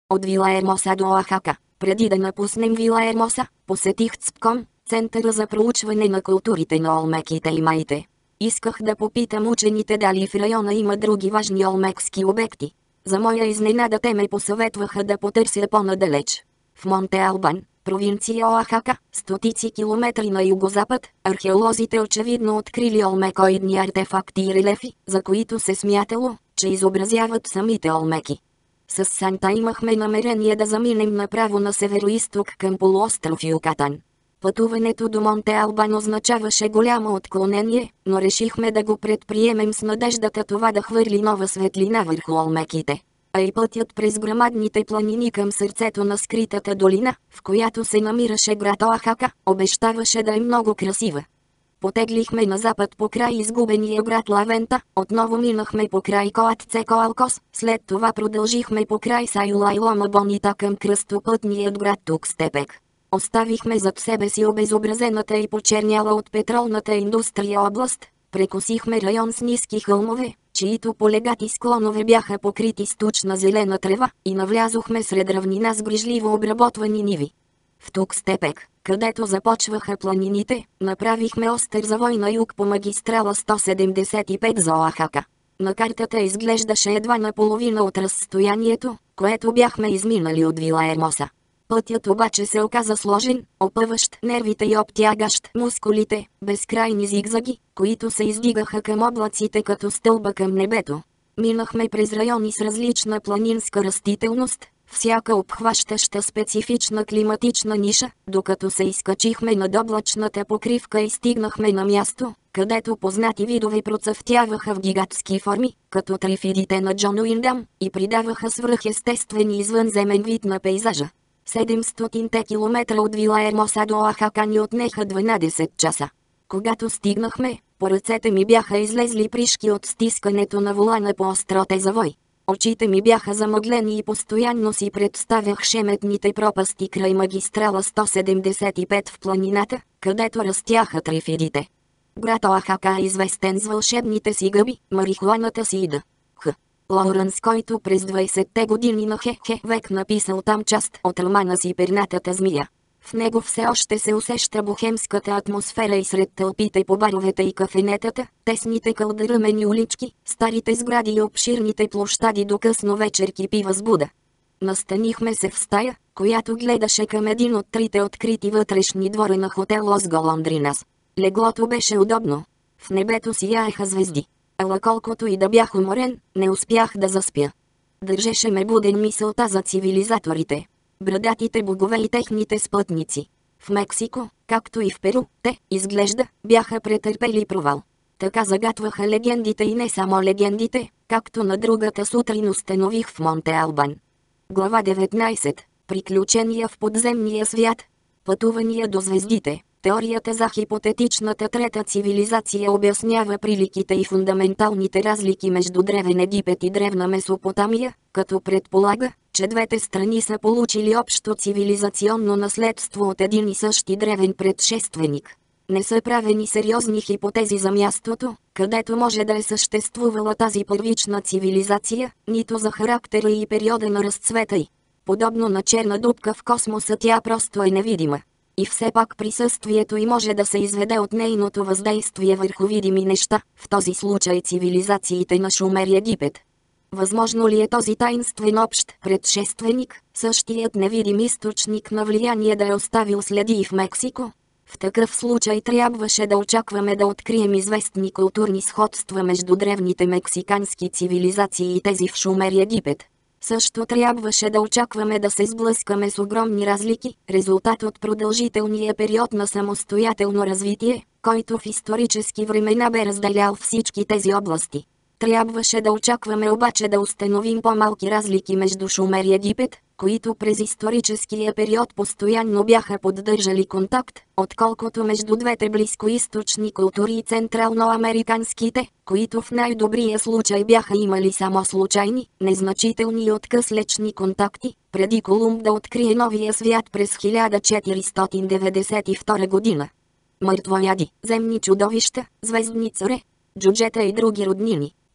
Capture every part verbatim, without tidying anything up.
От Вилаермоса до Оахака. Преди да напуснем Вилаермоса, посетих ЦПКОМ, Центъра за проучване на културите на олмеките и маите. Исках да попитам учените дали в района има други важни олмекски обекти. За моя изненада те ме посъветваха да потърся по-надалеч. В Монте Албан, провинция Оахака, стотици километри на югозапад, археолозите очевидно открили олмекоидни артефакти и релефи, за които се смятало, че изобразяват самите олмеки. С Санта имахме намерение да заминем направо на североизток към полуостров Юкатан. Пътуването до Монте Албан означаваше голямо отклонение, но решихме да го предприемем с надеждата това да хвърли нова светлина върху олмеките. А и пътят през грамадните планини към сърцето на скритата долина, в която се намираше град Оахака, обещаваше да е много красива. Потеглихме на запад по край изгубения град Лавента, отново минахме по край Коатцекоалкос, след това продължихме по край Сайула и Лома Бонита към кръстопътният град Тукстепек. Оставихме зад себе си обезобразената и почерняла от петролната индустрия област, прекосихме район с ниски хълмове, чието полегати склонове бяха покрити с тучна зелена трева, и навлязохме сред равнина с грижливо обработвани ниви. В Тукстепек, където започваха планините, направихме остър завой на юг по магистрала сто седемдесет и пет за Оахака. На картата изглеждаше едва наполовина от разстоянието, което бяхме изминали от Вилаермоса. Пътят обаче се оказа сложен, опъващ нервите и обтягащ мускулите, безкрайни зигзаги, които се издигаха към облаците като стълба към небето. Минахме през райони с различна планинска растителност, всяка обхващаща специфична климатична ниша, докато се изкачихме над облачната покривка и стигнахме на място, където познати видове процъфтяваха в гигантски форми, като трифидите на Джон Уиндъм, и придаваха свръхестествен и извънземен вид на пейзажа. седемстотин километра от Вилаермоса до Оахака ни отнеха дванадесет часа. Когато стигнахме, по ръцете ми бяха излезли пришки от стискането на волана по остротен завой. Очите ми бяха замъглени и постоянно си представях шеметните пропасти край магистрала сто седемдесет и пет в планината, където растяха трифидите. Град Оахака е известен с вълшебните си гъби, марихуаната си и да. Х. Лоуренс, който през двайсетте години на Хе-Хе век написал там част от романа си "Пернатата змия". В него все още се усеща бохемската атмосфера и сред тълпите по баровете и кафенетата, тесните кълдърмени улички, старите сгради и обширните площади до късно вечер кипи възбуда. Настанихме се в стая, която гледаше към един от трите открити вътрешни двора на хотел Лос Голондринас. Леглото беше удобно. В небето сияеха звезди. Ала колкото и да бях уморен, не успях да заспя. Държеше ме буден мисълта за цивилизаторите. Брадатите богове и техните спътници. В Мексико, както и в Перу, те, изглежда, бяха претърпели провал. Така загатваха легендите и не само легендите, както на другата сутрин установих в Монте Албан. Глава деветнайсета. Приключения в подземния свят. Пътувания до звездите. Теорията за хипотетичната трета цивилизация обяснява приликите и фундаменталните разлики между Древен Египет и Древна Месопотамия, като предполага, че двете страни са получили общо цивилизационно наследство от един и същи древен предшественик. Не са правени сериозни хипотези за мястото, където може да е съществувала тази първична цивилизация, нито за характера и периода на разцвета й. Подобно на черна дупка в космоса, тя просто е невидима. И все пак присъствието й може да се изведе от нейното въздействие върху видими неща, в този случай цивилизациите на Шумер и Египет. Възможно ли е този таинствен общ предшественик, същият невидим източник на влияние, да е оставил следи и в Мексико? В такъв случай трябваше да очакваме да открием известни културни сходства между древните мексикански цивилизации и тези в Шумер и Египет. Също трябваше да очакваме да се сблъскаме с огромни разлики, резултат от продължителния период на самостоятелно развитие, който в исторически времена бе разделял всички тези области. Трябваше да очакваме обаче да установим по-малки разлики между Шумер и Египет, които през историческия период постоянно бяха поддържали контакт, отколкото между двете близкоизточни култури и централноамериканските, които в най-добрия случай бяха имали само случайни, незначителни и откъслечни контакти, преди Колумб да открие новия свят през хиляда четиристотин деветдесет и втора година. Мъртвояди, земни чудовища, звездни царе, джуджета и други роднини,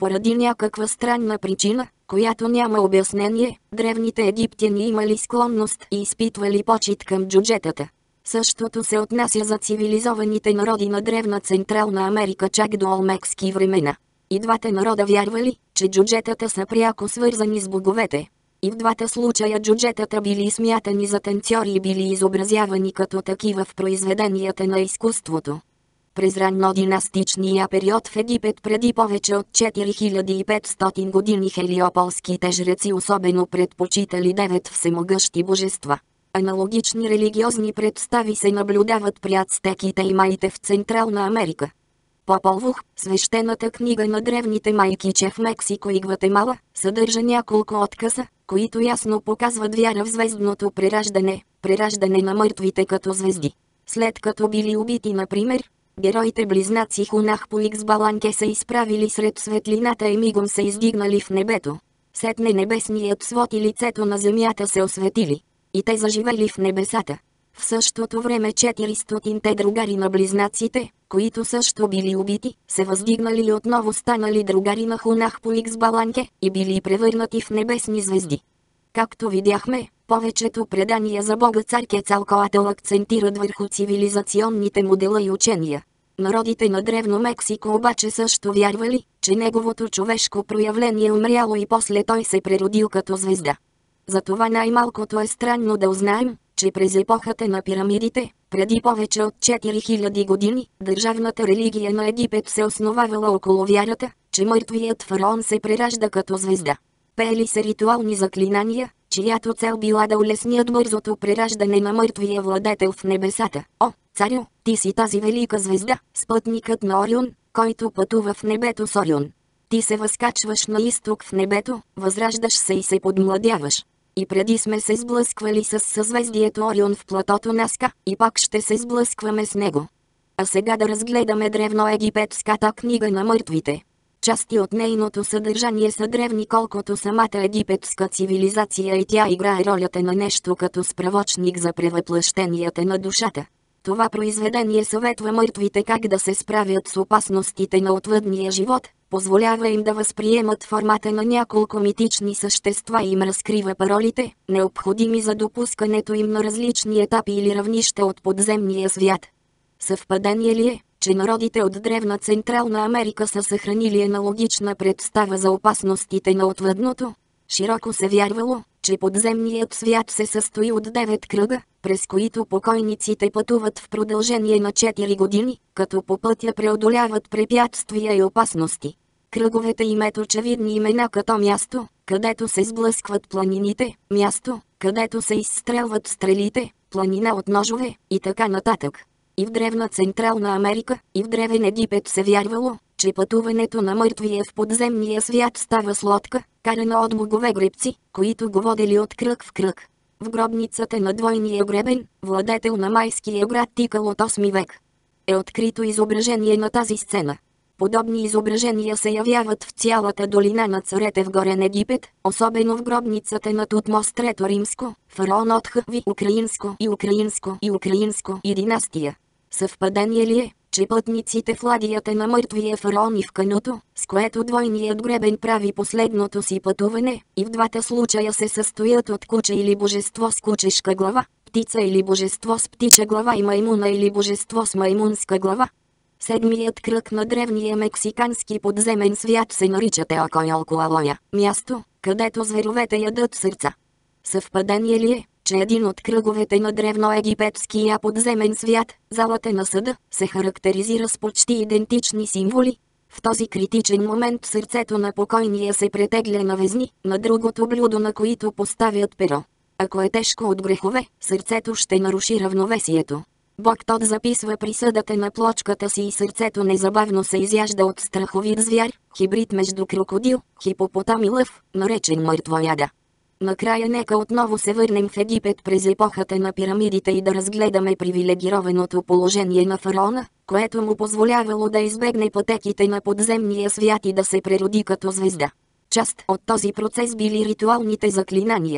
Поради някаква странна причина, която няма обяснение, древните египтяни имали склонност и изпитвали почит към джуджетата. Същото се отнася за цивилизованите народи на древна Централна Америка чак до олмекски времена. И двата народа вярвали, че джуджетата са пряко свързани с боговете. И в двата случая джуджетата били смятани за танцори и били изобразявани като такива в произведенията на изкуството. През раннодинастичния период в Египет преди повече от четири хиляди и петстотин години хелиополските жреци особено предпочитали девет всемогъщи божества. Аналогични религиозни представи се наблюдават при ацтеките и майите в Централна Америка. Попол Vuh, свещената книга на древните майкиче в Мексико и Гватемала, съдържа няколко отказа, които ясно показват вяра в звездното прераждане, прераждане на мъртвите като звезди. След като били убити например, героите близнаци Хунах по Икс Баланке се изправили сред светлината и мигом се издигнали в небето. Сетне небесният свод и лицето на земята се осветили. И те заживели в небесата. В същото време четиристотинте другари на близнаците, които също били убити, се въздигнали и отново станали другари на Хунах по Икс Баланке и били превърнати в небесни звезди. Както видяхме, повечето предания за бога цар Кецалкоатъл акцентират върху цивилизационните модела и учения. Народите на Древно Мексико обаче също вярвали, че неговото човешко проявление умряло и после той се преродил като звезда. Затова най-малкото е странно да узнаем, че през епохата на пирамидите, преди повече от четири хиляди години, държавната религия на Египет се основавала около вярата, че мъртвият фараон се преражда като звезда. Пеели се ритуални заклинания, чиято цел била да улеснят бързото прераждане на мъртвия владетел в небесата. О, царю, ти си тази велика звезда, спътникът на Орион, който пътува в небето с Орион. Ти се възкачваш на изток в небето, възраждаш се и се подмладяваш. И преди сме се сблъсквали с съзвездието Орион в платото Наска, и пак ще се сблъскваме с него. А сега да разгледаме древноегипетската книга на мъртвите. Части от нейното съдържание са древни колкото самата египетска цивилизация и тя играе ролята на нещо като справочник за превъплъщенията на душата. Това произведение съветва мъртвите как да се справят с опасностите на отвъдния живот, позволява им да възприемат формата на няколко митични същества и им разкрива паролите, необходими за допускането им на различни етапи или равнища от подземния свят. Съвпадение ли е, че народите от древна Централна Америка са съхранили аналогична представа за опасностите на отвъдното? Широко се вярвало, че подземният свят се състои от девет кръга, през които покойниците пътуват в продължение на четири години, като по пътя преодоляват препятствия и опасности. Кръговете имат очевидни имена като място, където се сблъскват планините, място, където се изстрелват стрелите, планина от ножове и така нататък. И в древна Централна Америка, и в древен Египет се вярвало, че пътуването на мъртвия в подземния свят става с лодка, карана от богове гребци, които го водели от кръг в кръг. В гробницата на двойния гребен, владетел на майския град Тикал от осми век, е открито изображение на тази сцена. Подобни изображения се явяват в цялата долина на царете в Горен Египет, особено в гробницата на Тутмос трето римско, фараон от Хви украинско и украинско и украинско и династия. Съвпадение ли е, че пътниците в ладията на мъртвия фараон и в кануто, с което двойният гребен прави последното си пътуване, и в двата случая се състоят от куче или божество с кучешка глава, птица или божество с птича глава и маймуна или божество с маймунска глава? Седмият кръг на древния мексикански подземен свят се нарича Теокойолкуалоя, място, където зверовете ядат сърца. Съвпадение ли е, че един от кръговете на древноегипетския подземен свят, залата на съда, се характеризира с почти идентични символи? В този критичен момент сърцето на покойния се претегля на везни, на другото блюдо на които поставят перо. Ако е тежко от грехове, сърцето ще наруши равновесието. Бог Тот записва присъдата на плочката си и сърцето незабавно се изяжда от страховит звяр, хибрид между крокодил, хипопотам и лъв, наречен мъртвояда. Накрая нека отново се върнем в Египет през епохата на пирамидите и да разгледаме привилегированото положение на фараона, което му позволявало да избегне пътеките на подземния свят и да се прероди като звезда. Част от този процес били ритуалните заклинания.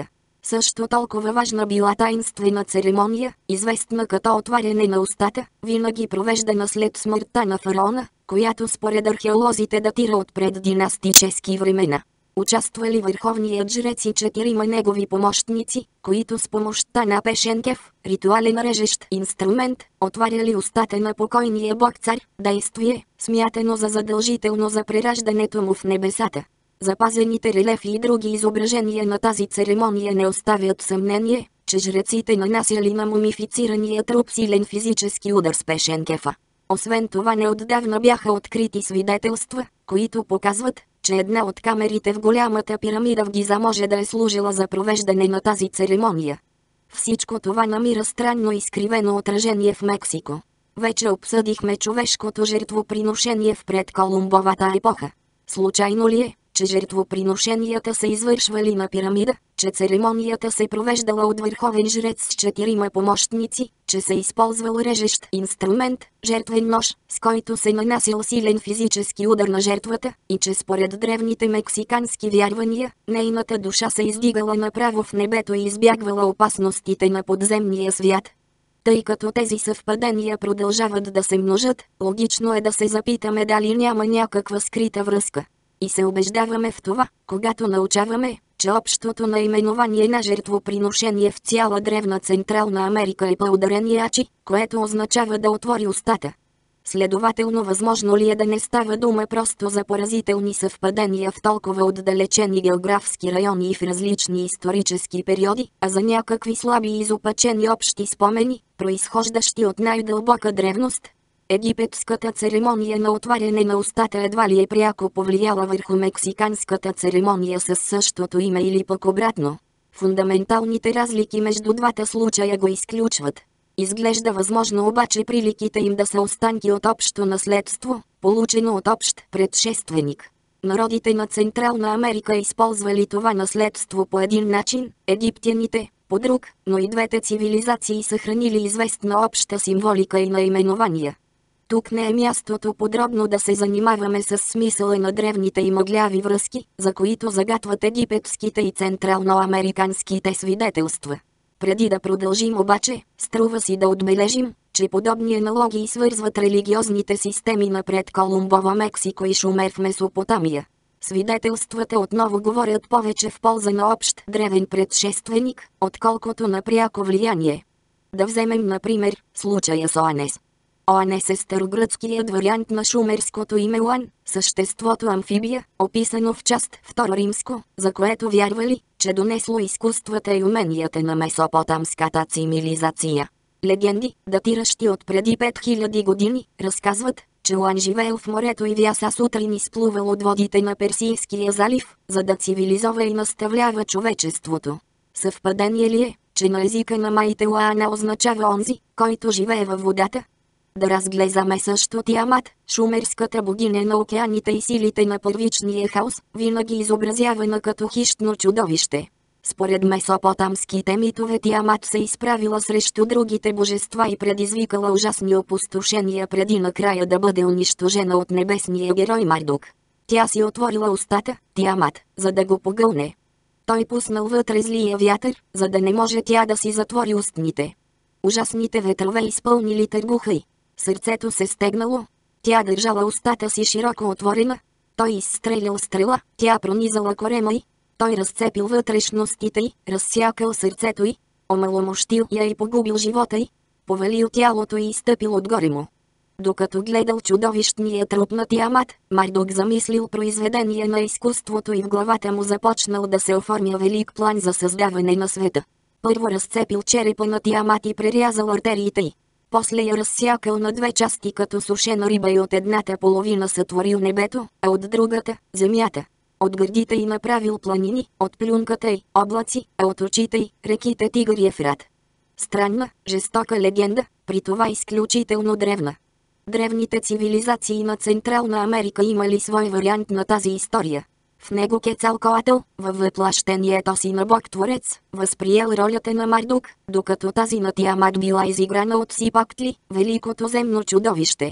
Също толкова важна била таинствена церемония, известна като отваряне на устата, винаги провеждана след смъртта на фараона, която според археолозите датира от преддинастически времена. Участвали върховният жрец и четирима негови помощници, които с помощта на пешенкев, ритуален режещ инструмент, отваряли устата на покойния бог цар, действие, смятано за задължително за прераждането му в небесата. Запазените релефи и други изображения на тази церемония не оставят съмнение, че жреците нанасяли на мумифицирания труп силен физически удар с пешенкефа. Освен това неотдавна бяха открити свидетелства, които показват, че една от камерите в голямата пирамида в Гиза може да е служила за провеждане на тази церемония. Всичко това намира странно изкривено отражение в Мексико. Вече обсъдихме човешкото жертвоприношение в предколумбовата епоха. Случайно ли е, че жертвоприношенията са извършвали на пирамида, че церемонията се провеждала от върховен жрец с четирима помощници, че се използвал режещ инструмент, жертвен нож, с който се нанасял силен физически удар на жертвата, и че според древните мексикански вярвания, нейната душа се издигала направо в небето и избягвала опасностите на подземния свят. Тъй като тези съвпадения продължават да се множат, логично е да се запитаме дали няма някаква скрита връзка. И се убеждаваме в това, когато научаваме, че общото наименование на жертвоприношение в цяла древна Централна Америка е паударениачи, което означава да отвори устата. Следователно възможно ли е да не става дума просто за поразителни съвпадения в толкова отдалечени географски райони и в различни исторически периоди, а за някакви слаби и изопачени общи спомени, произхождащи от най-дълбока древност? Египетската церемония на отваряне на устата едва ли е пряко повлияла върху мексиканската церемония с същото име или пък обратно. Фундаменталните разлики между двата случая го изключват. Изглежда възможно обаче приликите им да са останки от общо наследство, получено от общ предшественик. Народите на Централна Америка използвали това наследство по един начин, египтяните – по друг, но и двете цивилизации съхранили известна обща символика и наименования. Тук не е мястото подробно да се занимаваме с смисъла на древните и мъгляви връзки, за които загатват египетските и централноамериканските свидетелства. Преди да продължим обаче, струва си да отбележим, че подобни аналогии свързват религиозните системи на предколумбова Мексико и Шумер в Месопотамия. Свидетелствата отново говорят повече в полза на общ древен предшественик, отколкото на пряко влияние. Да вземем например случая с Оанес. Оанес е старогръцкият вариант на шумерското име Уан, съществото амфибия, описано в част втора римско, за което вярвали, че донесло изкуствата и уменията на месопотамската цивилизация. Легенди, датиращи от преди пет хиляди години, разказват, че Уан живеел в морето и вяса сутрин изплувал от водите на Персийския залив, за да цивилизова и наставлява човечеството. Съвпадение ли е, че на езика на майте Уана означава онзи, който живее във водата? Да разглезаме също Тиамат, шумерската богиня на океаните и силите на първичния хаос, винаги изобразявана като хищно чудовище. Според месопотамските митове Тиамат се изправила срещу другите божества и предизвикала ужасни опустошения преди накрая да бъде унищожена от небесния герой Мардук. Тя си отворила устата, Тиамат, за да го погълне. Той пуснал вътре злия вятър, за да не може тя да си затвори устните. Ужасните ветрове изпълнили търбуха й. Сърцето се стегнало. Тя държала устата си широко отворена. Той изстрелял стрела, тя пронизала корема й. Той разцепил вътрешностите й, разсякал сърцето й, омаломощил я и погубил живота й, повалил тялото й и стъпил отгоре му. Докато гледал чудовищния труп на Тиамат, Мардук замислил произведение на изкуството и в главата му започнал да се оформя велик план за създаване на света. Първо разцепил черепа на Тиамат и прерязал артериите й. После я разсякал на две части като сушена риба и от едната половина сътворил небето, а от другата – земята. От гърдите й направил планини, от плюнката й – облаци, а от очите й – реките Тигър и Ефрат. Странна, жестока легенда, при това изключително древна. Древните цивилизации на Централна Америка имали свой вариант на тази история. В него Кецалкоатъл, във въплъщението си на Бог-творец, възприел ролята на Мардук, докато тази на Тиамат била изиграна от Сипактли, великото земно чудовище.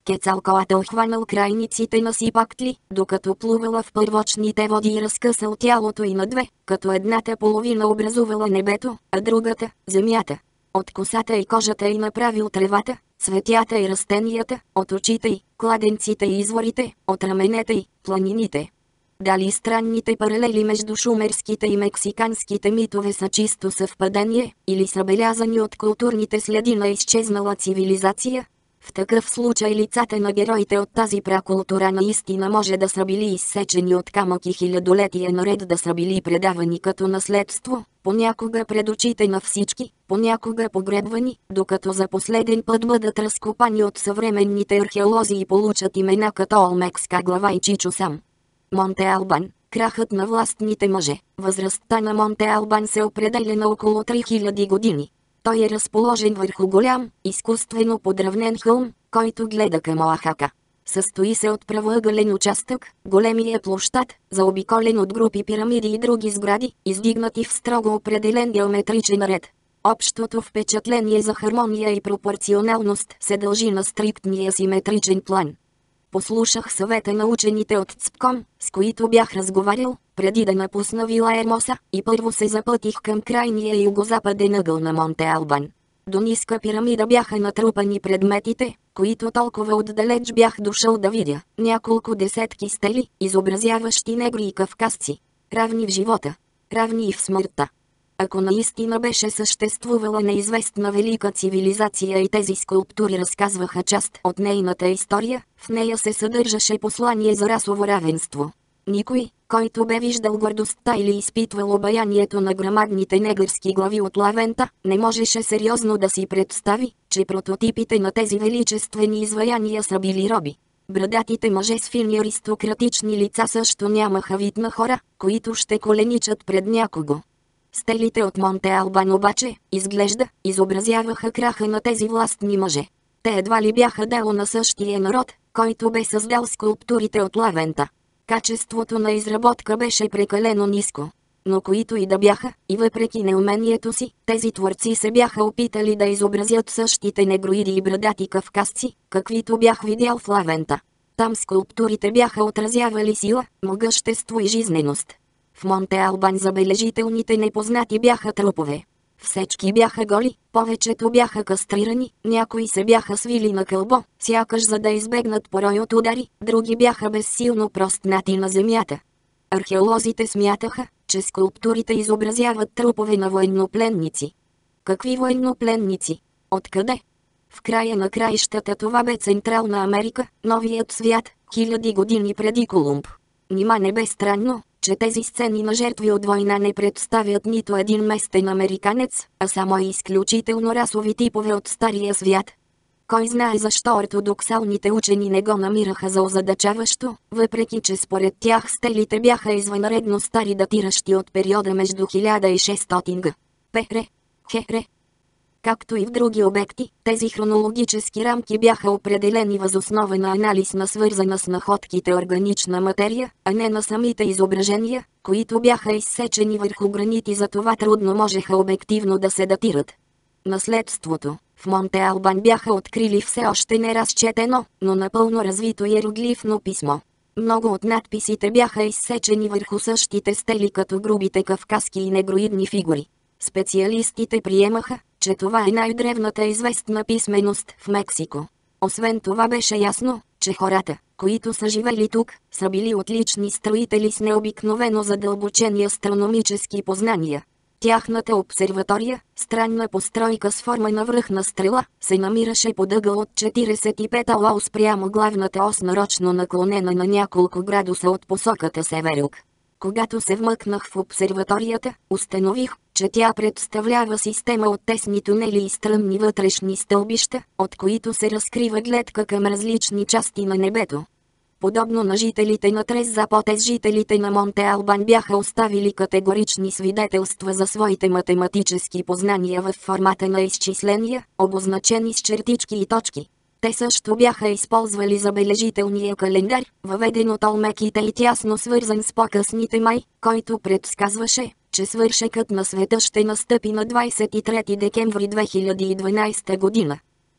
Кецалкоатъл хванал крайниците на Сипактли, докато плувала в първочните води и разкъсал тялото й на две, като едната половина образувала небето, а другата – земята. От косата и кожата й направил тревата, цветята и растенията, от очите й, кладенците и изворите, от раменете й, планините. Дали странните паралели между шумерските и мексиканските митове са чисто съвпадение, или са белязани от културните следи на изчезнала цивилизация? В такъв случай лицата на героите от тази пракултура наистина може да са били изсечени от камък и хилядолетия наред да са били предавани като наследство, понякога пред очите на всички, понякога погребвани, докато за последен път бъдат разкопани от съвременните археолози и получат имена като Олмекска глава и Чичо Сам. Монте Албан, крахът на властните мъже. Възрастта на Монте Албан се определя на около три хиляди години. Той е разположен върху голям, изкуствено подравнен хълм, който гледа към Оахака. Състои се от правоъгълен участък, големия площад, заобиколен от групи пирамиди и други сгради, издигнати в строго определен геометричен ред. Общото впечатление за хармония и пропорционалност се дължи на стриктния симетричен план. Послушах съвета на учените от ЦПКОМ, с които бях разговарял, преди да напусна Вила Ермоса, и първо се запътих към крайния югозападен ъгъл на Монте Албан. До ниска пирамида бяха натрупани предметите, които толкова отдалеч бях дошъл да видя. Няколко десетки стели, изобразяващи негри и кавказци. Равни в живота. Равни и в смъртта. Ако наистина беше съществувала неизвестна велика цивилизация и тези скулптури разказваха част от нейната история, в нея се съдържаше послание за расово равенство. Никой, който бе виждал гордостта или изпитвал обаянието на грамадните негърски глави от лавента, не можеше сериозно да си представи, че прототипите на тези величествени изваяния са били роби. Брадатите мъже с фини аристократични лица също нямаха вид на хора, които ще коленичат пред някого. Стелите от Монте Албан обаче, изглежда, изобразяваха краха на тези властни мъже. Те едва ли бяха дело на същия народ, който бе създал скулптурите от лавента. Качеството на изработка беше прекалено ниско. Но които и да бяха, и въпреки неумението си, тези творци се бяха опитали да изобразят същите негроиди и брадати кавказци, каквито бях видял в лавента. Там скулптурите бяха отразявали сила, могъщество и жизненост. В Монте Албан забележителните непознати бяха трупове. Всички бяха голи, повечето бяха кастрирани, някои се бяха свили на кълбо, сякаш за да избегнат порой от удари, други бяха безсилно простнати на земята. Археолозите смятаха, че скулптурите изобразяват трупове на военнопленници. Какви военнопленници? Откъде? В края на краищата това бе Централна Америка, новият свят, хиляди години преди Колумб. Нима не бе странно, че тези сцени на жертви от война не представят нито един местен американец, а само изключително расови типове от Стария свят. Кой знае защо ортодоксалните учени не го намираха за озадачаващо, въпреки че според тях стелите бяха извънредно стари, датиращи от периода между хиляда и шестстотин г. П.Р. Хе.Р. Както и в други обекти, тези хронологически рамки бяха определени въз основа на анализ на свързана с находките органична материя, а не на самите изображения, които бяха изсечени върху гранит и затова трудно можеха обективно да се датират. Наследството. В Монте Албан бяха открили все още не разчетено, но напълно развито иероглифно писмо. Много от надписите бяха изсечени върху същите стели като грубите кавказски и негроидни фигури. Специалистите приемаха, че това е най-древната известна писменост в Мексико. Освен това беше ясно, че хората, които са живели тук, са били отлични строители с необикновено задълбочени астрономически познания. Тяхната обсерватория, странна постройка с форма на връхна стрела, се намираше под ъгъл от четиридесет и пет ало спрямо главната ос, нарочно наклонена на няколко градуса от посоката север-юг. Когато се вмъкнах в обсерваторията, установих, че тя представлява система от тесни тунели и стръмни вътрешни стълбища, от които се разкрива гледка към различни части на небето. Подобно на жителите на Трес Запотес, жителите на Монте Албан бяха оставили категорични свидетелства за своите математически познания в формата на изчисления, обозначени с чертички и точки. Те също бяха използвали забележителния календар, въведен от Олмеките и тясно свързан с по-късните май, който предсказваше, че свършекът на света ще настъпи на двадесет и трети декември две хиляди и дванадесета година.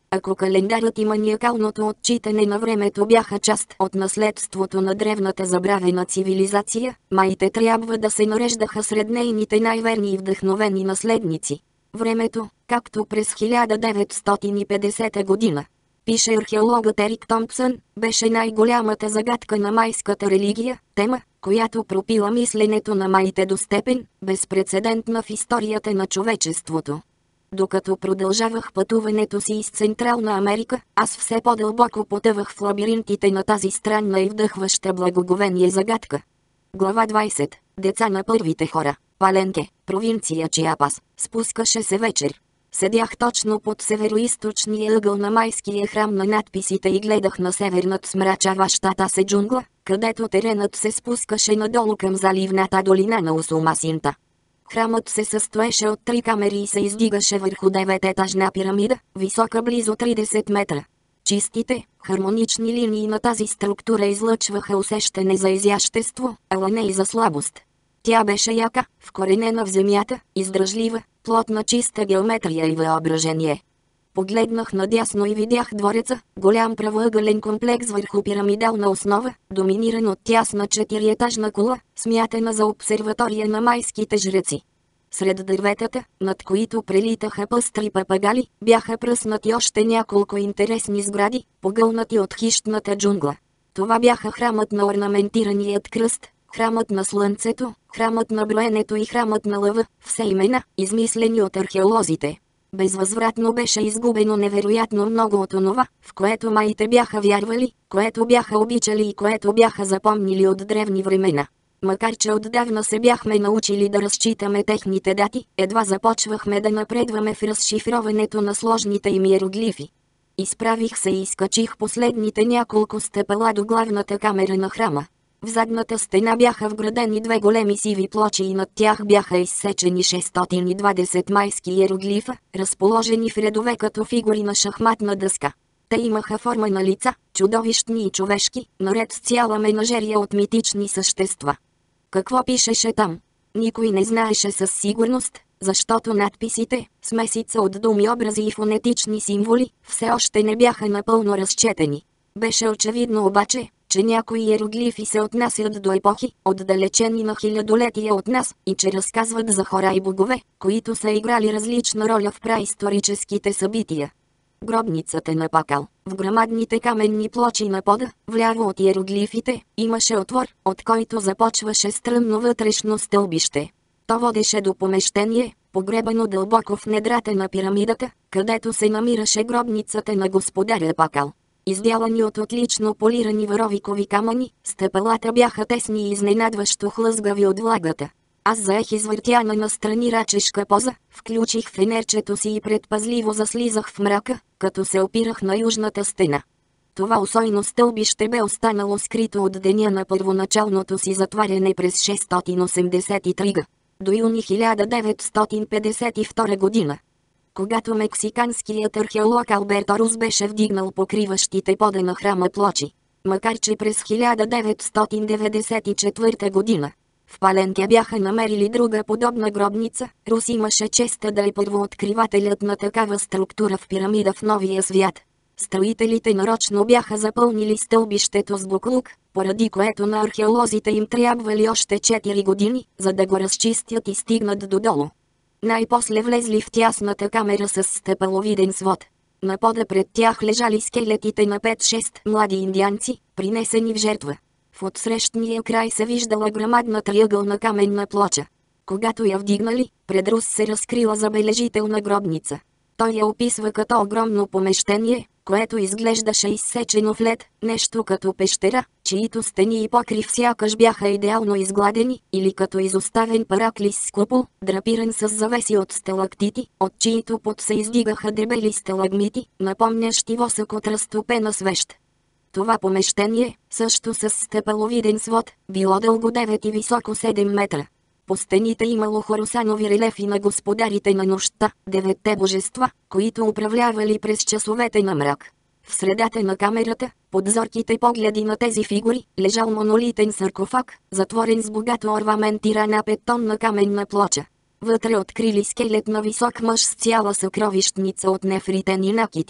Ако календарът и маниакалното отчитане на времето бяха част от наследството на древната забравена цивилизация, маите трябва да се нареждаха сред нейните най-верни и вдъхновени наследници. Времето, както през хиляда деветстотин и петдесета година, пише археологът Ерик Томпсън, беше най-голямата загадка на майската религия, тема, която пропила мисленето на маите до степен, безпрецедентна в историята на човечеството. Докато продължавах пътуването си из Централна Америка, аз все по-дълбоко потъвах в лабиринтите на тази странна и вдъхваща благоговение загадка. Глава двайсета. Деца на първите хора. Паленке, провинция Чиапас. Спускаше се вечер. Седях точно под североизточния ъгъл на майския храм на надписите и гледах на север над смрачаващата се джунгла, където теренът се спускаше надолу към заливната долина на Усумасинта. Храмът се състоеше от три камери и се издигаше върху девететажна пирамида, висока близо тридесет метра. Чистите, хармонични линии на тази структура излъчваха усещане за изящество, ала не и за слабост. Тя беше яка, вкоренена в земята, издръжлива, плотна чиста геометрия и въображение. Погледнах надясно и видях двореца, голям правоъгълен комплекс върху пирамидална основа, доминиран от тясна четириетажна кула, смятана за обсерватория на майските жреци. Сред дърветата, над които прелитаха пъстри папагали, бяха пръснати още няколко интересни сгради, погълнати от хищната джунгла. Това бяха храмът на орнаментираният кръст, храмът на слънцето, храмът на броенето и храмът на лъва, все имена, измислени от археолозите. Безвъзвратно беше изгубено невероятно много от онова, в което маите бяха вярвали, което бяха обичали и което бяха запомнили от древни времена. Макар че отдавна се бяхме научили да разчитаме техните дати, едва започвахме да напредваме в разшифроването на сложните им иероглифи. Изправих се и изкачих последните няколко стъпала до главната камера на храма. В задната стена бяха вградени две големи сиви плочи и над тях бяха изсечени шестстотин и двадесет майски иероглифа, разположени в редове като фигури на шахматна дъска. Те имаха форма на лица, чудовищни и човешки, наред с цяла менажерия от митични същества. Какво пишеше там? Никой не знаеше със сигурност, защото надписите, смесица от думи, образи и фонетични символи, все още не бяха напълно разчетени. Беше очевидно обаче, че някои иероглифи се отнасят до епохи, отдалечени на хилядолетия от нас, и че разказват за хора и богове, които са играли различна роля в праисторическите събития. Гробницата на Пакал. В грамадните каменни плочи на пода, вляво от иероглифите, имаше отвор, от който започваше стръмно вътрешно стълбище. То водеше до помещение, погребано дълбоко в недрата на пирамидата, където се намираше гробницата на господаря Пакал. Изделани от отлично полирани варовикови камъни, стъпалата бяха тесни и изненадващо хлъзгави от влагата. Аз заех извъртяна настрани рачешка поза, включих фенерчето си и предпазливо заслизах в мрака, като се опирах на южната стена. Това усойно стълбище бе останало скрито от деня на първоначалното си затваряне през шестстотин осемдесет и трета до юни хиляда деветстотин петдесет и втора година. Когато мексиканският археолог Алберто Рус беше вдигнал покриващите пода на храма плочи. Макар че през хиляда деветстотин деветдесет и четвърта година в Паленке бяха намерили друга подобна гробница, Рус имаше честа да е първооткривателят на такава структура в пирамида в Новия свят. Строителите нарочно бяха запълнили стълбището с буклук, поради което на археолозите им трябвали още четири години, за да го разчистят и стигнат додолу. Най-после влезли в тясната камера с стъпаловиден свод. На пода пред тях лежали скелетите на пет-шест млади индианци, принесени в жертва. В отсрещния край се виждала грамадна триъгълна каменна плоча. Когато я вдигнали, пред Рус се разкрила забележителна гробница. Той я описва като огромно помещение, което изглеждаше изсечено в лед, нещо като пещера, чието стени и покрив сякаш бяха идеално изгладени, или като изоставен параклис с купол, драпиран с завеси от сталактити, от чието под се издигаха дебели сталагмити, напомнящи восък от разтопена свещ. Това помещение, също с стъпаловиден свод, било дълго девет и високо седем метра. По стените имало хоросанови релефи на господарите на нощта, деветте божества, които управлявали през часовете на мрак. В средата на камерата, под зорките погледи на тези фигури, лежал монолитен саркофаг, затворен с богато орнаментирана петтонна каменна плоча. Вътре открили скелет на висок мъж с цяла съкровищница от нефритени накити.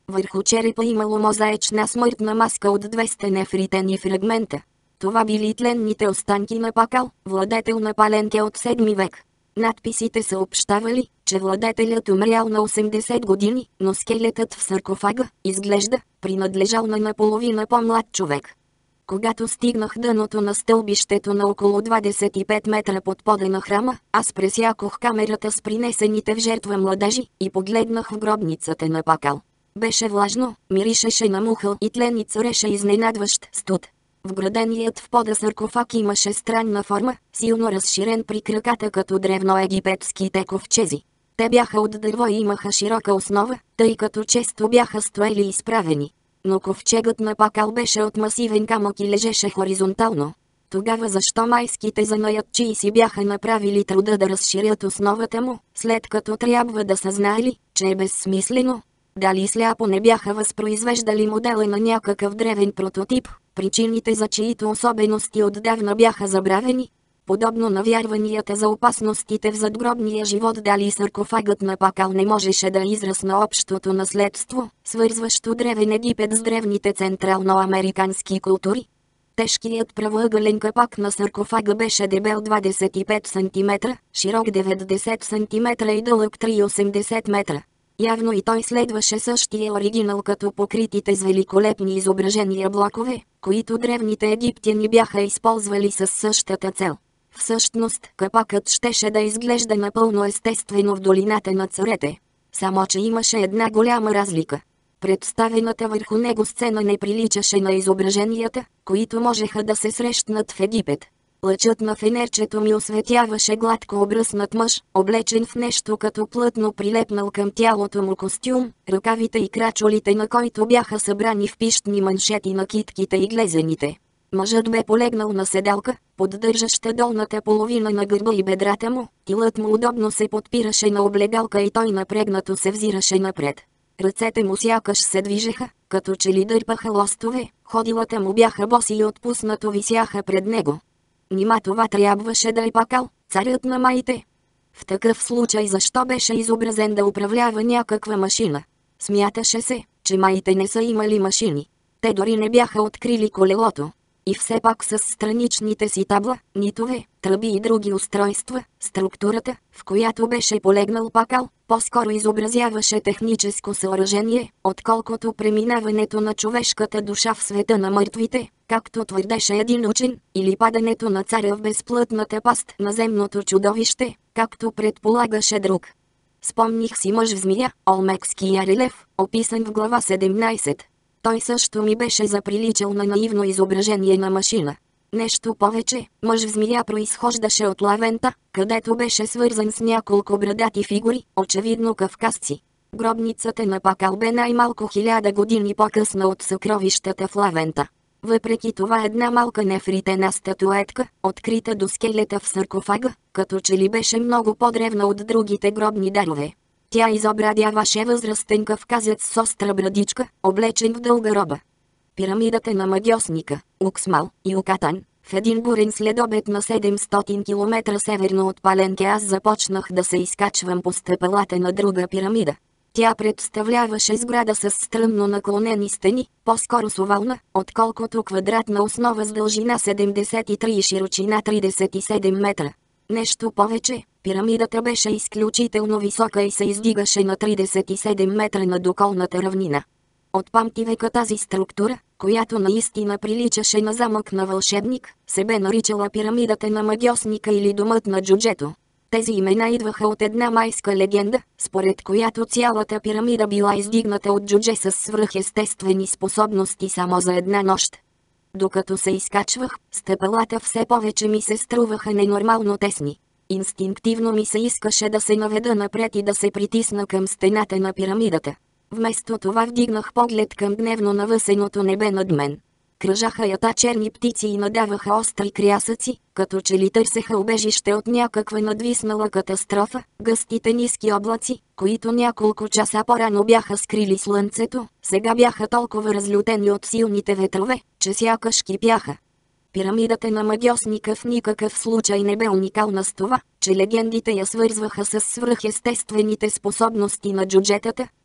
Върху черепа имало мозаична смъртна маска от двеста нефритени фрагмента. Това били тленните останки на Пакал, владетел на Паленке от седми век. Надписите съобщавали, че владетелят умрял на осемдесет години, но скелетът в саркофага, изглежда, принадлежал на наполовина по-млад човек. Когато стигнах дъното на стълбището на около двадесет и пет метра под пода на храма, аз пресякох камерата с принесените в жертва младежи и погледнах в гробницата на Пакал. Беше влажно, миришеше на мухъл и тлен и цареше изненадващ студ. Вграденият в пода саркофаг имаше странна форма, силно разширен при краката като древноегипетските ковчези. Те бяха от дърво и имаха широка основа, тъй като често бяха стоели изправени. Но ковчегът на Пакал беше от масивен камък и лежеше хоризонтално. Тогава защо майските занаятчии си бяха направили труда да разширят основата му, след като трябва да са знаели, че е безсмислено? Дали сляпо не бяха възпроизвеждали модела на някакъв древен прототип, причините за чието особености отдавна бяха забравени? Подобно на вярванията за опасностите в задгробния живот, дали саркофагът на Пакал не можеше да е израз на общото наследство, свързващо древен Египет с древните централноамерикански култури? Тежкият правоъгълен капак на саркофага беше дебел двадесет и пет сантиметра, широк деветдесет сантиметра и дълъг три цяло и осемдесет метра. Явно и той следваше същия оригинал като покритите с великолепни изображения блокове, които древните египтяни бяха използвали със същата цел. Всъщност, капакът щеше да изглежда напълно естествено в долината на царете. Само че имаше една голяма разлика. Представената върху него сцена не приличаше на изображенията, които можеха да се срещнат в Египет. Лъчът на фенерчето ми осветяваше гладко обръснат мъж, облечен в нещо като плътно прилепнал към тялото му костюм, ръкавите и крачолите на който бяха събрани в пищни маншети на китките и глезените. Мъжът бе полегнал на седалка, поддържаща долната половина на гърба и бедрата му, тилът му удобно се подпираше на облегалка и той напрегнато се взираше напред. Ръцете му сякаш се движеха, като че ли дърпаха лостове, ходилата му бяха боси и отпуснато висяха пред него. Нима това трябваше да е Пакал, царят на маите? В такъв случай защо беше изобразен да управлява някаква машина? Смяташе се, че маите не са имали машини. Те дори не бяха открили колелото. И все пак с страничните си табла, нитове, тръби и други устройства, структурата, в която беше полегнал Пакал, по-скоро изобразяваше техническо съоръжение, отколкото преминаването на човешката душа в света на мъртвите, както твърдеше един учен, или падането на царя в безплътната паст на земното чудовище, както предполагаше друг. Спомних си мъж в змия, олмекския релеф, описан в глава седемнайсет. Той също ми беше заприличал на наивно изображение на машина. Нещо повече, мъж в змия произхождаше от Лавента, където беше свързан с няколко брадати фигури, очевидно кавказци. Гробницата на Пакал бе най-малко хиляда години по-късна от съкровищата в Лавента. Въпреки това една малка нефритена статуетка, открита до скелета в саркофага, като че ли беше много по-древна от другите гробни дарове. Тя изобразяваше възрастен кавказец с остра брадичка, облечен в дълга роба. Пирамидата на магьосника, Уксмал, Юкатан, в един бурен следобед на седемстотин километра северно от Паленке аз започнах да се изкачвам по стъпалата на друга пирамида. Тя представляваше сграда с стръмно наклонени стени, по-скоро с овална, отколкото квадратна основа с дължина седемдесет и три и широчина тридесет и седем метра. Нещо повече, пирамидата беше изключително висока и се издигаше на тридесет и седем метра над околната равнина. От памтивека тази структура, която наистина приличаше на замък на вълшебник, се бе наричала пирамидата на магьосника или домът на джуджето. Тези имена идваха от една майска легенда, според която цялата пирамида била издигната от джудже с свръхестествени способности само за една нощ. Докато се изкачвах, стъпалата все повече ми се струваха ненормално тесни. Инстинктивно ми се искаше да се наведа напред и да се притисна към стената на пирамидата. Вместо това вдигнах поглед към дневно навъсеното небе над мен. Кръжаха ята черни птици и надаваха остри крясъци, като че ли търсеха убежище от някаква надвиснала катастрофа. Гъстите ниски облаци, които няколко часа по-рано бяха скрили слънцето, сега бяха толкова разлютени от силните ветрове, че сякаш кипяха. Пирамидата на магьосника в никакъв случай не бе уникална с това, че легендите я свързваха с свръхестествените способности на джуджетата,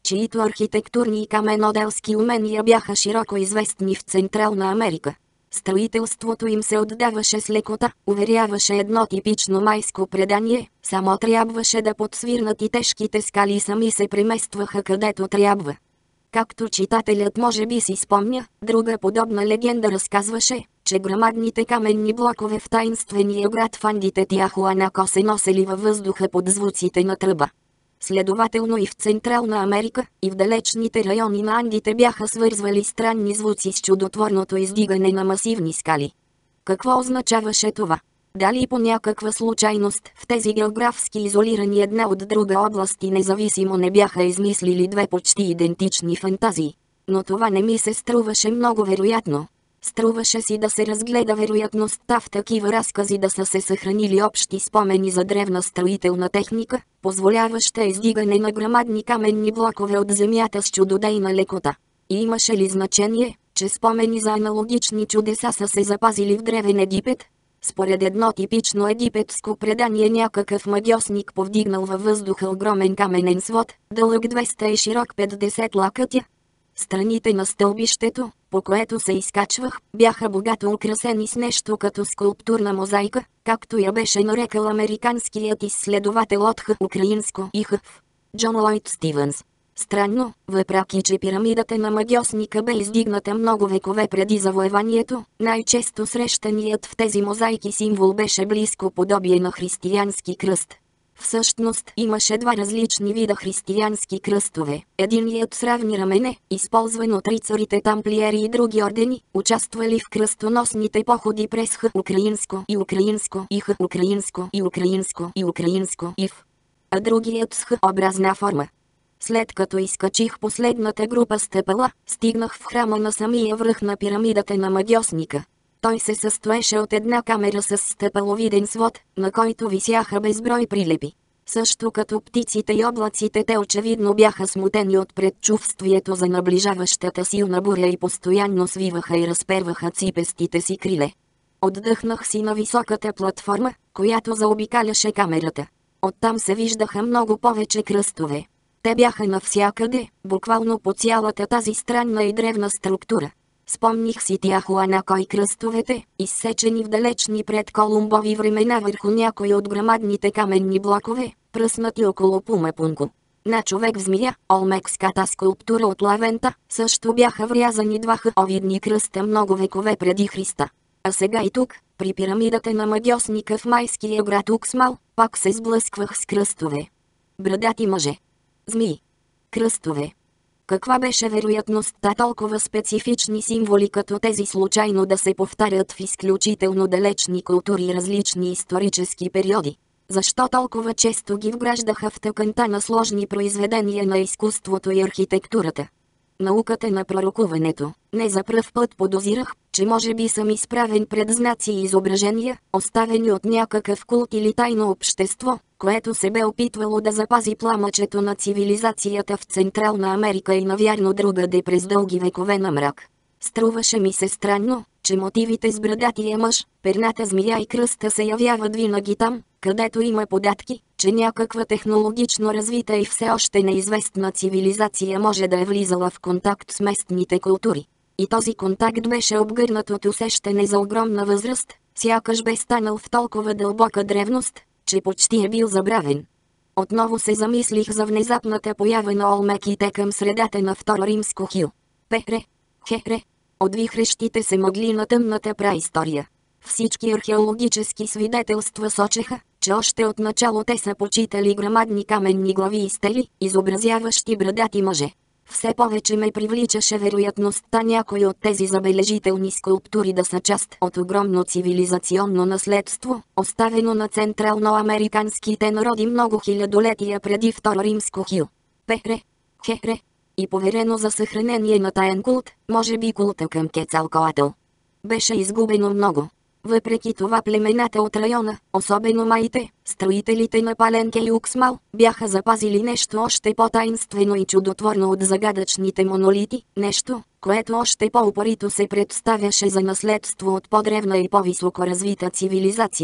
чието архитектурни и каменоделски умения бяха широко известни в Централна Америка. Строителството им се отдаваше с лекота, уверяваше едно типично майско предание, само трябваше да подсвирнат и тежките скали и сами се преместваха където трябва. Както читателят може би си спомня, друга подобна легенда разказваше, че грамадните каменни блокове в таинствения град в Андите Тиахуанако се носели във въздуха под звуците на тръба. Следователно и в Централна Америка, и в далечните райони на Андите бяха свързвали странни звуци с чудотворното издигане на масивни скали. Какво означаваше това? Дали по някаква случайност в тези географски изолирани една от друга области независимо не бяха измислили две почти идентични фантазии? Но това не ми се струваше много вероятно. Струваше си да се разгледа вероятността в такива разкази да са се съхранили общи спомени за древна строителна техника, позволяваща издигане на грамадни каменни блокове от земята с чудодейна лекота. И имаше ли значение, че спомени за аналогични чудеса са се запазили в Древен Египет? Според едно типично египетско предание някакъв магьосник повдигнал във въздуха огромен каменен свод, дълъг двеста и широк петдесет лакътя. Страните на стълбището, по което се изкачвах, бяха богато украсени с нещо като скулптурна мозайка, както я беше нарекал американският изследовател от Х. Украинско и Х. Джон Лойд Стивенс. Странно, въпреки че пирамидата на магьосника бе издигната много векове преди завоеванието, най-често срещаният в тези мозайки символ беше близко подобие на християнски кръст. Всъщност имаше два различни вида християнски кръстове. Единият с равни рамене, използван от рицарите тамплиери и други ордени, участвали в кръстоносните походи през Х. Украинско и Украинско и Х. Украинско и Украинско и Украинско и в. А другият с Х-образна форма. След като изкачих последната група стъпала, стигнах в храма на самия връх на пирамидата на магьосника. Той се състоеше от една камера с стъпаловиден свод, на който висяха безброй прилепи. Също като птиците и облаците, те очевидно бяха смутени от предчувствието за наближаващата силна буря и постоянно свиваха и разперваха ципестите си криле. Отдъхнах си на високата платформа, която заобикаляше камерата. Оттам се виждаха много повече кръстове. Те бяха навсякъде, буквално по цялата тази странна и древна структура. Спомних си Тиахуанако и кръстовете, изсечени в далечни предколумбови времена върху някои от грамадните каменни блокове, пръснати около Пумапунко. На човек в змия, олмекската скулптура от лавента, също бяха врязани два Х-овидни кръста много векове преди Христа. А сега и тук, при пирамидата на магьосника в майския град Уксмал, пак се сблъсквах с кръстове. Брадати мъже. Змии. Кръстове. Каква беше вероятността толкова специфични символи като тези случайно да се повтарят в изключително далечни култури и различни исторически периоди? Защо толкова често ги вграждаха в тъканта на сложни произведения на изкуството и архитектурата? Науката на пророкуването. Не за пръв път подозирах, че може би съм изправен пред знаци и изображения, оставени от някакъв култ или тайно общество, което се бе опитвало да запази пламъчето на цивилизацията в Централна Америка и навярно другаде през дълги векове на мрак. Струваше ми се странно, че мотивите с брадатия мъж, перната змия и кръста се явяват винаги там, където има податки, че някаква технологично развита и все още неизвестна цивилизация може да е влизала в контакт с местните култури. И този контакт беше обгърнат от усещане за огромна възраст, сякаш бе станал в толкова дълбока древност, че почти е бил забравен. Отново се замислих за внезапната поява на олмеките към средата на Второ римско хил. Пере, хере, отвихрещите се мъгли на тъмната праистория. Всички археологически свидетелства сочеха, че още от начало те са почитали грамадни каменни глави и стели, изобразяващи брадати мъже. Все повече ме привличаше вероятността някои от тези забележителни скулптури да са част от огромно цивилизационно наследство, оставено на централноамериканските народи много хилядолетия преди Второ римско хил. Пере, хере, и поверено за съхранение на таен култ, може би култа към Кецалкоатл. Беше изгубено много. Въпреки това племената от района, особено маите, строителите на Паленке и Уксмал, бяха запазили нещо още по-таинствено и чудотворно от загадъчните монолити, нещо, което още по-упорито се представяше за наследство от по-древна и по-високо развита цивилизация.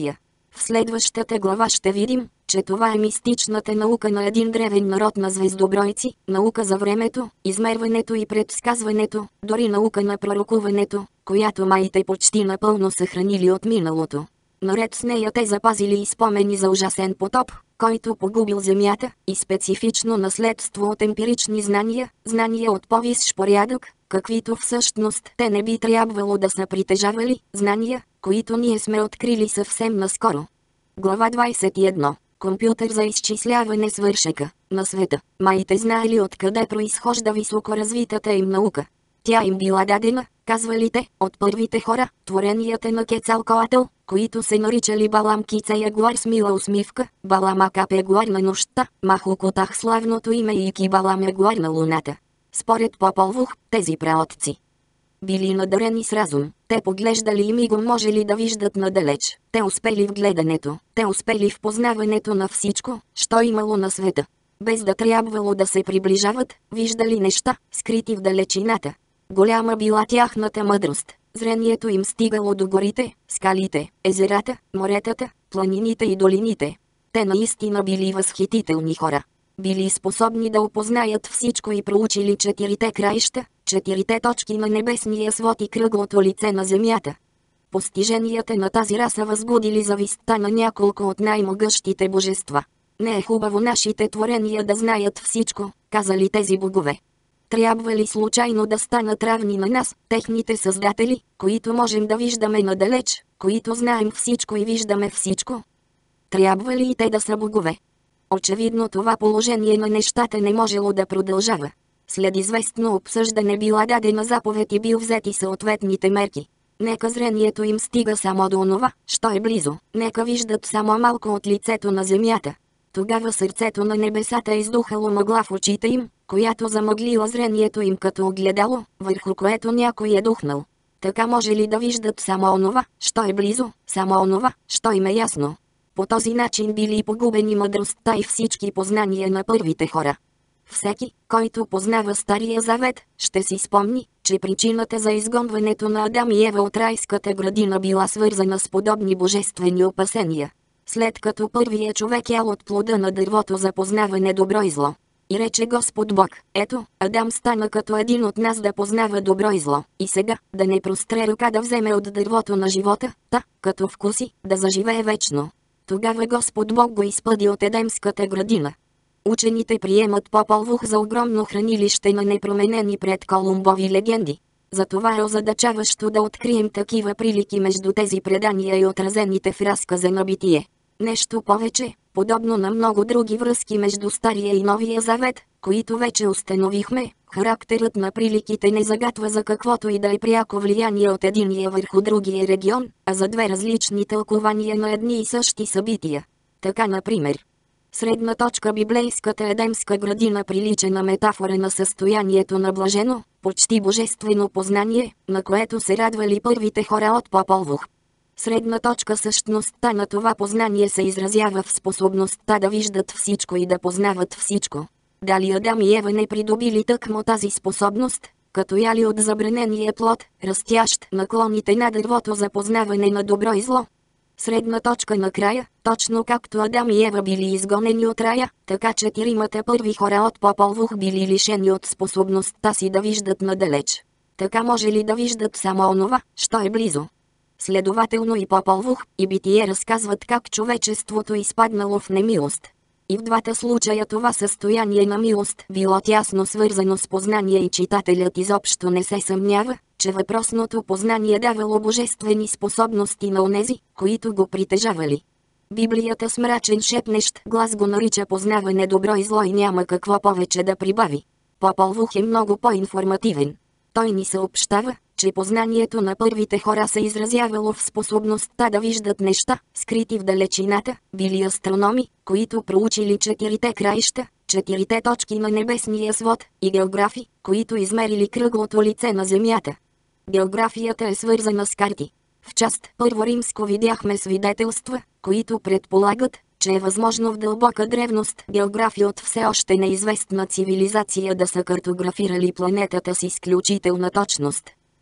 В следващата глава ще видим, че това е мистичната наука на един древен народ на звездобройци, наука за времето, измерването и предсказването, дори наука на пророкуването, която маите почти напълно съхранили от миналото. Наред с нея те запазили и спомени за ужасен потоп, който погубил Земята, и специфично наследство от емпирични знания, знания от по-висш порядък, каквито всъщност те не би трябвало да са притежавали, знания, които ние сме открили съвсем наскоро. Глава двадесет и едно. Компютър за изчисляване свършека на света. Маите знаели откъде произхожда високоразвитата им наука. Тя им била дадена, казвали те, от първите хора, творенията на Кецалкоатъл, които се наричали Балам Кица Ягуар с мила усмивка, Балам Акап Ягуар на нощта, Махокотах славното име и Ики Балам Ягуар на луната. Според Попол Vuh, тези праотци били надарени с разум, те поглеждали и мигом можели да виждат надалеч, те успели в гледането, те успели в познаването на всичко, що имало на света. Без да трябвало да се приближават, виждали неща, скрити в далечината. Голяма била тяхната мъдрост, зрението им стигало до горите, скалите, езерата, моретата, планините и долините. Те наистина били възхитителни хора. Били способни да опознаят всичко и проучили четирите краища, четирите точки на небесния свод и кръглото лице на земята. Постиженията на тази раса възбудили завистта на няколко от най-могъщите божества. Не е хубаво нашите творения да знаят всичко, казали тези богове. Трябва ли случайно да станат равни на нас, техните създатели, които можем да виждаме надалеч, които знаем всичко и виждаме всичко? Трябва ли и те да са богове? Очевидно това положение на нещата не можело да продължава. След известно обсъждане била дадена заповед и бил взети съответните мерки. Нека зрението им стига само до онова, що е близо, нека виждат само малко от лицето на земята. Тогава сърцето на небесата е издухало мъгла в очите им, която замъглила зрението им като огледало, върху което някой е духнал. Така може ли да виждат само онова, що е близо, само онова, що им е ясно? По този начин били и погубени мъдростта и всички познания на първите хора. Всеки, който познава Стария Завет, ще си спомни, че причината за изгонването на Адам и Ева от райската градина била свързана с подобни божествени опасения. След като първият човек ял от плода на дървото за познаване добро и зло. И рече Господ Бог: ето, Адам стана като един от нас да познава добро и зло, и сега, да не простре ръка да вземе от дървото на живота, та, като вкуси, да заживее вечно. Тогава Господ Бог го изпъди от Едемската градина. Учените приемат Попол Vuh за огромно хранилище на непроменени пред Колумбови легенди. Затова е озадачаващо да открием такива прилики между тези предания и отразените в разказа на Битие. Нещо повече, подобно на много други връзки между Стария и Новия Завет, които вече установихме, характерът на приликите не загатва за каквото и да е пряко влияние от единия върху другия регион, а за две различни тълкования на едни и същи събития. Така например, средна точка библейската Едемска градина прилича на метафора на състоянието на блажено, почти божествено познание, на което се радвали първите хора от Попол Vuh. Средна точка същността на това познание се изразява в способността да виждат всичко и да познават всичко. Дали Адам и Ева не придобили тъкмо тази способност, като яли от забранения плод, растящ на клоните на дървото за познаване на добро и зло? Средна точка накрая, точно както Адам и Ева били изгонени от рая, така четиримата първи хора от Попол Vuh били лишени от способността си да виждат надалеч. Така може ли да виждат само онова, що е близо? Следователно и Попол Vuh, и Битие разказват как човечеството изпаднало в немилост. И в двата случая това състояние на милост било тясно свързано с познание и читателят изобщо не се съмнява, че въпросното познание давало божествени способности на онези, които го притежавали. Библията с мрачен шепнещ глас го нарича познаване добро и зло и няма какво повече да прибави. Попол Vuh е много по-информативен. Той ни съобщава, че познанието на първите хора се изразявало в способността да виждат неща, скрити в далечината, били астрономи, които проучили четирите краища, четирите точки на небесния свод, и географи, които измерили кръглото лице на Земята. Географията е свързана с карти. В част първо римско видяхме свидетелства, които предполагат, че е възможно в дълбока древност географи от все още неизвестна цивилизация да са картографирали планетата с изключителна точност.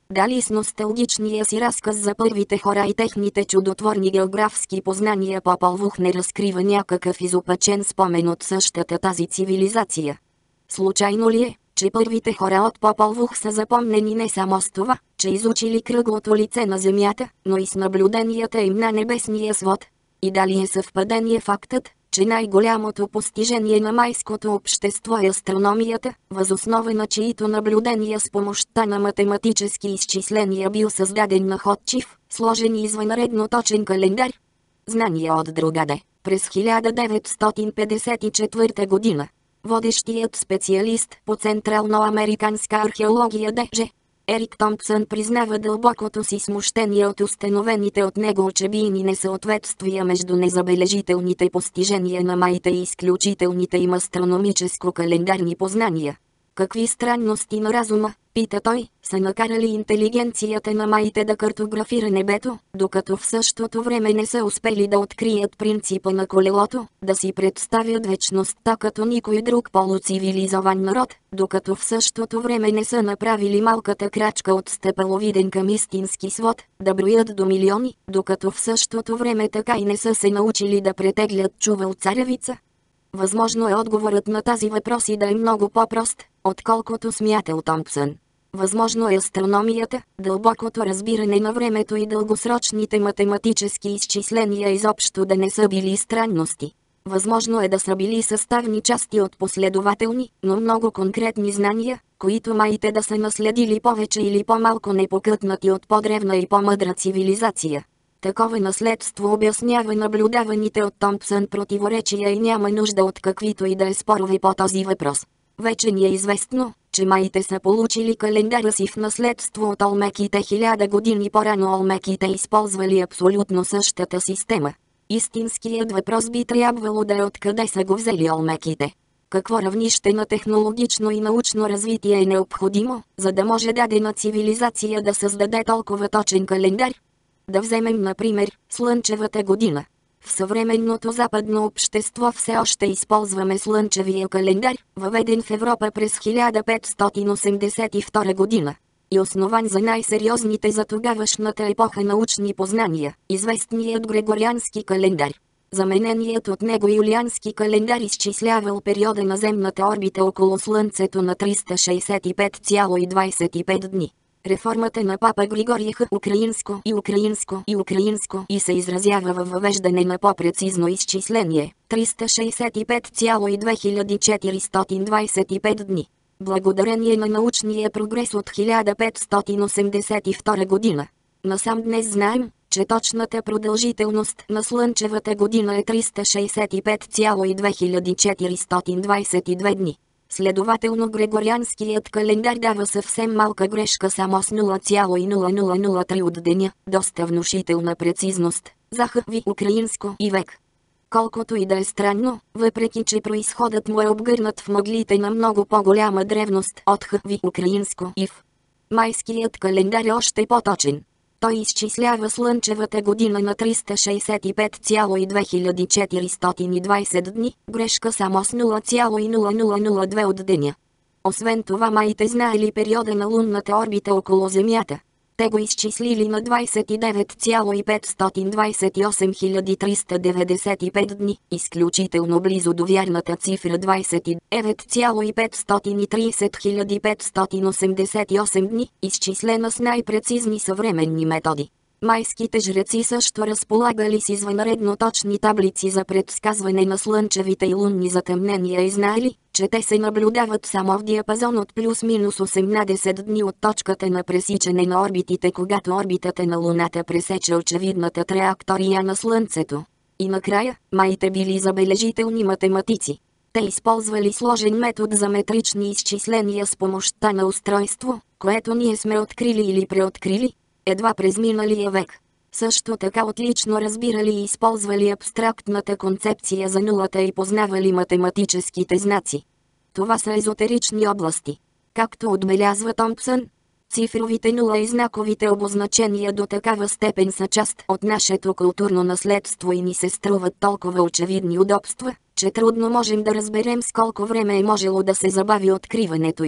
Дали с носталгичния си разказ за първите хора и техните чудотворни географски познания Попол Vuh не разкрива някакъв изопачен спомен от същата тази цивилизация? Случайно ли е, че първите хора от Попол Vuh са запомнени не само с това, че изучили кръглото лице на Земята, но и с наблюденията им на небесния свод? И дали е съвпадение фактът, че най-голямото постижение на майското общество е астрономията, въз основа на чието наблюдения с помощта на математически изчисления бил създаден находчив, сложен и извънредно точен календар? Знание от другаде. През хиляда деветстотин петдесет и четвърта година водещият специалист по централноамериканска археология Д Ж Ерик Томпсън признава дълбокото си смущение от установените от него очебийни несъответствия между незабележителните постижения на майите и изключителните им астрономическо-календарни познания. Какви странности на разума, пита той, са накарали интелигенцията на майите да картографира небето, докато в същото време не са успели да открият принципа на колелото, да си представят вечността като никой друг полуцивилизован народ, докато в същото време не са направили малката крачка от стъпаловиден към истински свод, да броят до милиони, докато в същото време така и не са се научили да претеглят чувал царевица? Възможно е отговорът на тази въпроси да е много по-прост, отколкото смятал Томпсън. Възможно е астрономията, дълбокото разбиране на времето и дългосрочните математически изчисления изобщо да не са били странности. Възможно е да са били съставни части от последователни, но много конкретни знания, които майите да са наследили повече или по-малко непокътнати от по-древна и по-мъдра цивилизация. Такова наследство обяснява наблюдаваните от Томпсън противоречия и няма нужда от каквито и да е спорове по този въпрос. Вече ни е известно, че майите са получили календара си в наследство от олмеките хиляда години по-рано. Олмеките използвали абсолютно същата система. Истинският въпрос би трябвало да е откъде са го взели олмеките. Какво равнище на технологично и научно развитие е необходимо, за да може дадена цивилизация да създаде толкова точен календар? Да вземем, например, Слънчевата година. В съвременното западно общество все още използваме Слънчевия календар, въведен в Европа през хиляда петстотин осемдесет и втора година. И основан за най-сериозните за тогавашната епоха научни познания, известният Грегориански календар. Замененият от него юлиански календар изчислявал периода на земната орбита около Слънцето на триста шейсет и пет цяло двайсет и пет дни. Реформата на папа Григорий Х. украинско и украинско и украинско и се изразява във въвеждане на по-прецизно изчисление – триста шейсет и пет цяло две хиляди четиристотин двайсет и пет дни. Благодарение на научния прогрес от хиляда петстотин осемдесет и втора година. Насам днес знаем, че точната продължителност на Слънчевата година е триста шейсет и пет цяло две хиляди четиристотин двайсет и две дни. Следователно Грегорианският календар дава съвсем малка грешка само с нула цяло нула нула нула три от деня, доста внушителна прецизност, за хви украинско и век. Колкото и да е странно, въпреки че произходът му е обгърнат в мъглите на много по-голяма древност от хви украинско и в. Майският календар е още по-точен. Той изчислява Слънчевата година на триста шейсет и пет цяло две хиляди четиристотин двайсет дни, грешка само с нула цяло нула нула нула две от деня. Освен това майите знаели периода на лунната орбита около Земята. Те го изчислили на двайсет и девет цяло петстотин двайсет и осем хиляди триста деветдесет и пет дни, изключително близо до вярната цифра двайсет и девет цяло петстотин трийсет хиляди петстотин осемдесет и осем дни, изчислена с най-прецизни съвременни методи. Майските жреци също разполагали с извънредно точни таблици за предсказване на слънчевите и лунни затъмнения и знаели, че те се наблюдават само в диапазон от плюс-минус осемнадесет дни от точката на пресичане на орбитите, когато орбитата на Луната пресече очевидната траектория на Слънцето. И накрая, майите били забележителни математици. Те използвали сложен метод за метрични изчисления с помощта на устройство, което ние сме открили или преоткрили едва през миналия век. Също така отлично разбирали и използвали абстрактната концепция за нулата и познавали математическите знаци. Това са езотерични области. Както отбелязва Томпсън, цифровите нула и знаковите обозначения до такава степен са част от нашето културно наследство и ни се струват толкова очевидни удобства, че трудно можем да разберем с колко време е можело да се забави откриването им.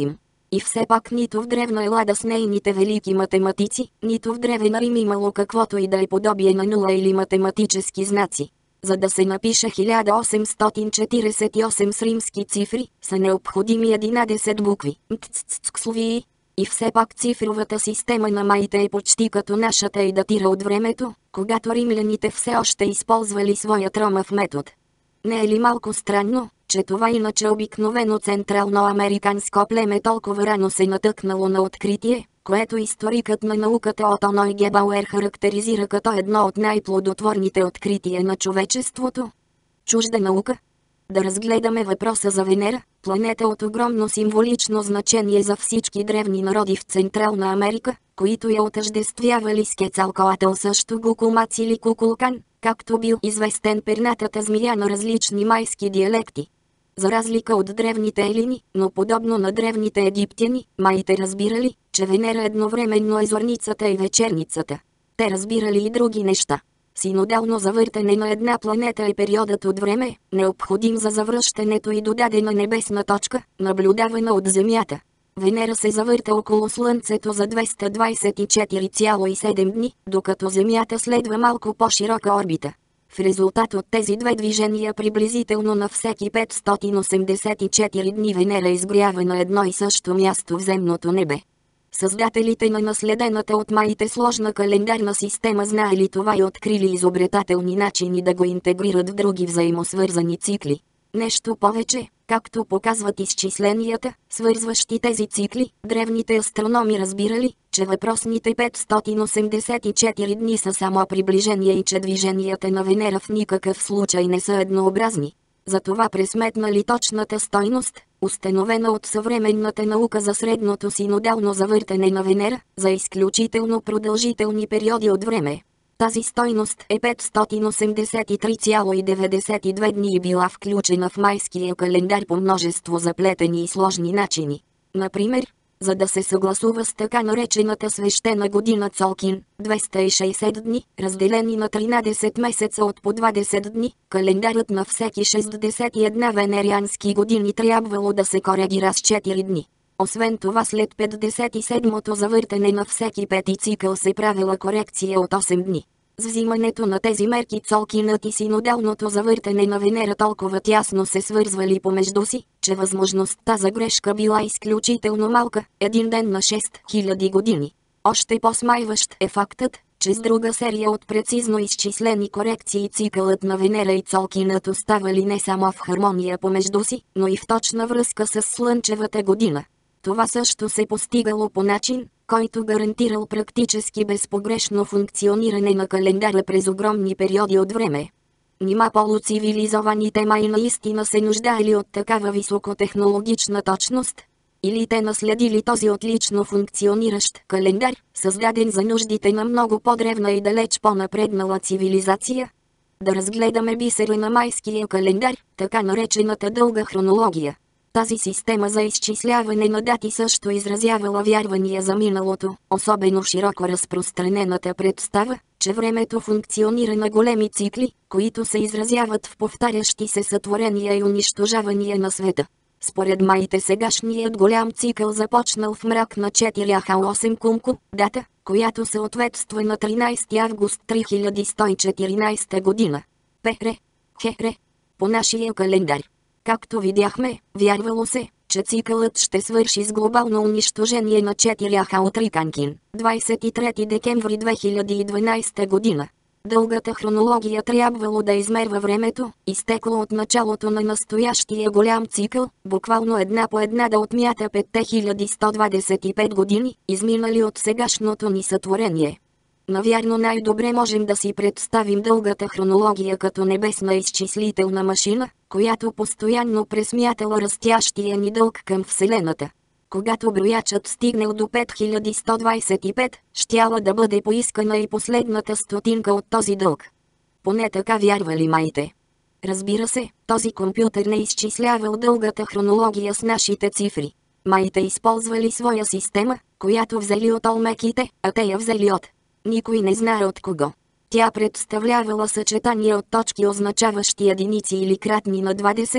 И все пак нито в древна Елада с нейните велики математици, нито в древен Рим имало каквото и да е подобие на нула или математически знаци. За да се напише хиляда осемстотин четиридесет и осем с римски цифри, са необходими единадесет букви. Мцццксловии. И все пак цифровата система на маите е почти като нашата и датира от времето, когато римляните все още използвали своят ромав метод. Не е ли малко странно, че това иначе обикновено централноамериканско племе толкова рано се натъкнало на откритие, което историкът на науката Ото Нойгебауер характеризира като едно от най-плодотворните открития на човечеството? Чужда наука? Да разгледаме въпроса за Венера, планета от огромно символично значение за всички древни народи в Централна Америка, които я отъждествявали с Кецалкоатъл, също Гукумац или Кукулкан, както бил известен пернатата змия на различни майски диалекти. За разлика от древните елини, но подобно на древните египтяни, маите разбирали, че Венера едновременно е зорницата и вечерницата. Те разбирали и други неща. Синодално завъртане на една планета е периодът от време, необходим за завръщането и до дадена небесна точка, наблюдавана от Земята. Венера се завърта около Слънцето за двеста двадесет и четири цяло и седем дни, докато Земята следва малко по-широка орбита. В резултат от тези две движения приблизително на всеки петстотин осемдесет и четири дни Венера изгрява на едно и също място в земното небе. Създателите на наследената от маите сложна календарна система знаели това и открили изобретателни начини да го интегрират в други взаимосвързани цикли. Нещо повече, както показват изчисленията, свързващи тези цикли, древните астрономи разбирали, че въпросните петстотин осемдесет и четири дни са само приближение и че движенията на Венера в никакъв случай не са еднообразни. Затова пресметнали точната стойност, установена от съвременната наука за средното синодално завъртане на Венера, за изключително продължителни периоди от време. Тази стойност е петстотин осемдесет и три цяло и деветдесет и две дни и била включена в майския календар по множество заплетени и сложни начини. Например, за да се съгласува с така наречената свещена година Цолкин, двеста и шейсет дни, разделени на тринадесет месеца от по двадесет дни, календарът на всеки шестдесет и една венериански години трябвало да се коригира с четири дни. Освен това след петдесет и седмото завъртане на всеки пети цикъл се правила корекция от осем дни. С взимането на тези мерки Цолкинът и синодалното завъртане на Венера толкова тясно се свързвали помежду си, че възможността за грешка била изключително малка, един ден на шест хиляди години. Още по-смайващ е фактът, че с друга серия от прецизно изчислени корекции цикълът на Венера и Цолкинът оставали не само в хармония помежду си, но и в точна връзка с Слънчевата година. Това също се постигало по начин, който гарантирал практически безпогрешно функциониране на календара през огромни периоди от време. Нима полуцивилизованите май наистина се нуждаели от такава високотехнологична точност? Или те наследили този отлично функциониращ календар, създаден за нуждите на много по-древна и далеч по-напреднала цивилизация? Да разгледаме бисера на майския календар, така наречената дълга хронология. Тази система за изчисляване на дати също изразявала вярвания за миналото, особено широко разпространената представа, че времето функционира на големи цикли, които се изразяват в повтарящи се сътворения и унищожавания на света. Според маите сегашният голям цикъл започнал в мрак на четири осем Кумку, дата, която съответства на тринадесети август три хиляди сто и четиринадесета година. Пере, Хере, по нашия календар. Както видяхме, вярвало се, че цикълът ще свърши с глобално унищожение на четири Триканкин, двадесет и трети декември две хиляди и дванадесета година. Дългата хронология трябвало да измерва времето, изтекло от началото на настоящия голям цикъл, буквално една по една да отмята пет хиляди сто двадесет и пет години, изминали от сегашното ни сътворение. Навярно най-добре можем да си представим дългата хронология като небесна изчислителна машина, която постоянно пресмятала растящия ни дълг към Вселената. Когато броячът стигнал до пет хиляди сто двадесет и пет, щяла да бъде поискана и последната стотинка от този дълг. Поне така вярвали маите. Разбира се, този компютър не изчислявал дългата хронология с нашите цифри. Маите използвали своя система, която взели от олмеките, а те я взели от никой не знае от кого. Тя представлявала съчетание от точки означаващи единици или кратни на двадесет,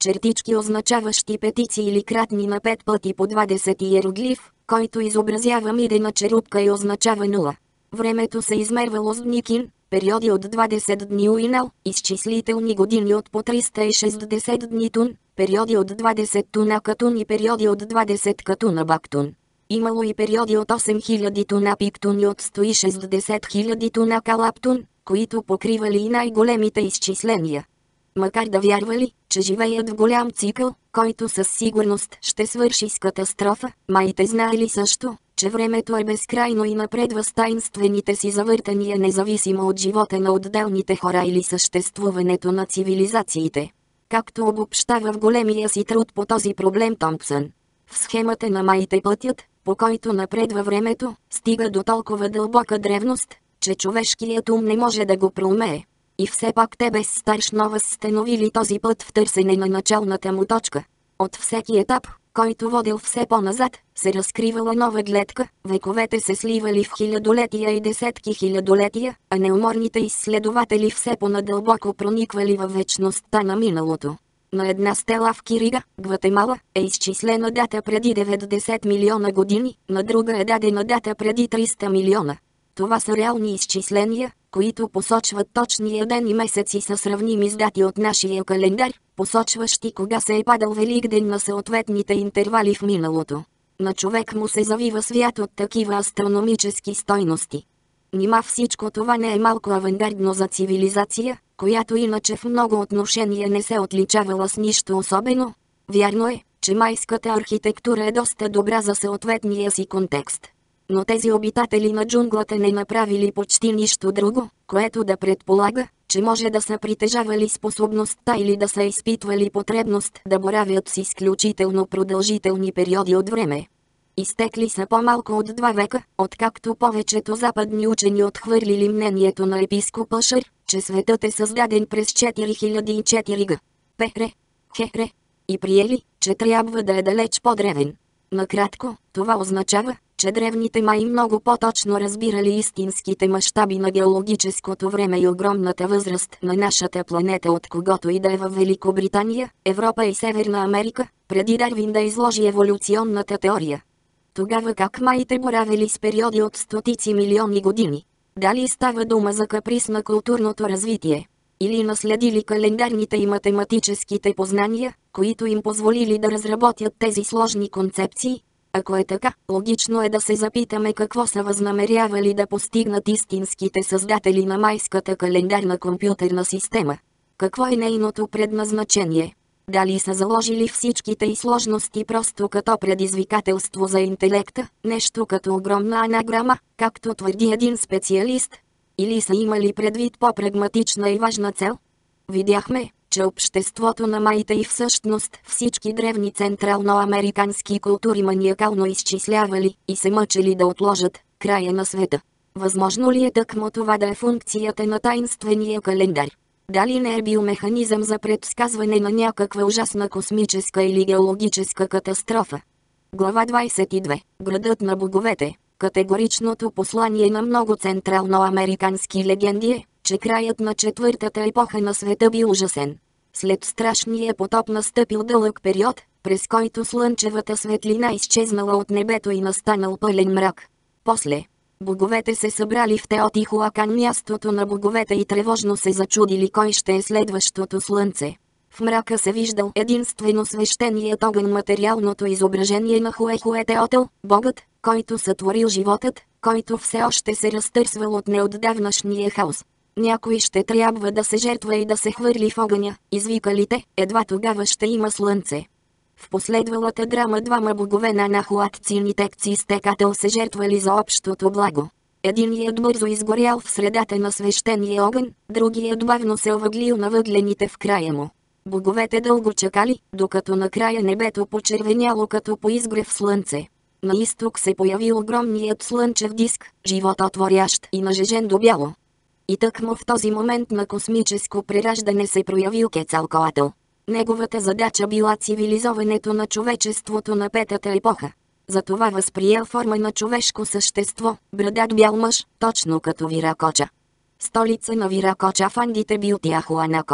чертички, означаващи петици или кратни на пет пъти по двадесет иероглиф, който изобразява мидена черупка и означава нула. Времето се измервало с дникин, периоди от двадесет дни Уинал, изчислителни години от по триста и шестдесет дни Тун, периоди от двадесет туна Катун и периоди от двадесет Катуна Бактун. Имало и периоди от осем хиляди туна Пиктун и от сто и шестдесет хиляди туна Калаптун, които покривали и най-големите изчисления. Макар да вярвали, че живеят в голям цикъл, който със сигурност ще свърши с катастрофа, маите знаели също, че времето е безкрайно и напредва с таинствените си завъртания независимо от живота на отделните хора или съществуването на цивилизациите. Както обобщава в големия си труд по този проблем Томпсън. В схемата на маите пътят, по който напредва времето, стига до толкова дълбока древност, че човешкият ум не може да го проумее. И все пак те без Старшно възстановили този път в търсене на началната му точка. От всеки етап, който водил все по-назад, се разкривала нова гледка, вековете се сливали в хилядолетия и десетки хилядолетия, а неуморните изследователи все по-надълбоко прониквали във вечността на миналото. На една стела в Кирига, Гватемала, е изчислена дата преди деветдесет милиона години, на друга е дадена дата преди триста милиона. Това са реални изчисления, които посочват точния ден и месец и са сравними с дати от нашия календар, посочващи кога се е падал Великден на съответните интервали в миналото. На човек му се завива свят от такива астрономически стойности. Нима всичко това не е малко авангардно за цивилизация, която иначе в много отношения не се отличавала с нищо особено? Вярно е, че майската архитектура е доста добра за съответния си контекст. Но тези обитатели на джунглата не направили почти нищо друго, което да предполага, че може да са притежавали способността или да са изпитвали потребност да боравят с изключително продължителни периоди от време. Изтекли са по-малко от два века, откакто повечето западни учени отхвърлили мнението на епископа Шър, че светът е създаден през четири хиляди и четири г. П Р. Х Р. И приели, че трябва да е далеч по-древен. Накратко, това означава, че древните май много по-точно разбирали истинските мащаби на геологическото време и огромната възраст на нашата планета от когото и да е във Великобритания, Европа и Северна Америка, преди Дарвин да изложи еволюционната теория. Тогава как маите боравели с периоди от стотици милиони години? Дали става дума за каприз на културното развитие? Или наследили календарните и математическите познания, които им позволили да разработят тези сложни концепции? Ако е така, логично е да се запитаме какво са възнамерявали да постигнат истинските създатели на майската календарна компютърна система. Какво е нейното предназначение? Дали са заложили всичките и сложности просто като предизвикателство за интелекта, нещо като огромна анаграма, както твърди един специалист? Или са имали предвид по-прагматична и важна цел? Видяхме, че обществото на маите и всъщност всички древни централноамерикански култури маниакално изчислявали и се мъчили да отложат края на света. Възможно ли е тъкмо това да е функцията на таинствения календар? Дали не е бил механизъм за предсказване на някаква ужасна космическа или геологическа катастрофа? Глава двадесет и две. Градът на боговете. Категоричното послание на много централноамерикански легенди е, че краят на четвъртата епоха на света бил ужасен. След страшния потоп настъпил дълъг период, през който слънчевата светлина изчезнала от небето и настанал пълен мрак. После, боговете се събрали в Теотихуакан, мястото на боговете, и тревожно се зачудили кой ще е следващото слънце. В мрака се виждал единствено свещеният огън, материалното изображение на Хуехуетеотел, богът, който сътворил животът, който все още се разтърсвал от неотдавнашния хаос. Някой ще трябва да се жертва и да се хвърли в огъня, извикали те, едва тогава ще има слънце. В последвалата драма двама богове на Нахуатцин и Текцистекател се жертвали за общото благо. Единият бързо изгорял в средата на свещения огън, другият бавно се овъглил на въглените в края му. Боговете дълго чакали, докато накрая небето почервеняло като по изгрев слънце. На изток се появил огромният слънчев диск, живототворящ и нажежен до бяло. И тъкмо в този момент на космическо прераждане се проявил Кецалкоатъл. Неговата задача била цивилизоването на човечеството на петата епоха. Затова възприел форма на човешко същество, брадат бял мъж, точно като Виракоча. Столица на Виракоча в Андите бил Тиахуанако.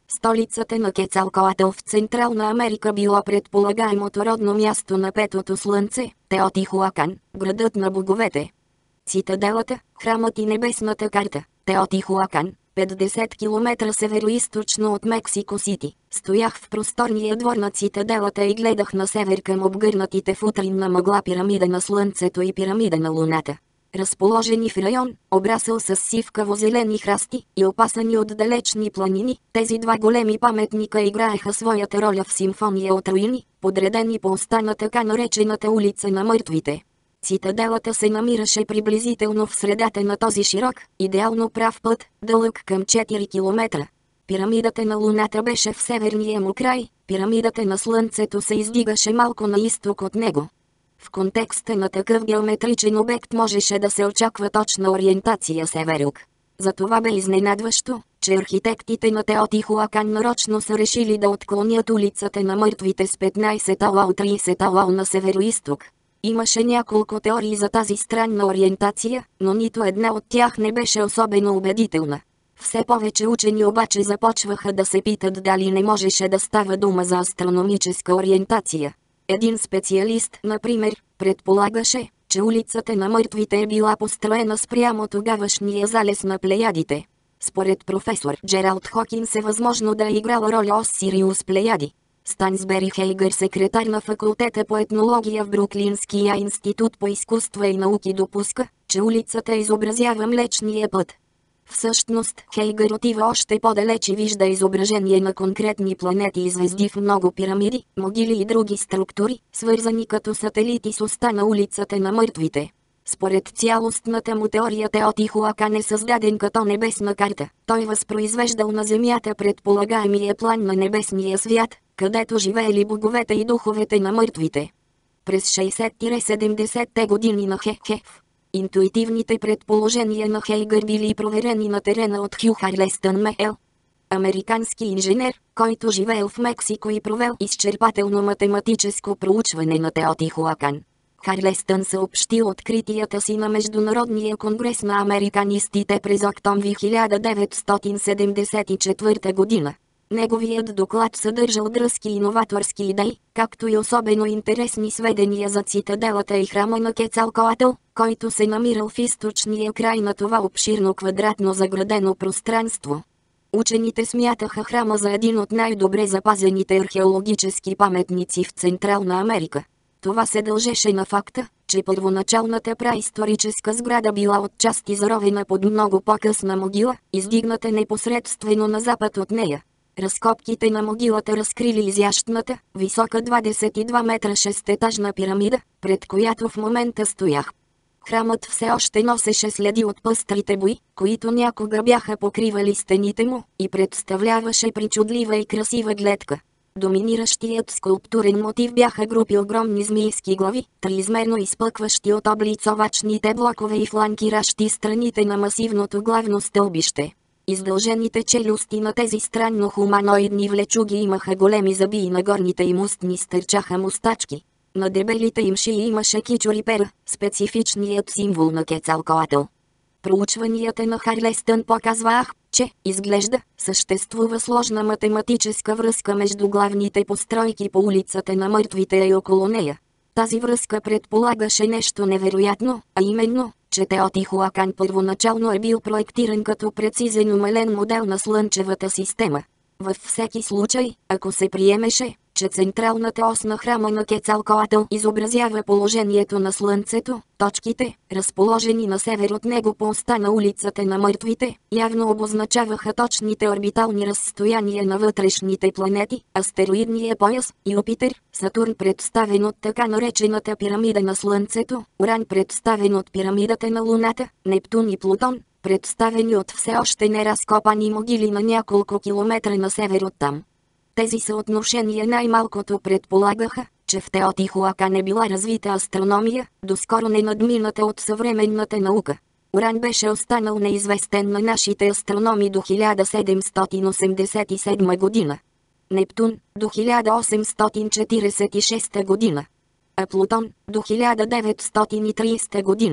Столицата на Кецалкоатл в Централна Америка било предполагаемото родно място на Петото слънце, Теотихуакан, градът на боговете. Цитаделата, храмът и небесната карта, Теотихуакан, петдесет километра североизточно от Мексико Сити. Стоях в просторния двор на цитаделата и гледах на север към обгърнатите в утринна мъгла пирамида на Слънцето и пирамида на Луната. Разположени в район, обрасъл с сивкаво-зелени храсти и опасани от далечни планини, тези два големи паметника играеха своята роля в симфония от руини, подредени по оста на така наречената улица на мъртвите. Цитаделата се намираше приблизително в средата на този широк, идеално прав път, дълъг към четири километра. Пирамидата на Луната беше в северния му край, пирамидата на Слънцето се издигаше малко на изток от него. В контекста на такъв геометричен обект можеше да се очаква точна ориентация север-юг. Затова бе изненадващо, че архитектите на Теотихуакан нарочно са решили да отклонят улицата на мъртвите с петнайсет ала от трийсет ала на североизток. Имаше няколко теории за тази странна ориентация, но нито една от тях не беше особено убедителна. Все повече учени обаче започваха да се питат дали не можеше да става дума за астрономическа ориентация. Един специалист, например, предполагаше, че улицата на мъртвите е била построена спрямо тогавашния залез на Плеядите. Според професор Джералд Хокинс е възможно да е играла роля ос Сириус Плеяди. Стансбери Хейгър, секретар на факултета по етнология в Бруклинския институт по изкуства и науки, допуска, че улицата изобразява Млечния път. Всъщност, Хейгър отива още по-далеч и вижда изображение на конкретни планети и звезди в много пирамиди, могили и други структури, свързани като сателити с оста на улицата на мъртвите. Според цялостната му теория Теотихуакан е създаден като небесна карта. Той възпроизвеждал на Земята предполагаемия план на небесния свят, където живеели боговете и духовете на мъртвите. През шейсет-седемдесетте години на Хехев, интуитивните предположения на Хейгър били проверени на терена от Хю Харлестън Меел, американски инженер, който живеел в Мексико и провел изчерпателно математическо проучване на Теотихуакан. Харлестън съобщил откритията си на Международния конгрес на американистите през октомври хиляда деветстотин седемдесет и четвърта година. Неговият доклад съдържал дръзки и новаторски идеи, както и особено интересни сведения за цитаделата и храма на Кецалкоатл, който се намирал в източния край на това обширно квадратно заградено пространство. Учените смятаха храма за един от най-добре запазените археологически паметници в Централна Америка. Това се дължеше на факта, че първоначалната праисторическа сграда била отчасти заровена под много по-късна могила, издигната непосредствено на запад от нея. Разкопките на могилата разкрили изящната, висока двадесет и два метра шестетажна пирамида, пред която в момента стоях. Храмът все още носеше следи от пъстрите бои, които някога бяха покривали стените му, и представляваше причудлива и красива гледка. Доминиращият скулптурен мотив бяха групи огромни змийски глави, триизмерно изпъкващи от облицовачните блокове и фланкиращи страните на масивното главно стълбище. Издължените челюсти на тези странно хуманоидни влечуги имаха големи зъби и на горните им устни стърчаха мустачки. На дебелите им шии имаше кичури пера, специфичният символ на Кецалкоатл. Проучванията на Харлестън показвах, че, изглежда, съществува сложна математическа връзка между главните постройки по улицата на мъртвите и около нея. Тази връзка предполагаше нещо невероятно, а именно, че Теотихуакан първоначално е бил проектиран като прецизен умален модел на Слънчевата система. Във всеки случай, ако се приемеше, че централната ос на храма на Кецалкоатл изобразява положението на Слънцето, точките, разположени на север от него по оста на улицата на мъртвите, явно обозначаваха точните орбитални разстояния на вътрешните планети, астероидния пояс, Юпитер, Сатурн представен от така наречената пирамида на Слънцето, Уран представен от пирамидата на Луната, Нептун и Плутон, представени от все още неразкопани могили на няколко километра на север оттам. Тези съотношения най-малкото предполагаха, че в Теотихуакан е била развита астрономия, доскоро не надмината от съвременната наука. Уран беше останал неизвестен на нашите астрономи до хиляда седемстотин осемдесет и седма година. Нептун – до хиляда осемстотин четиридесет и шеста година. А Плутон – до хиляда деветстотин и тридесета година.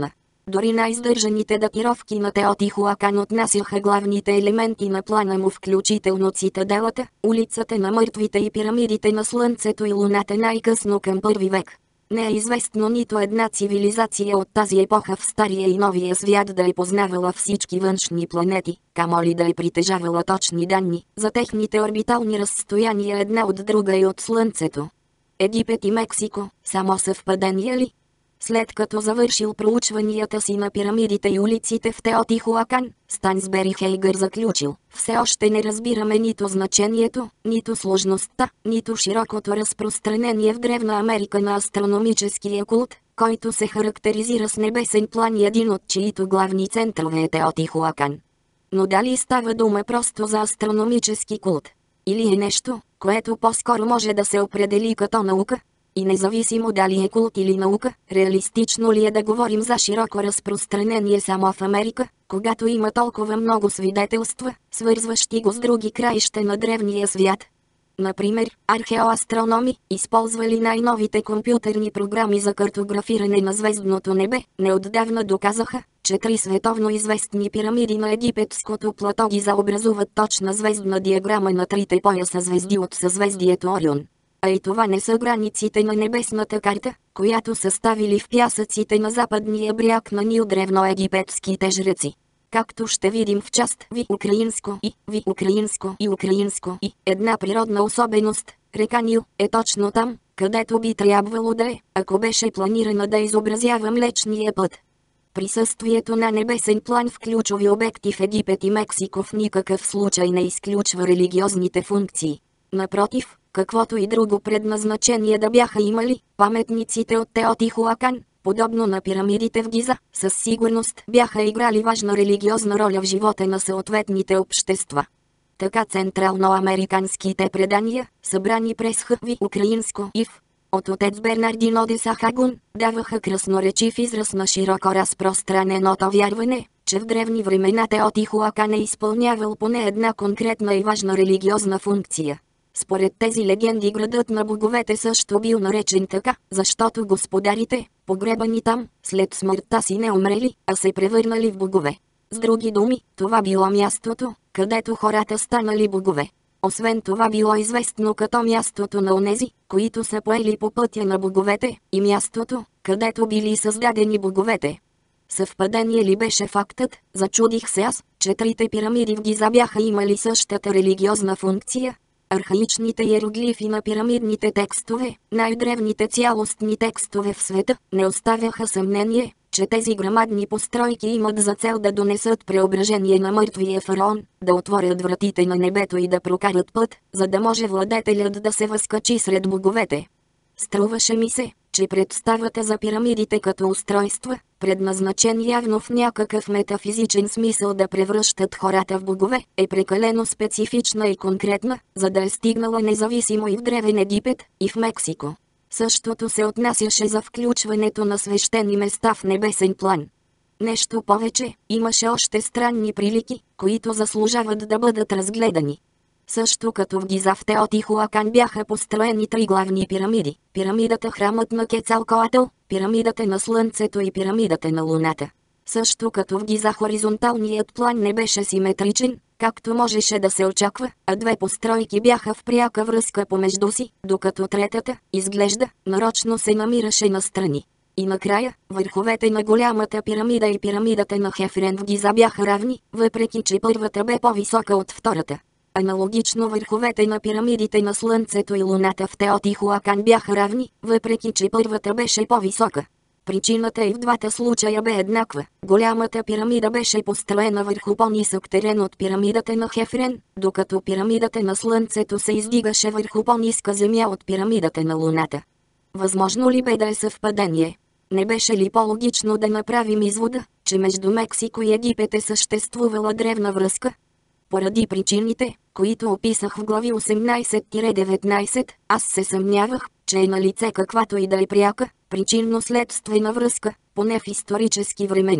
Дори най-издържаните датировки на Теотихуакан отнасяха главните елементи на плана му, включително цитаделата, улицата на мъртвите и пирамидите на Слънцето и Луната, най-късно към първи век. Не е известно нито една цивилизация от тази епоха в Стария и Новия свят да е познавала всички външни планети, камо ли да е притежавала точни данни за техните орбитални разстояния една от друга и от Слънцето. Египет и Мексико, само съвпадение ли? След като завършил проучванията си на пирамидите и улиците в Теотихуакан, Стансбери Хейгър заключил: все още не разбираме нито значението, нито сложността, нито широкото разпространение в Древна Америка на астрономическия култ, който се характеризира с небесен план и един от чието главни центрове е Теотихуакан. Но дали става дума просто за астрономически култ? Или е нещо, което по-скоро може да се определи като наука? И независимо дали е култ или наука, реалистично ли е да говорим за широко разпространение само в Америка, когато има толкова много свидетелства, свързващи го с други краища на древния свят? Например, археоастрономи, използвали най-новите компютърни програми за картографиране на звездното небе, неотдавна доказаха, че три световно известни пирамиди на египетското плато ги заобразуват точна звездна диаграма на трите пояса звезди от съзвездието Орион. А и това не са границите на небесната карта, която са ставили в пясъците на западния бряг на Нил древноегипетските жреци. Както ще видим в част Ви украинско и Ви украинско и украинско и една природна особеност, река Нил е точно там, където би трябвало да е, ако беше планирана да изобразява Млечния път. Присъствието на небесен план в ключови обекти в Египет и Мексико в никакъв случай не изключва религиозните функции. Напротив, каквото и друго предназначение да бяха имали, паметниците от Теотихуакан, подобно на пирамидите в Гиза, със сигурност бяха играли важна религиозна роля в живота на съответните общества. Така централноамериканските предания, събрани през Хви украинско и в от отец Бернардино де Сахагун, даваха красноречив израз на широко разпространеното вярване, че в древни времена Теотихуакан е изпълнявал поне една конкретна и важна религиозна функция. Според тези легенди градът на боговете също бил наречен така, защото господарите, погребани там, след смъртта си не умрели, а се превърнали в богове. С други думи, това било мястото, където хората станали богове. Освен това било известно като мястото на онези, които са поели по пътя на боговете, и мястото, където били създадени боговете. Съвпадение ли беше фактът, зачудих се аз, че трите пирамиди в Гиза бяха имали същата религиозна функция? Архаичните иероглифи на пирамидните текстове, най-древните цялостни текстове в света, не оставяха съмнение, че тези грамадни постройки имат за цел да донесат преображение на мъртвия фараон, да отворят вратите на небето и да прокарат път, за да може владетелят да се възкачи сред боговете. Струваше ми се, че представата за пирамидите като устройства, предназначени явно в някакъв метафизичен смисъл да превръщат хората в богове, е прекалено специфична и конкретна, за да е стигнала независимо и в Древен Египет, и в Мексико. Същото се отнасяше за включването на свещени места в небесен план. Нещо повече, имаше още странни прилики, които заслужават да бъдат разгледани. Също като в Гиза в Теотихуакан бяха построени три главни пирамиди – пирамидата храмът на Кецалкоатъл, пирамидата на Слънцето и пирамидата на Луната. Също като в Гиза хоризонталният план не беше симетричен, както можеше да се очаква, а две постройки бяха в пряка връзка помежду си, докато третата, изглежда, нарочно се намираше настрани. И накрая, върховете на голямата пирамида и пирамидата на Хефрен в Гиза бяха равни, въпреки че първата бе по-висока от втората. Аналогично върховете на пирамидите на Слънцето и Луната в Теотихуакан бяха равни, въпреки че първата беше по-висока. Причината и в двата случая бе еднаква. Голямата пирамида беше построена върху по-нисък терен от пирамидата на Хефрен, докато пирамидата на Слънцето се издигаше върху по-ниска земя от пирамидата на Луната. Възможно ли бе да е съвпадение? Не беше ли по-логично да направим извода, че между Мексико и Египет е съществувала древна връзка? Поради причините, които описах в глави осемнайсет до деветнайсет, аз се съмнявах, че е на лице каквато и да е пряка, причинно-следствена връзка, поне в исторически времена.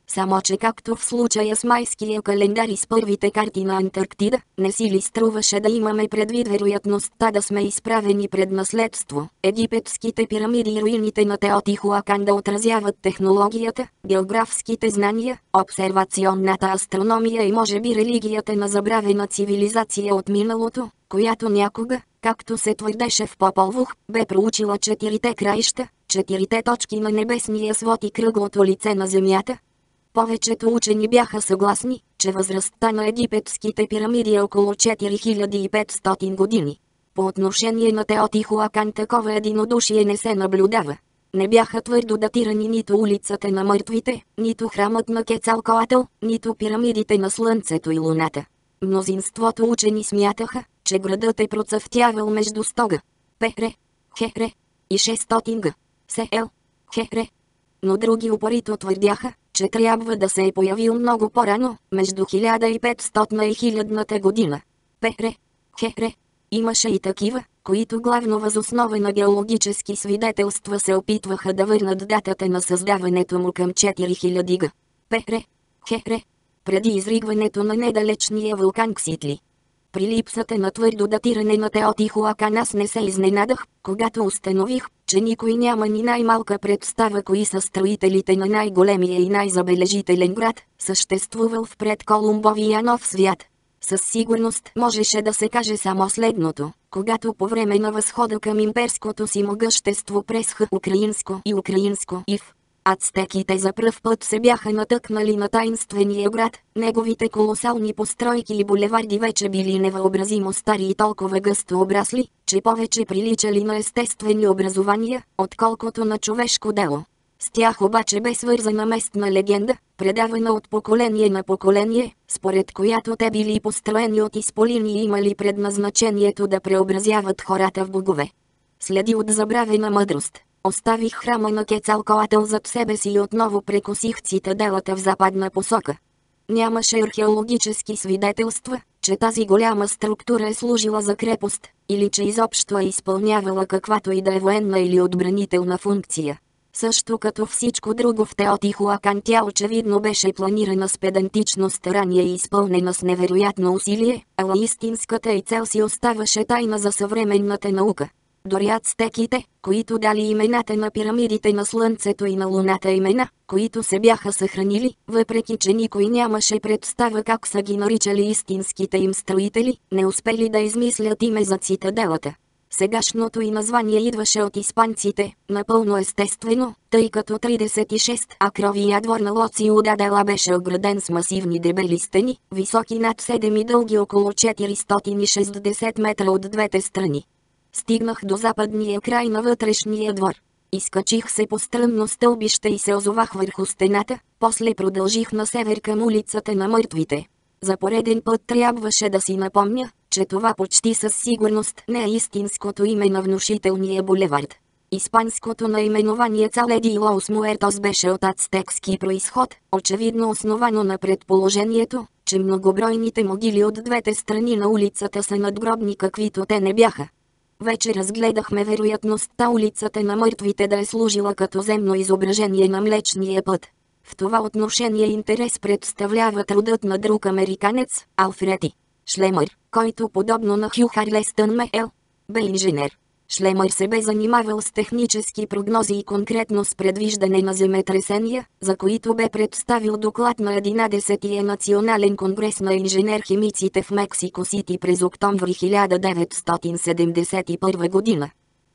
Само че както в случая с майския календар и с първите карти на Антарктида, не си ли струваше да имаме предвид вероятността да сме изправени пред наследство. Египетските пирамиди и руините на Теотихуакан да отразяват технологията, географските знания, обсервационната астрономия и може би религията на забравена цивилизация от миналото, която някога, както се твърдеше в Попол Vuh, бе проучила четирите краища, четирите точки на небесния свод и кръглото лице на земята. Повечето учени бяха съгласни, че възрастта на египетските пирамиди е около четири хиляди и петстотин години. По отношение на Теотихуакан такова единодушие не се наблюдава. Не бяха твърдо датирани нито улицата на мъртвите, нито храмът на Кецалкоатл, нито пирамидите на Слънцето и Луната. Мнозинството учени смятаха, че градът е процъфтявал между сто г. Пехре, Хехре и шестстотин г. Сел, Хехре. Но други упорито твърдяха, че трябва да се е появил много по-рано, между хиляда и петстотна и хилядната година. Пехре, Хехре. Имаше и такива, които главно въз основа на геологически свидетелства се опитваха да върнат датата на създаването му към четири хиляди г. Пехре, Хехре. Преди изригването на недалечния вулкан Кситли. При липсата на твърдо датиране на Теотихуакан аз не се изненадах, когато установих, че никой няма ни най-малка представа кои са строителите на най-големия и най-забележителен град, съществувал в предколумбовия нов свят. Със сигурност можеше да се каже само следното: когато по време на възхода към имперското си могъщество през украинско и украинско ив, ацтеките за пръв път се бяха натъкнали на таинствения град, неговите колосални постройки и булеварди вече били невъобразимо стари и толкова гъсто обрасли, че повече приличали на естествени образования, отколкото на човешко дело. С тях обаче бе свързана местна легенда, предавана от поколение на поколение, според която те били построени от изполини и имали предназначението да преобразяват хората в богове. Следи от забравена мъдрост. Оставих храма на Кецалкоатл зад себе си и отново прекосих цитаделата в западна посока. Нямаше археологически свидетелства, че тази голяма структура е служила за крепост, или че изобщо е изпълнявала каквато и да е военна или отбранителна функция. Също като всичко друго в Теотихуакан тя очевидно беше планирана с педантично старание и изпълнена с невероятно усилие, ала истинската й цел си оставаше тайна за съвременната наука. Дори ацтеките, които дали имената на пирамидите на Слънцето и на Луната, имена, които се бяха съхранили, въпреки че никой нямаше представа как са ги наричали истинските им строители, не успели да измислят име за цитаделата. Сегашното й название идваше от испанците, напълно естествено, тъй като тридесет и шест акровия двор на Лоциуда дела беше ограден с масивни дебели стени, високи над седем и дълги около четиристотин и шестдесет метра от двете страни. Стигнах до западния край на вътрешния двор. Изкачих се по стръмно стълбище и се озовах върху стената, после продължих на север към улицата на мъртвите. За пореден път трябваше да си напомня, че това почти със сигурност не е истинското име на внушителния булевард. Испанското наименование Цаледи и Лоус Муертос беше от ацтекски произход, очевидно основано на предположението, че многобройните могили от двете страни на улицата са надгробни каквито те не бяха. Вече разгледахме вероятността улицата на мъртвите да е служила като земно изображение на Млечния път. В това отношение интерес представлява трудът на друг американец, Алфред И. Шлемър, който подобно на Хю Харлестън Меел, бе инженер. Шлемър се бе занимавал с технически прогнози и конкретно с предвиждане на земетресения, за които бе представил доклад на единадесетия национален конгрес на инженер-химиците в Мексико Сити през октомври хиляда деветстотин седемдесет и първа година.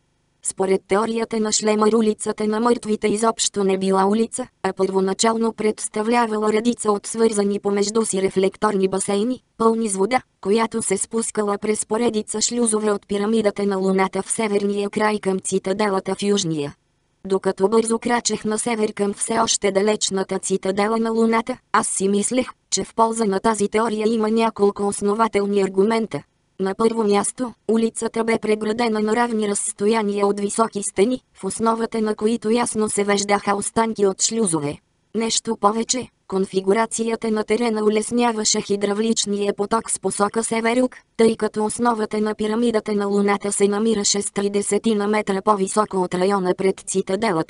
Според теорията на Шлемър улицата на мъртвите изобщо не била улица, а първоначално представлявала редица от свързани помежду си рефлекторни басейни, пълни с вода, която се спускала през поредица шлюзове от пирамидата на Луната в северния край към цитаделата в южния. Докато бързо крачех на север към все още далечната цитадела на Луната, аз си мислех, че в полза на тази теория има няколко основателни аргумента. На първо място, улицата бе преградена на равни разстояния от високи стени, в основата на които ясно се веждаха останки от шлюзове. Нещо повече, конфигурацията на терена улесняваше хидравличния поток с посока север-юг, тъй като основата на пирамидата на Луната се намираше с тридесет на метра по-високо от района пред цитаделата.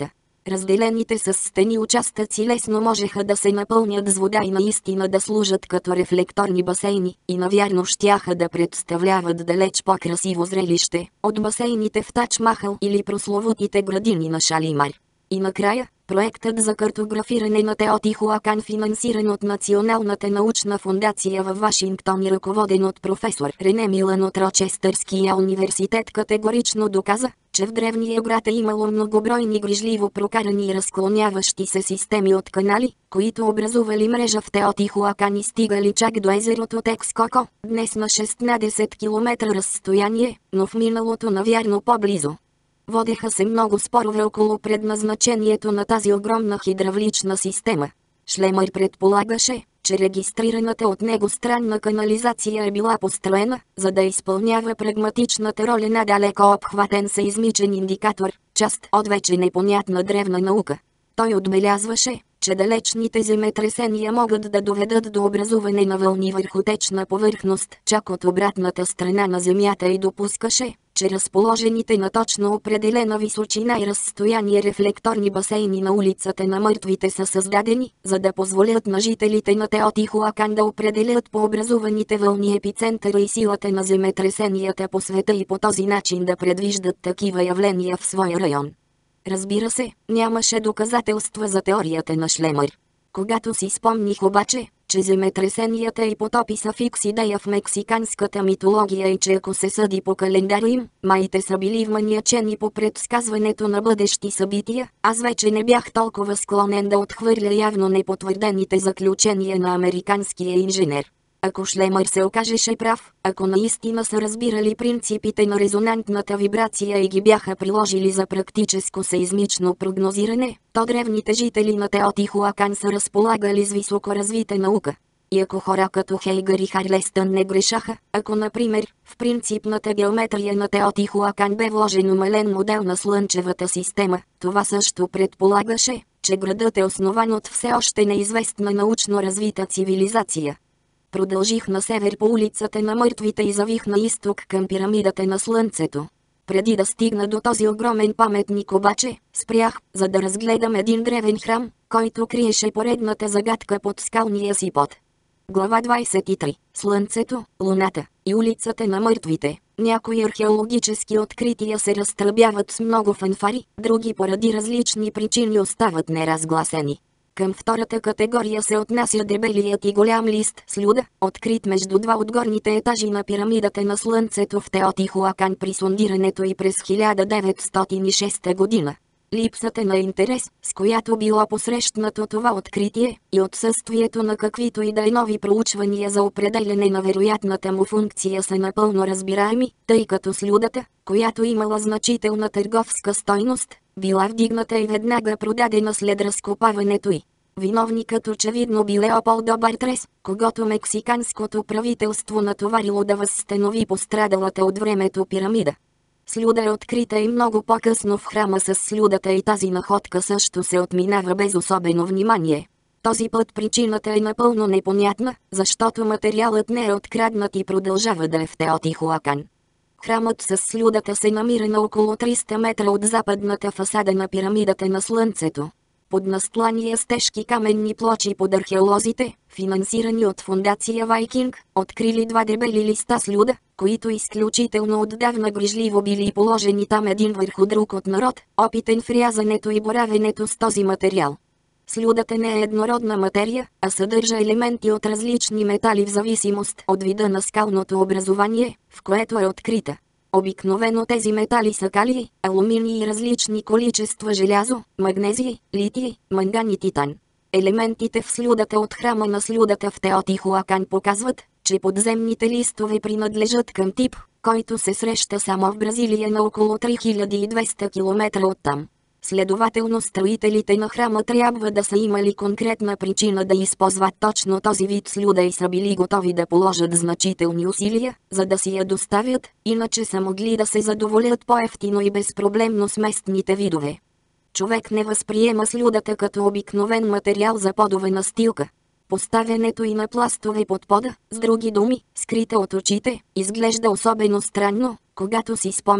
Разделените с стени участъци лесно можеха да се напълнят с вода и наистина да служат като рефлекторни басейни, и навярно щяха да представляват далеч по-красиво зрелище от басейните в Тадж Махал или прословутите градини на Шалимар. И накрая, проектът за картографиране на Теотихуакан, финансиран от Националната научна фундация във Вашингтон и ръководен от професор Рене Милан от Рочестърския университет, категорично доказа, че в древния град е имало многобройни грижливо прокарани и разклоняващи се системи от канали, които образували мрежа в Теотихуакан и стигали чак до езерото Текскоко, днес на шестнадесет километра разстояние, но в миналото навярно по-близо. Водеха се много спорове около предназначението на тази огромна хидравлична система. Шлемър предполагаше, че регистрираната от него странна канализация е била построена, за да изпълнява прагматичната роля на далеко обхватен сеизмичен индикатор, част от вече непонятна древна наука. Той отбелязваше, че далечните земетресения могат да доведат до образуване на вълни върху течна повърхност чак от обратната страна на Земята и допускаше, че разположените на точно определена височина и разстояние рефлекторни басейни на улицата на мъртвите са създадени, за да позволят на жителите на Теотихуакан да определят по образуваните вълни епицентъра и силата на земетресенията по света и по този начин да предвиждат такива явления в своя район. Разбира се, нямаше доказателства за теорията на Шлемър. Когато си спомних обаче, че земетресенията и потопи са фикс идея в мексиканската митология и че ако се съди по календара им, маите са били вманиачени по предсказването на бъдещи събития, аз вече не бях толкова склонен да отхвърля явно непотвърдените заключения на американския инженер. Ако Шлемър се окажеше прав, ако наистина са разбирали принципите на резонантната вибрация и ги бяха приложили за практическо сеизмично прогнозиране, то древните жители на Теотихуакан са разполагали с високоразвита наука. И ако хора като Хейгър и Харлестън не грешаха, ако например, в принципната геометрия на Теотихуакан бе вложен умален модел на Слънчевата система, това също предполагаше, че градът е основан от все още неизвестна научно развита цивилизация. Продължих на север по улицата на мъртвите и завих на изток към пирамидата на Слънцето. Преди да стигна до този огромен паметник обаче, спрях, за да разгледам един древен храм, който криеше поредната загадка под скалния си под. Глава двадесет и три. Слънцето, Луната и улицата на мъртвите. Някои археологически открития се разтръбяват с много фанфари, други поради различни причини остават неразгласени. Към втората категория се отнася дебелият и голям лист слюда, открит между два от горните етажи на пирамидата на Слънцето в Теотихуакан при сондирането и през хиляда деветстотин и шеста година. Липсата на интерес, с която било посрещнато това откритие, и отсъствието на каквито и да е нови проучвания за определяне на вероятната му функция са напълно разбираеми, тъй като слюдата, която имала значителна търговска стойност, била вдигната и веднага продадена след разкопаването й. Виновникът очевидно бил Леополдо Бартрес, когото мексиканското правителство натоварило да възстанови пострадалата от времето пирамида. Слюда е открита и много по-късно в храма с слюдата и тази находка също се отминава без особено внимание. Този път причината е напълно непонятна, защото материалът не е откраднат и продължава да е в Теотихуакан. Храмът с слюдата се намира на около триста метра от западната фасада на пирамидата на Слънцето. Под настлания с тежки каменни плочи под археолозите, финансирани от фундация Вайкинг, открили два дебели листа слюда, които изключително отдавна грижливо били положени там един върху друг от народ, опитен в рязането и боравенето с този материал. Слюдата не е еднородна материя, а съдържа елементи от различни метали в зависимост от вида на скалното образование, в което е открита. Обикновено тези метали са калий, алуминий и различни количества желязо, магнезий, литий, манган и титан. Елементите в слюдата от храма на слюдата в Теотихуакан показват, че подземните листове принадлежат към тип, който се среща само в Бразилия на около три хиляди и двеста километра оттам. Следователно строителите на храма трябва да са имали конкретна причина да използват точно този вид слюда и са били готови да положат значителни усилия, за да си я доставят, иначе са могли да се задоволят по-евтино и безпроблемно с местните видове. Човек не възприема слюдата като обикновен материал за подова настилка. Поставянето и на пластове под пода, с други думи, скрита от очите, изглежда особено странно, когато си спомним,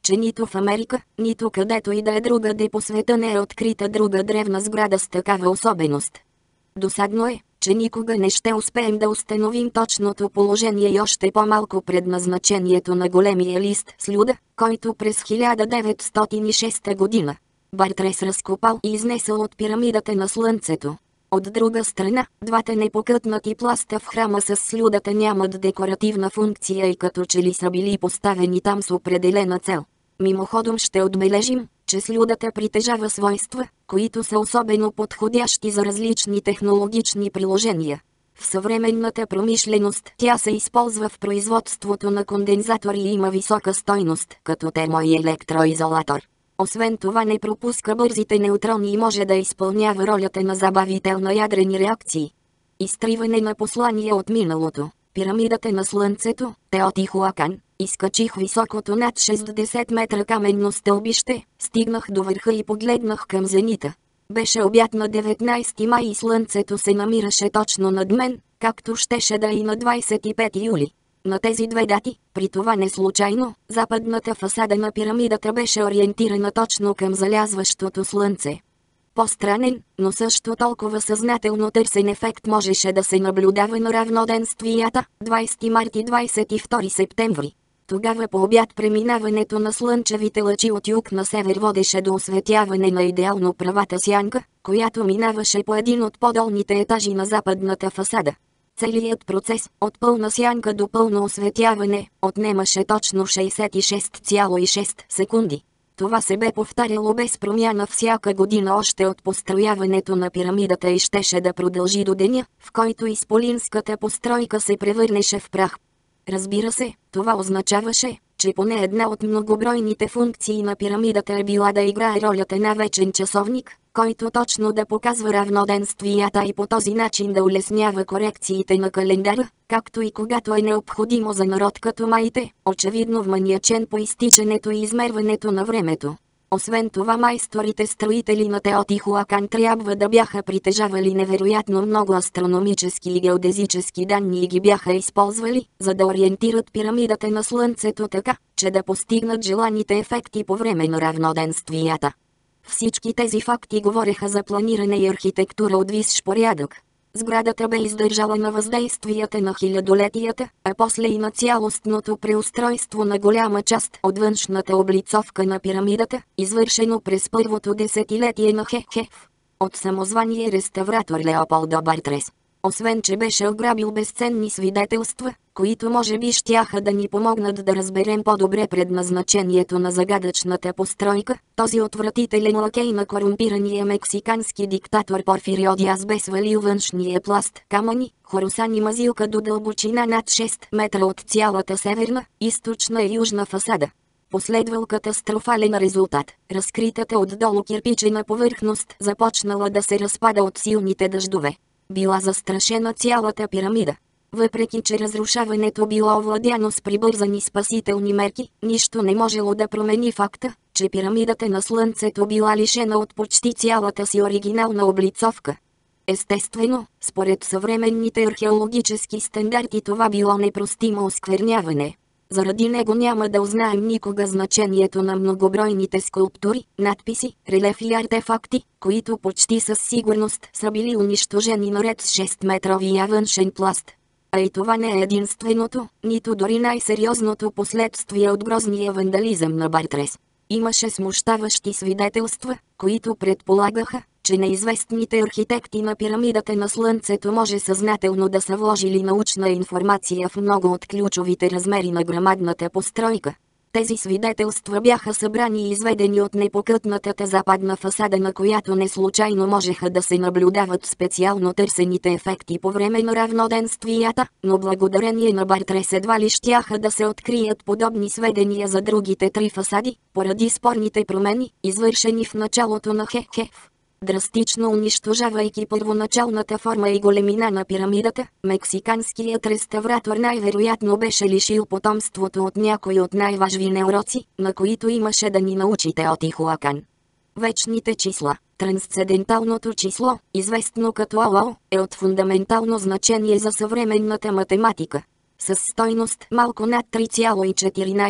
че нито в Америка, нито където и да е другаде по света не е открита друга древна сграда с такава особеност. Досадно е, че никога не ще успеем да установим точното положение и още по-малко предназначението на големия лист слюда, който през хиляда деветстотин и шеста година Бартрес разкопал и изнесъл от пирамидата на Слънцето. От друга страна, двата непокътнати пласта в храма с слюдата нямат декоративна функция и като че ли са били поставени там с определена цел. Мимоходом ще отбележим, че слюдата притежава свойства, които са особено подходящи за различни технологични приложения. В съвременната промишленост тя се използва в производството на кондензатори и има висока стойност като термо- и електроизолатор. Освен това не пропуска бързите неутрони и може да изпълнява ролята на забавител на ядрени реакции. Изтриване на послания от миналото. Пирамидата на Слънцето, Теотихуакан, изкачих високото над шестдесет метра каменно стълбище, стигнах до върха и погледнах към зенита. Беше обяд на деветнайсети май и Слънцето се намираше точно над мен, както щеше да и на двайсет и пети юли. На тези две дати, при това не случайно, западната фасада на пирамидата беше ориентирана точно към залязващото слънце. По-странен, но също толкова съзнателно търсен ефект можеше да се наблюдава на равноденствията, двайсети март и двайсет и втори септември. Тогава по обяд преминаването на слънчевите лъчи от юг на север водеше до осветяване на идеално правата сянка, която минаваше по един от по-долните етажи на западната фасада. Целият процес, от пълна сянка до пълно осветяване, отнемаше точно шейсет и шест цяло и шест секунди. Това се бе повтаряло без промяна всяка година още от построяването на пирамидата и щеше да продължи до деня, в който изполинската постройка се превърнеше в прах. Разбира се, това означаваше, че поне една от многобройните функции на пирамидата е била да играе ролята на вечен часовник, който точно да показва равноденствията и по този начин да улеснява корекциите на календара, както и когато е необходимо за народ като маите, очевидно вманиачен по изтичането и измерването на времето. Освен това майсторите строители на Теотихуакан трябва да бяха притежавали невероятно много астрономически и геодезически данни и ги бяха използвали, за да ориентират пирамидата на Слънцето така, че да постигнат желаните ефекти по време на равноденствията. Всички тези факти говореха за планиране и архитектура от висш порядък. Сградата бе издържала на въздействията на хилядолетията, а после и на цялостното преустройство на голяма част от външната облицовка на пирамидата, извършено през първото десетилетие на Хехеф. От самозвание реставратор Леополдо Бартрес. Освен че беше ограбил безценни свидетелства, които може би щяха да ни помогнат да разберем по-добре предназначението на загадъчната постройка, този отвратителен лакей на корумпирания мексикански диктатор Порфирио Диаз бе свалил външния пласт камъни, хоросани мазилка до дълбочина над шест метра от цялата северна, източна и южна фасада. Последвал катастрофален резултат. Разкритата отдолу кирпичена повърхност започнала да се разпада от силните дъждове. Била застрашена цялата пирамида. Въпреки че разрушаването било овладяно с прибързани спасителни мерки, нищо не можело да промени факта, че пирамидата на Слънцето била лишена от почти цялата си оригинална облицовка. Естествено, според съвременните археологически стандарти това било непростимо оскверняване. Заради него няма да узнаем никога значението на многобройните скулптури, надписи, релефи и артефакти, които почти със сигурност са били унищожени наред с шестметровия външен пласт. А и това не е единственото, нито дори най-сериозното последствие от грозния вандализъм на Бартрес. Имаше смущаващи свидетелства, които предполагаха, че неизвестните архитекти на пирамидата на Слънцето може съзнателно да са вложили научна информация в много от ключовите размери на грамадната постройка. Тези свидетелства бяха събрани и изведени от непокътнатата западна фасада, на която не случайно можеха да се наблюдават специално търсените ефекти по време на равноденствията, но благодарение на Бартрес едва ли щяха да се открият подобни сведения за другите три фасади, поради спорните промени, извършени в началото на Хехеф. Драстично унищожавайки първоначалната форма и големина на пирамидата, мексиканският реставратор най-вероятно беше лишил потомството от някои от най-важни уроци, на които имаше да ни научи Теотихуакан. Вечните числа. Трансценденталното число, известно като ООО, е от фундаментално значение за съвременната математика. С стойност малко над три цяло и четиринайсет,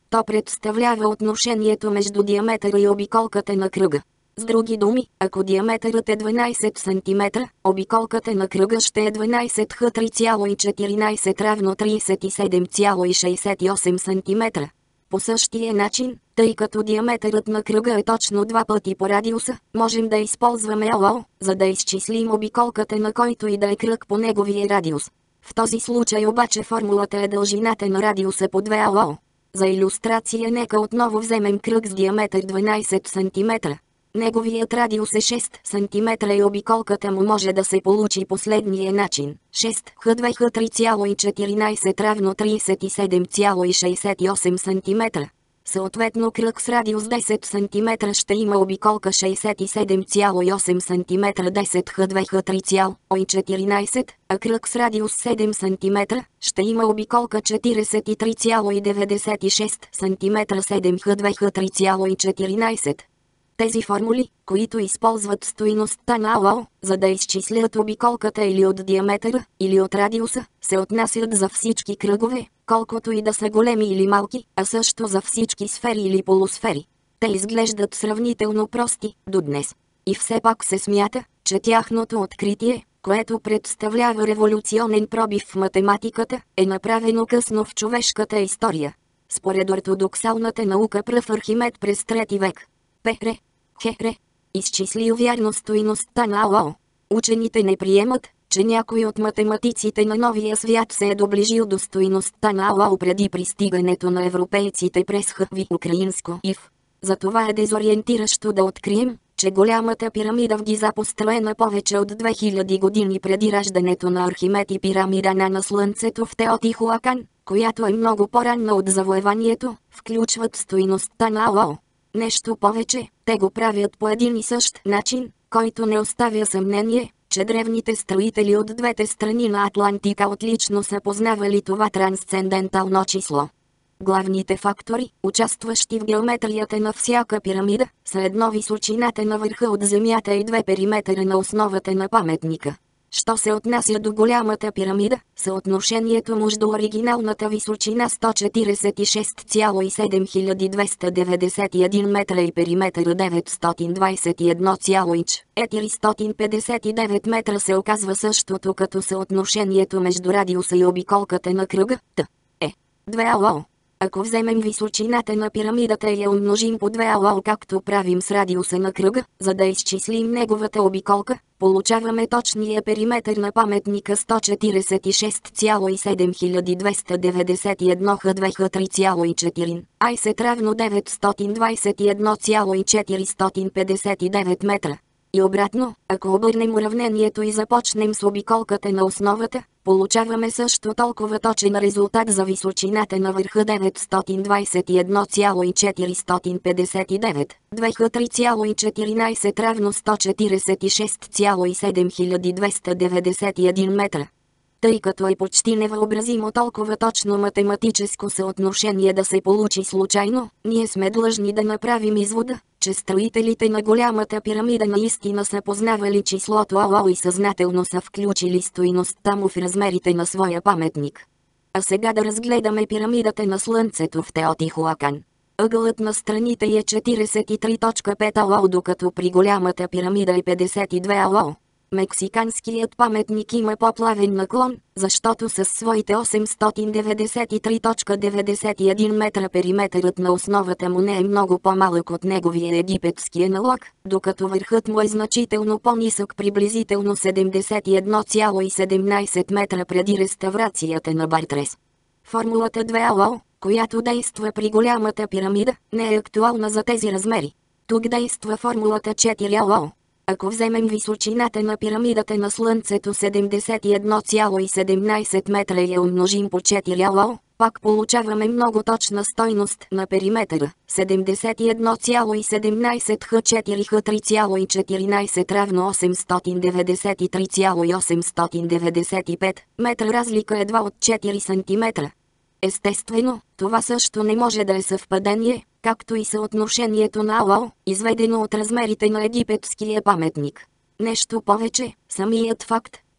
То представлява отношението между диаметъра и обиколката на кръга. С други думи, ако диаметърът е дванайсет сантиметра, обиколката на кръга ще е дванайсет х три цяло и четиринайсет равно трийсет и седем цяло и шейсет и осем сантиметра. По същия начин, тъй като диаметърът на кръга е точно два пъти по радиуса, можем да използваме ОО, за да изчислим обиколката на който и да е кръг по неговия радиус. В този случай обаче формулата е дължината на радиуса по две ОО. За илюстрация нека отново вземем кръг с диаметър дванайсет сантиметра. Неговият радиус е шест сантиметра и обиколката му може да се получи последния начин. шест х две х три цяло и четиринайсет равно трийсет и седем цяло и шейсет и осем сантиметра. Съответно кръг с радиус десет сантиметра ще има обиколка шейсет и седем цяло и осем сантиметра десет х две х три цяло и четиринайсет, а кръг с радиус седем сантиметра ще има обиколка четирийсет и три цяло и деветдесет и шест сантиметра седем х две х три цяло и четиринайсет. Тези формули, които използват стойността на ОО, за да изчислят обиколката или от диаметъра, или от радиуса, се отнасят за всички кръгове, колкото и да са големи или малки, а също за всички сфери или полусфери. Те изглеждат сравнително прости до днес. И все пак се смята, че тяхното откритие, което представлява революционен пробив в математиката, е направено късно в човешката история. Според ортодоксалната наука пръв Архимед през трети век Пре, Хере, изчислил вярно стойността на ОО. Учените не приемат, че някой от математиците на новия свят се е доближил до стойността на ОО преди пристигането на европейците през Хви украинско ив. Затова е дезориентиращо да открием, че голямата пирамида в Гиза, построена повече от две хиляди години преди раждането на Архимед, и пирамида на Слънцето в Теотихуакан, която е много по-ранна от завоеванието, включват стойността на ОО. Нещо повече, те го правят по един и същ начин, който не оставя съмнение, че древните строители от двете страни на Атлантика отлично са познавали това трансцендентално число. Главните фактори, участващи в геометрията на всяка пирамида, са едно височината на върха от земята и две периметъра на основата на паметника. Що се отнася до голямата пирамида, съотношението между оригиналната височина сто четирийсет и шест цяло и седем хиляди двеста деветдесет и един метра и периметъра деветстотин двадесет и едно цяло и четиристотин петдесет и девет метра се оказва същото като съотношението между радиуса и обиколката на кръга, т. е две ОО. Ако вземем височината на пирамидата и я умножим по две ОО, както правим с радиуса на кръга, за да изчислим неговата обиколка, получаваме точния периметър на паметника сто четирийсет и шест цяло и седем хиляди двеста деветдесет и едно х две х три цяло и четиринайсет равно деветстотин двадесет и едно цяло и четиристотин петдесет и девет метра. И обратно, ако обърнем уравнението и започнем с обиколката на основата, получаваме също толкова точен резултат за височината на върха деветстотин двадесет и едно цяло и четиристотин петдесет и девет, две х три цяло и четиринайсет равно сто четирийсет и шест цяло и седем хиляди двеста деветдесет и един метра. Тъй като е почти невъобразимо толкова точно математическо съотношение да се получи случайно, ние сме длъжни да направим извода, че строителите на голямата пирамида наистина са познавали числото ОО и съзнателно са включили стойността му в размерите на своя паметник. А сега да разгледаме пирамидата на Слънцето в Теотихуакан. Ъгълът на страните е четирийсет и три цяло пет ОО, докато при голямата пирамида е петдесет и две ОО. Мексиканският паметник има по-плавен наклон, защото със своите осемстотин деветдесет и три цяло деветдесет и един метра периметърът на основата му не е много по-малък от неговия египетски аналог, докато върхът му е значително по-нисък, приблизително седемдесет и едно цяло и седемнайсет метра преди реставрацията на Бартрес. Формулата две ОО, която действа при голямата пирамида, не е актуална за тези размери. Тук действа формулата четири ОО. Ако вземем височината на пирамидата на Слънцето седемдесет и едно цяло и седемнайсет метра и я умножим по четири ОО, пак получаваме много точна стойност на периметъра – седемдесет и едно цяло и седемнайсет х четири х три цяло и четиринайсет равно осемстотин деветдесет и три цяло и осемстотин деветдесет и пет метра, разлика едва от четири сантиметра. Естествено, това също не може да е съвпадение, както и съотношението на ОО, изведено от размерите на египетския паметник. Нещо повече, самият факт,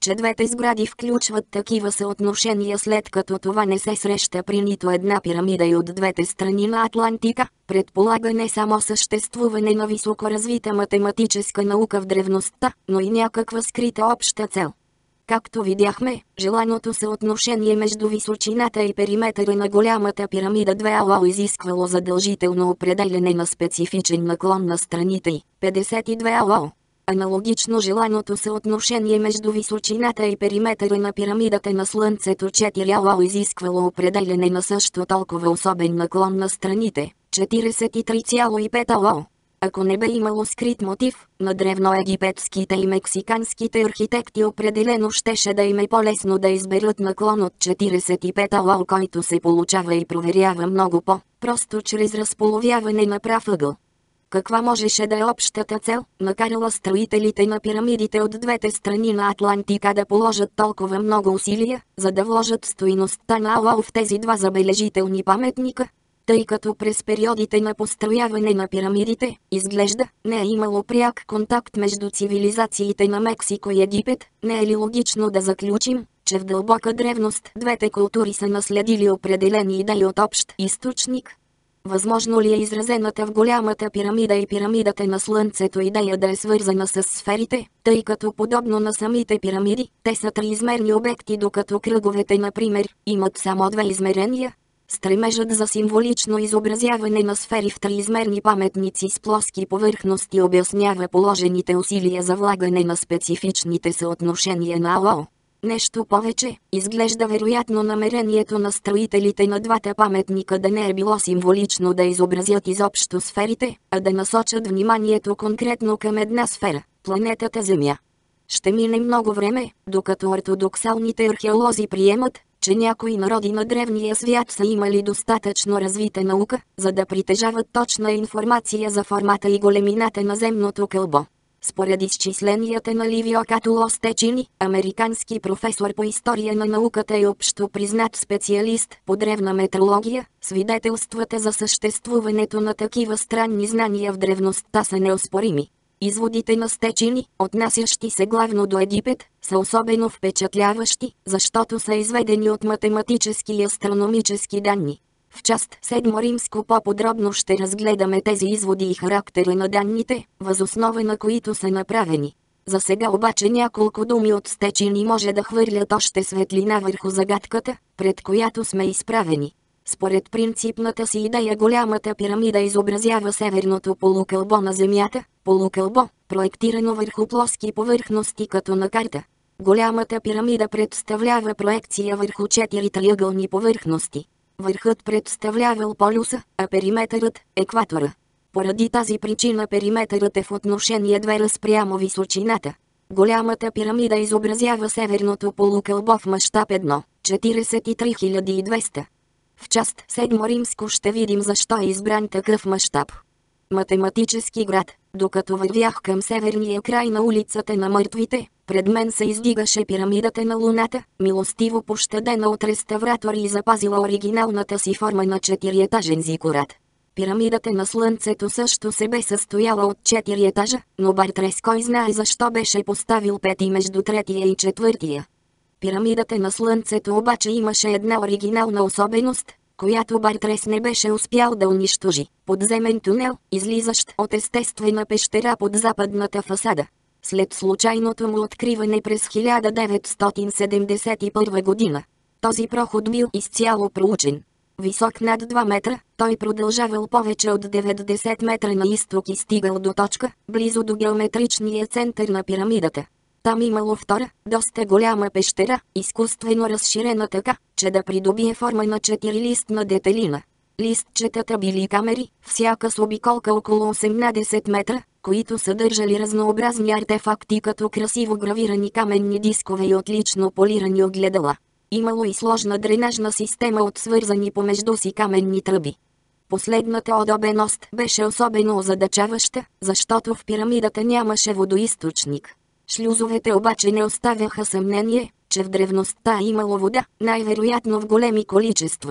че двете сгради включват такива съотношения, след като това не се среща при нито една пирамида и от двете страни на Атлантика, предполага не само съществуване на високоразвита математическа наука в древността, но и някаква скрита обща цел. Както видяхме, желаното съотношение между височината и периметъра на голямата пирамида две ало изисквало задължително определяне на специфичен наклон на страните й – петдесет и две ало. Аналогично желаното съотношение между височината и периметъра на пирамидата на Слънцето четири ало изисквало определяне на също толкова особен наклон на страните – четиридесет и три цяло и пет ало. Ако не бе имало скрит мотив, на древноегипетските и мексиканските архитекти определено щеше да им е по-лесно да изберат наклон от четиридесет и пет ало, който се получава и проверява много по-просто чрез разполовяване на прав ъгъл. Каква можеше да е общата цел, накарала строителите на пирамидите от двете страни на Атлантика да положат толкова много усилия, за да вложат стойността на ало в тези два забележителни паметника? Тъй като през периодите на построяване на пирамидите, изглежда, не е имало пряк контакт между цивилизациите на Мексико и Египет, не е ли логично да заключим, че в дълбока древност двете култури са наследили определени идеи от общ източник? Възможно ли е изразената в голямата пирамида и пирамидата на Слънцето идея да е свързана с сферите, тъй като подобно на самите пирамиди, те са триизмерни обекти, докато кръговете, например, имат само две измерения? Стремежът за символично изобразяване на сфери в триизмерни паметници с плоски повърхности обяснява положените усилия за влагане на специфичните съотношения на ало. Нещо повече, изглежда вероятно намерението на строителите на двата паметника да не е било символично да изобразят изобщо сферите, а да насочат вниманието конкретно към една сфера – планетата Земя. Ще мине много време, докато ортодоксалните археолози приемат, че някои народи на древния свят са имали достатъчно развита наука, за да притежават точна информация за формата и големината на земното кълбо. Според изчисленията на Ливио Катуло Стечини, американски професор по история на науката и общо признат специалист по древна метрология, свидетелствата за съществуването на такива странни знания в древността са неоспорими. Изводите на Стечини, отнасящи се главно до Египет, са особено впечатляващи, защото са изведени от математически и астрономически данни. В част седмо римско по-подробно ще разгледаме тези изводи и характера на данните, въз основа на които са направени. За сега обаче няколко думи от Стечини може да хвърлят още светлина върху загадката, пред която сме изправени. Според принципната си идея голямата пирамида изобразява северното полукълбо на Земята, полукълбо, проектирано върху плоски повърхности като на карта. Голямата пирамида представлява проекция върху четири триъгълни повърхности. Върхът представлявал полюса, а периметърът – екватора. Поради тази причина периметърът е в отношение две спрямо височината. Голямата пирамида изобразява северното полукълбо в мащаб едно – четиридесет и три хиляди и двеста. В част седмо римско ще видим защо е избран такъв мащаб. Математически град. Докато вървях към северния край на улицата на мъртвите, пред мен се издигаше пирамидата на Луната, милостиво пощадена от реставратори и запазила оригиналната си форма на четириетажен зикурат. Пирамидата на Слънцето също се бе състояла от четири етажа, но Бартрес кой знае защо беше поставил пети между третия и четвъртия. Пирамидата на Слънцето обаче имаше една оригинална особеност, която Бартрес не беше успял да унищожи – подземен тунел, излизащ от естествена пещера под западната фасада. След случайното му откриване през хиляда деветстотин седемдесет и първа година, този проход бил изцяло проучен. Висок над два метра, той продължавал повече от деветдесет метра на изток и стигал до точка, близо до геометричния център на пирамидата. Там имало втора, доста голяма пещера, изкуствено разширена така, че да придобие форма на четирилистна детелина. Листчетата били камери, всяка с обиколка около осемнадесет метра, които съдържали разнообразни артефакти като красиво гравирани каменни дискове и отлично полирани огледала. Имало и сложна дренажна система от свързани помежду си каменни тръби. Последната одобеност беше особено озадачаваща, защото в пирамидата нямаше водоизточник. Шлюзовете обаче не оставяха съмнение, че в древността е имало вода, най-вероятно в големи количества.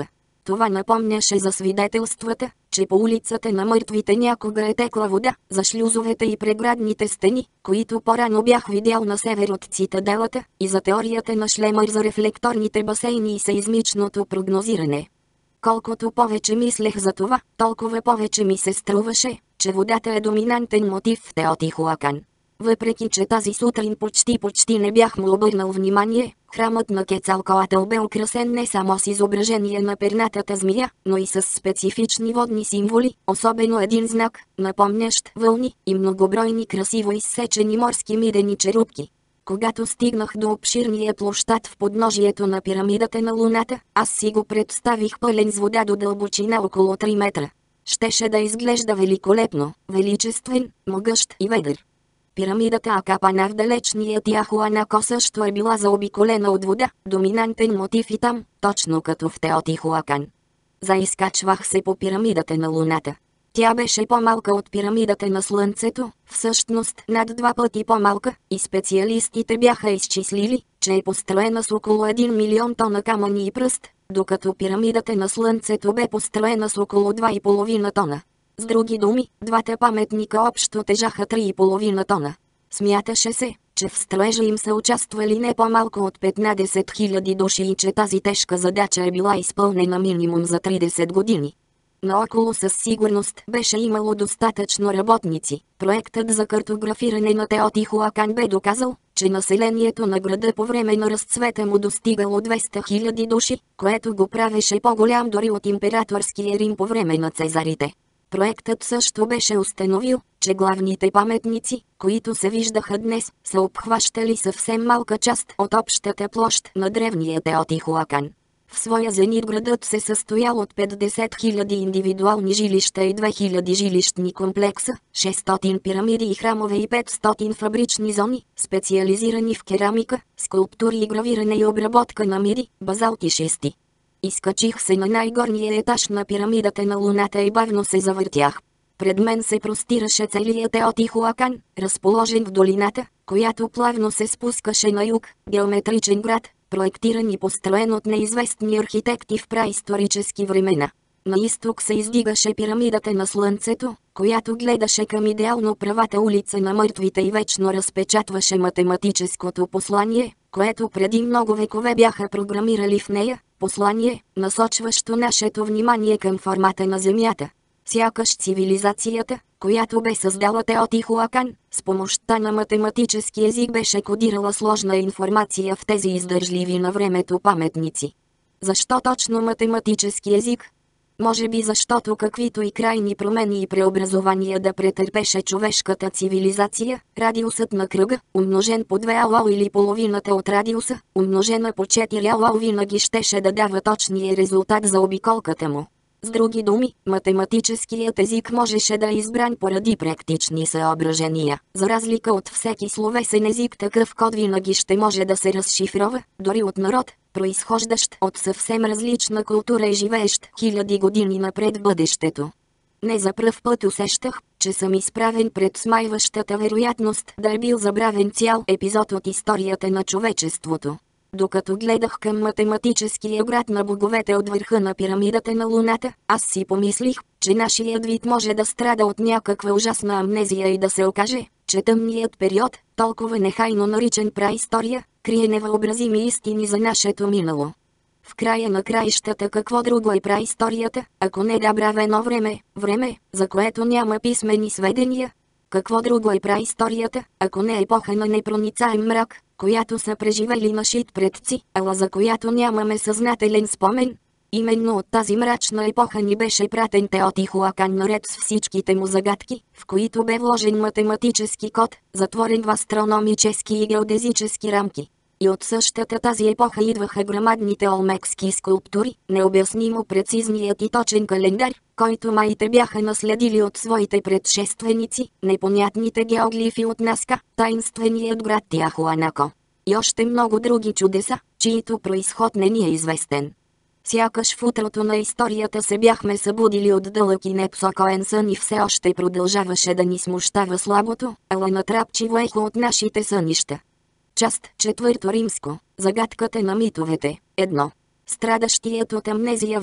Това напомняше за свидетелствата, че по улицата на мъртвите някога е текла вода, за шлюзовете и преградните стени, които по-рано бях видял на север от цитаделата, и за теорията на Шлемър за рефлекторните басейни и сеизмичното прогнозиране. Колкото повече мислех за това, толкова повече ми се струваше, че водата е доминантен мотив в Теотихуакан. Въпреки че тази сутрин почти-почти не бях му обърнал внимание, храмът на Кецалкоатъл бе украсен не само с изображение на пернатата змия, но и с специфични водни символи, особено един знак, напомнящ вълни и многобройни красиво изсечени морски мидени черупки. Когато стигнах до обширния площад в подножието на пирамидата на Луната, аз си го представих пълен с вода до дълбочина около три метра. Щеше да изглежда великолепно, величествен, могъщ и ведър. Пирамидата Акапана в далечния Тиахуанако също е била заобиколена от вода, доминантен мотив и там, точно като в Теотихуакан. Заизкачвах се по пирамидата на Луната. Тя беше по-малка от пирамидата на Слънцето, всъщност над два пъти по-малка, и специалистите бяха изчислили, че е построена с около един милион тона камъни и пръст, докато пирамидата на Слънцето бе построена с около два и половина тона. С други думи, двата паметника общо тежаха три и половина тона. Смяташе се, че в строежа им са участвали не по-малко от петнадесет хиляди души и че тази тежка задача е била изпълнена минимум за тридесет години. Наоколо със сигурност беше имало достатъчно работници. Проектът за картографиране на Теотихуакан бе доказал, че населението на града по време на разцвета му достигало двеста хиляди души, което го правеше по-голям дори от императорския Рим по време на цезарите. Проектът също беше установил, че главните паметници, които се виждаха днес, са обхващали съвсем малка част от общата площ на древния Теотихуакан. В своя зенит градът се състоял от петдесет хиляди индивидуални жилища и две хиляди жилищни комплекса, шестстотин пирамиди и храмове и петстотин фабрични зони, специализирани в керамика, скулптури и гравиране и обработка на миди, базалт и шисти. Изкачих се на най-горния етаж на пирамидата на Луната и бавно се завъртях. Пред мен се простираше целият Теотихуакан, разположен в долината, която плавно се спускаше на юг, геометричен град, проектиран и построен от неизвестни архитекти в праисторически времена. На изток се издигаше пирамидата на Слънцето, която гледаше към идеално правата улица на мъртвите и вечно разпечатваше математическото послание, което преди много векове бяха програмирали в нея, послание, насочващо нашето внимание към формата на Земята. Сякаш цивилизацията, която бе създала Теотихуакан, с помощта на математически език беше кодирала сложна информация в тези издържливи на времето паметници. Защо точно математически език? Може би защото каквито и крайни промени и преобразования да претърпеше човешката цивилизация, радиусът на кръга, умножен по две ало или половината от радиуса, умножена по четири ало винаги щеше да дава точния резултат за обиколката му. С други думи, математическият език можеше да е избран поради практични съображения. За разлика от всеки словесен език, такъв код винаги ще може да се разшифрова, дори от народ, произхождащ от съвсем различна култура и живеещ хиляди години напред в бъдещето. Не за пръв път усещах, че съм изправен пред смайващата вероятност да е бил забравен цял епизод от историята на човечеството. Докато гледах към математическия град на боговете от върха на пирамидата на Луната, аз си помислих, че нашият вид може да страда от някаква ужасна амнезия и да се окаже, че тъмният период, толкова нехайно наричан праистория, крие невъобразими истини за нашето минало. В края на краищата какво друго е праисторията, ако не забравено време, време, за което няма писмени сведения? Какво друго е праисторията, ако не епоха на непроницаем мрак, която са преживели нашите предци, ала за която нямаме съзнателен спомен? Именно от тази мрачна епоха ни беше пратен Теотихуакан наред с всичките му загадки, в които бе вложен математически код, затворен в астрономически и геодезически рамки. И от същата тази епоха идваха грамадните олмекски скулптури, необяснимо прецизният и точен календар, който майите бяха наследили от своите предшественици, непонятните геоглифи от Наска, таинственият град Тиахуанако. И още много други чудеса, чието произход не ни е известен. Сякаш в утрото на историята се бяхме събудили от дълъг и непсокоен сън и все още продължаваше да ни смущава слабото, ала натрапчиво ехо от нашите сънища. Част четвърто римско. Загадката на митовете. Едно. Страдащият от амнезия вид.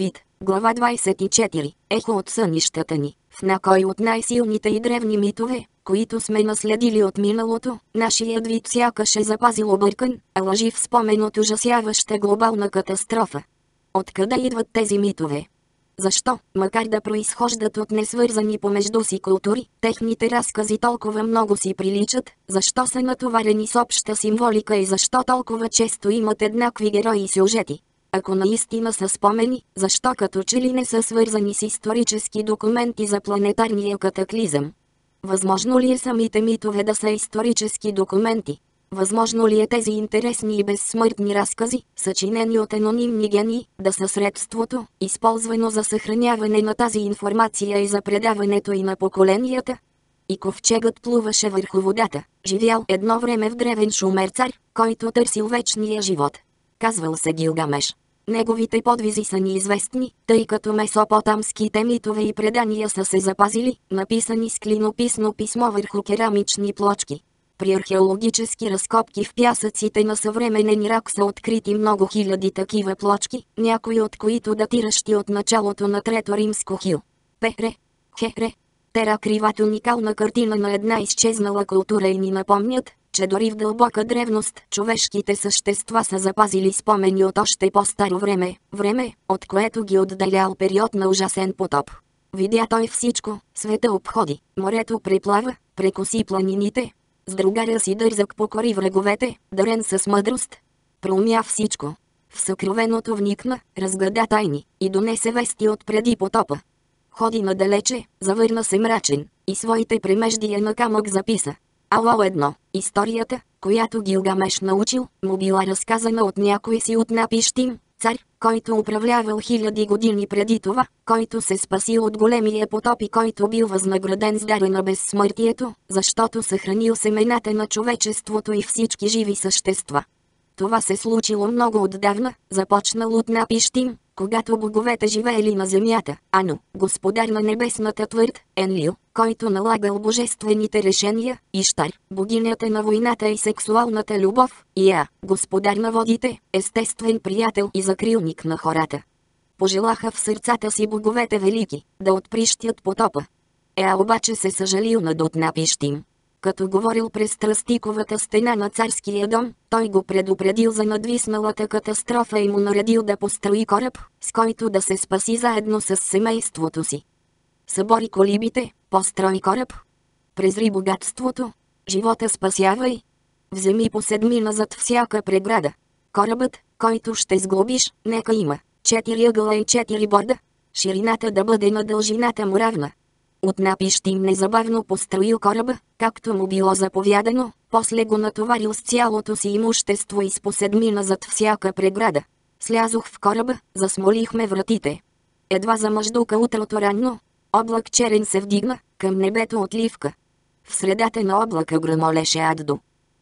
Глава двадесет и четири. Ехо от сънищата ни. В някой от най-силните и древни митове, които сме наследили от миналото, нашият вид сякаш е запазил объркан, а лъжив спомен от ужасяваща глобална катастрофа. Откъде идват тези митове? Защо, макар да произхождат от несвързани помежду си култури, техните разкази толкова много си приличат, защо са натоварени с обща символика и защо толкова често имат еднакви герои и сюжети? Ако наистина са спомени, защо като че ли не са свързани с исторически документи за планетарния катаклизъм? Възможно ли е самите митове да са исторически документи? Възможно ли е тези интересни и безсмъртни разкази, съчинени от анонимни гении, да са средството, използвано за съхраняване на тази информация и за предаването и на поколенията? И ковчегът плуваше върху водата, живял едно време в древен шумер цар, който търсил вечния живот. Казвал се Гилгамеш. Неговите подвизи са ни известни, тъй като месопотамските митове и предания са се запазили, написани с клинописно писмо върху керамични плочки. При археологически разкопки в пясъците на съвременен Ирак са открити много хиляди такива плочки, някои от които датиращи от началото на Трето римско хил. Пехре, Хехре, те разкриват уникална картина на една изчезнала култура и ни напомнят, че дори в дълбока древност човешките същества са запазили спомени от още по-старо време, време, от което ги отделял период на ужасен потоп. Видя той всичко, света обходи, морето преплава, прекоси планините, с другаря си дързък покори враговете, дарен с мъдрост. Проумя всичко. В съкровеното вникна, разгада тайни и донесе вести от преди потопа. Ходи надалече, завърна се мрачен и своите премеждия на камък записа. Ало едно, историята, която Гилгамеш научил, му била разказана от някой си от Напиштим, цар, който управлявал хиляди години преди това, който се спасил от големия потоп и който бил възнаграден с дара на безсмъртието, защото съхранил семената на човечеството и всички живи същества. Това се случило много отдавна, започнал от Напиштим, когато боговете живеели на земята, Ано, господар на небесната твърд, Енлил, който налагал божествените решения, Иштар, богинята на войната и сексуалната любов, Иа, господар на водите, естествен приятел и закрилник на хората. Пожелаха в сърцата си боговете велики, да отприщят потопа. Еа обаче се съжалил над Напиштим. Като говорил през тръстиковата стена на царския дом, той го предупредил за надвисналата катастрофа и му наредил да построи кораб, с който да се спаси заедно с семейството си. Събори колибите, построй кораб. Презри богатството. Живота спасявай. Вземи по седмина зад всяка преграда. Корабът, който ще сглобиш, нека има четири ъгъла и четири борда. Ширината да бъде на дължината му равна. От Напиштим незабавно построил кораба, както му било заповядано, после го натоварил с цялото си имущество и с по седмина зад всяка преграда. Слязох в кораба, засмолихме вратите. Едва замъждука утрото ранно, облак черен се вдигна, към небето отливка. В средата на облака гръмолеше Аддо.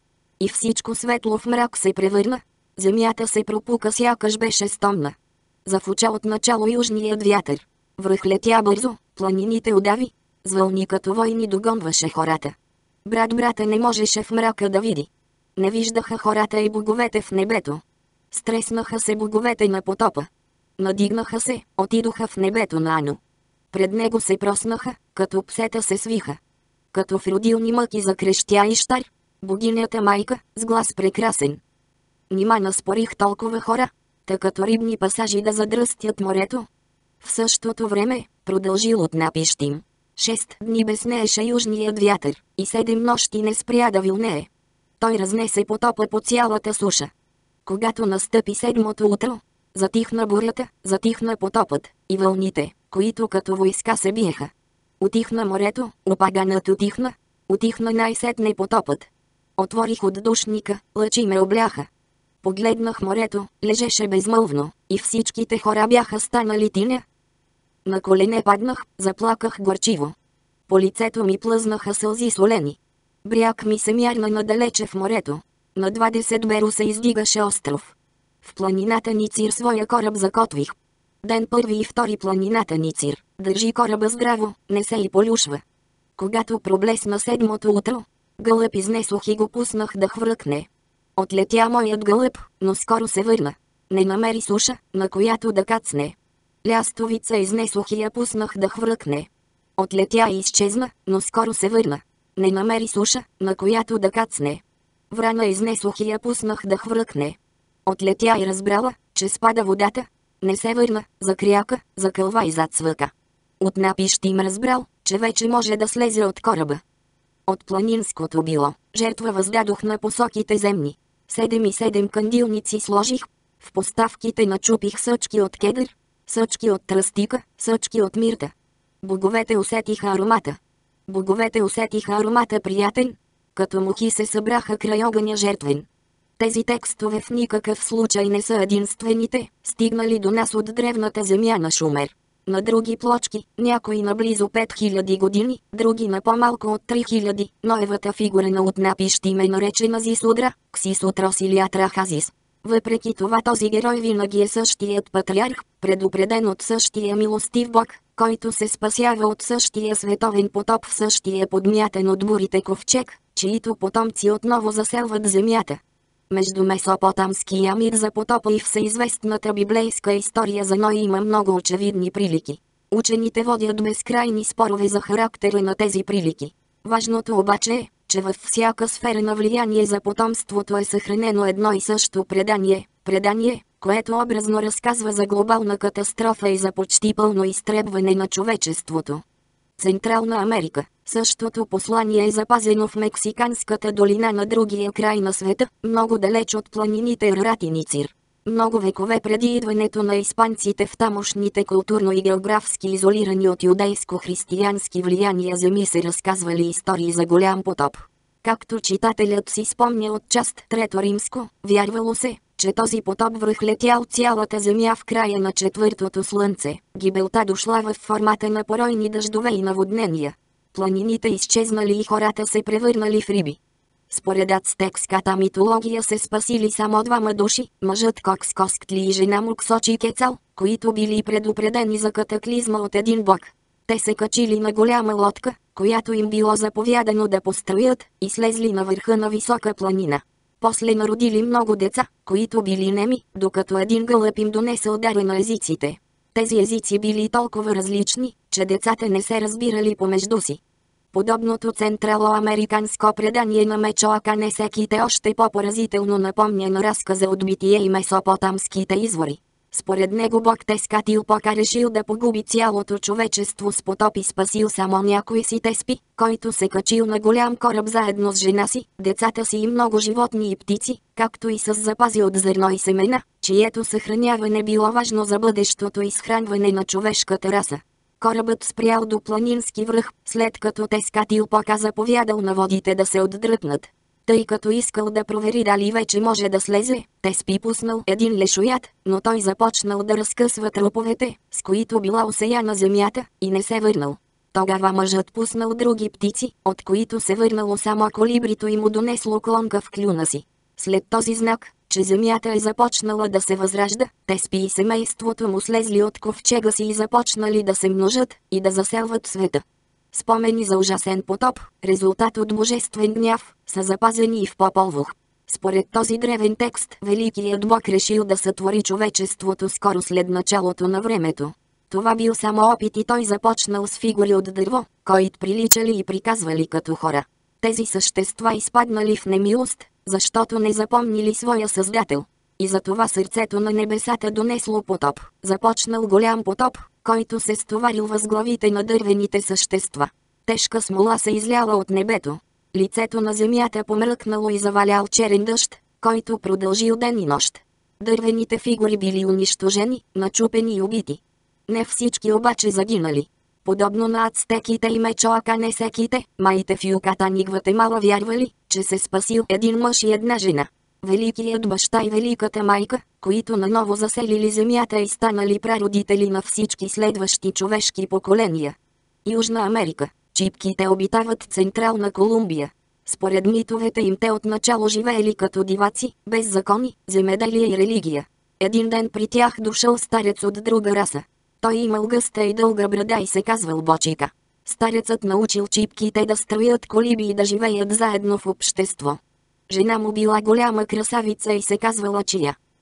И всичко светло в мрак се превърна, земята се пропука сякаш беше стомна. Зафуча от начало южният вятър. Връх летя бързо, планините удави, с вълни като войни догонваше хората. Брат брата не можеше в мрака да види. Не виждаха хората и боговете в небето. Стреснаха се боговете на потопа. Надигнаха се, отидоха в небето на Ано. Пред него се проснаха, като псета се свиха. Като в родилни мъки закрещя Иштар, богинята майка, с глас прекрасен. Нима наспорих толкова хора, та като рибни пасажи да задръстят морето. В същото време, продължил от Напиштим, шест дни безнееше южният вятър, и седем нощи не спря да вилнее. Той разнесе потопа по цялата суша. Когато настъпи седмото утро, затихна бурята, затихна потопът, и вълните, които като войска се биеха. Утихна морето, опаганът утихна, утихна най-сетне потопът. Отворих отдушника, лъчи ме обляха. Погледнах морето, лежеше безмълвно, и всичките хора бяха станали тиня. На колене паднах, заплаках горчиво. По лицето ми плъзнаха сълзи солени. Бряг ми се мярна надалече в морето. На двадесет беро се издигаше остров. В планината Ницир своя кораб закотвих. Ден първи и втори планината Ницир, държи кораба здраво, не се и полюшва. Когато проблесна седмото утро, гълъб изнесох и го пуснах да хвръкне. Отлетя моят гълъб, но скоро се върна. Не намери суша, на която да кацне. Лястовица изнесох и я пуснах да хвръкне. Отлетя и изчезна, но скоро се върна. Не намери суша, на която да кацне. Врана изнесох и я пуснах да хвръкне. Отлетя и разбрала, че спада водата. Не се върна, закряка, закълва и зацвъка. От напищ им разбрал, че вече може да слезе от кораба. От планинското било, жертва въздадох на посоките земни. Седем и седем кандилници сложих. В поставките начупих съчки от кедър, съчки от тръстика, съчки от мирта. Боговете усетиха аромата. Боговете усетиха аромата приятен, като мухи се събраха край огъня жертвен. Тези текстове в никакъв случай не са единствените, стигнали до нас от древната земя на Шумер. На други плочки, някои на близо пет хиляди години, други на по-малко от три хиляди, Ноевата фигура на Утнапищ им е наречена Зисудра, Ксисутрос или Атрахазис. Въпреки това този герой винаги е същият патриарх, предупреден от същия милостив Бог, който се спасява от същия световен потоп в същия подмятен от бурите ковчег, чието потомци отново заселват земята. Между месопотамския мир за потопа и всеизвестната библейска история за Ной има много очевидни прилики. Учените водят безкрайни спорове за характера на тези прилики. Важното обаче е, че във всяка сфера на влияние за потомството е съхранено едно и също предание, предание, което образно разказва за глобална катастрофа и за почти пълно изтребване на човечеството. Централна Америка. Същото послание е запазено в Мексиканската долина на другия край на света, много далеч от планините Арарат и Ницир. Много векове преди идването на испанците в тамошните културно и географски изолирани от юдейско-християнски влияния земи се разказвали истории за голям потоп. Както читателят си спомня от част трето римско, вярвало се, че този потоп връхлетял цялата земя в края на четвъртото слънце, гибелта дошла в формата на поройни дъждове и наводнения. Планините изчезнали и хората се превърнали в риби. Според ацтекската митология се спасили само двама души, мъжът Кокскосктли и жена му Ксочикецал, които били предупредени за катаклизма от един бог. Те се качили на голяма лодка, която им било заповядано да построят, и слезли на върха на висока планина. После народили много деца, които били неми, докато един гълъб им донесъл дара на езиците. Тези езици били толкова различни, че децата не се разбирали помежду си. Подобното централоамериканско предание на Мечоаканесеките още по-поразително напомня на разказа от Битие и месопотамските извори. Според него Бог Тескатилпока решил да погуби цялото човечество с потоп и спасил само някой си Теспи, който се качил на голям кораб заедно с жена си, децата си и много животни и птици, както и с запази от зърно и семена, чието съхраняване било важно за бъдещото изхранване на човешката раса. Корабът спрял до планински връх, след като Тескатилпока заповядал на водите да се отдръпнат. Тъй като искал да провери дали вече може да слезе, Теспи пуснал един лешоят, но той започнал да разкъсва труповете, с които била осеяна земята, и не се върнал. Тогава мъжът пуснал други птици, от които се върнало само колибрито и му донесло клонка в клюна си. След този знак, че земята е започнала да се възражда, Теспи и семейството му слезли от ковчега си и започнали да се множат и да заселват света. Спомени за ужасен потоп, резултат от божествен гняв, са запазени и в Пополвух. Според този древен текст, Великият Бог решил да сътвори човечеството скоро след началото на времето. Това бил само опит и той започнал с фигури от дърво, които приличали и приказвали като хора. Тези същества изпаднали в немилост, защото не запомнили своя Създател. И затова сърцето на небесата донесло потоп. Започнал голям потоп, който се стоварил възглавите на дървените същества. Тежка смола се изляла от небето. Лицето на земята помръкнало и завалял черен дъжд, който продължил ден и нощ. Дървените фигури били унищожени, начупени и убити. Не всички обаче загинали. Подобно на ацтеките и мечоаканесеките, маите в Юкатан и Гватемала вярвали, че се спасил един мъж и една жена. Великият баща и великата майка, които наново заселили земята и станали прародители на всички следващи човешки поколения. Южна Америка. Чипките обитават Централна Колумбия. Според митовете им те отначало живеели като диваци, без закони, земеделие и религия. Един ден при тях дошъл старец от друга раса. Той имал гъста и дълга брада и се казвал Бочика. Старецът научил чипките да строят колиби и да живеят заедно в общество. Жена му била голяма красавица и се казвала Чия.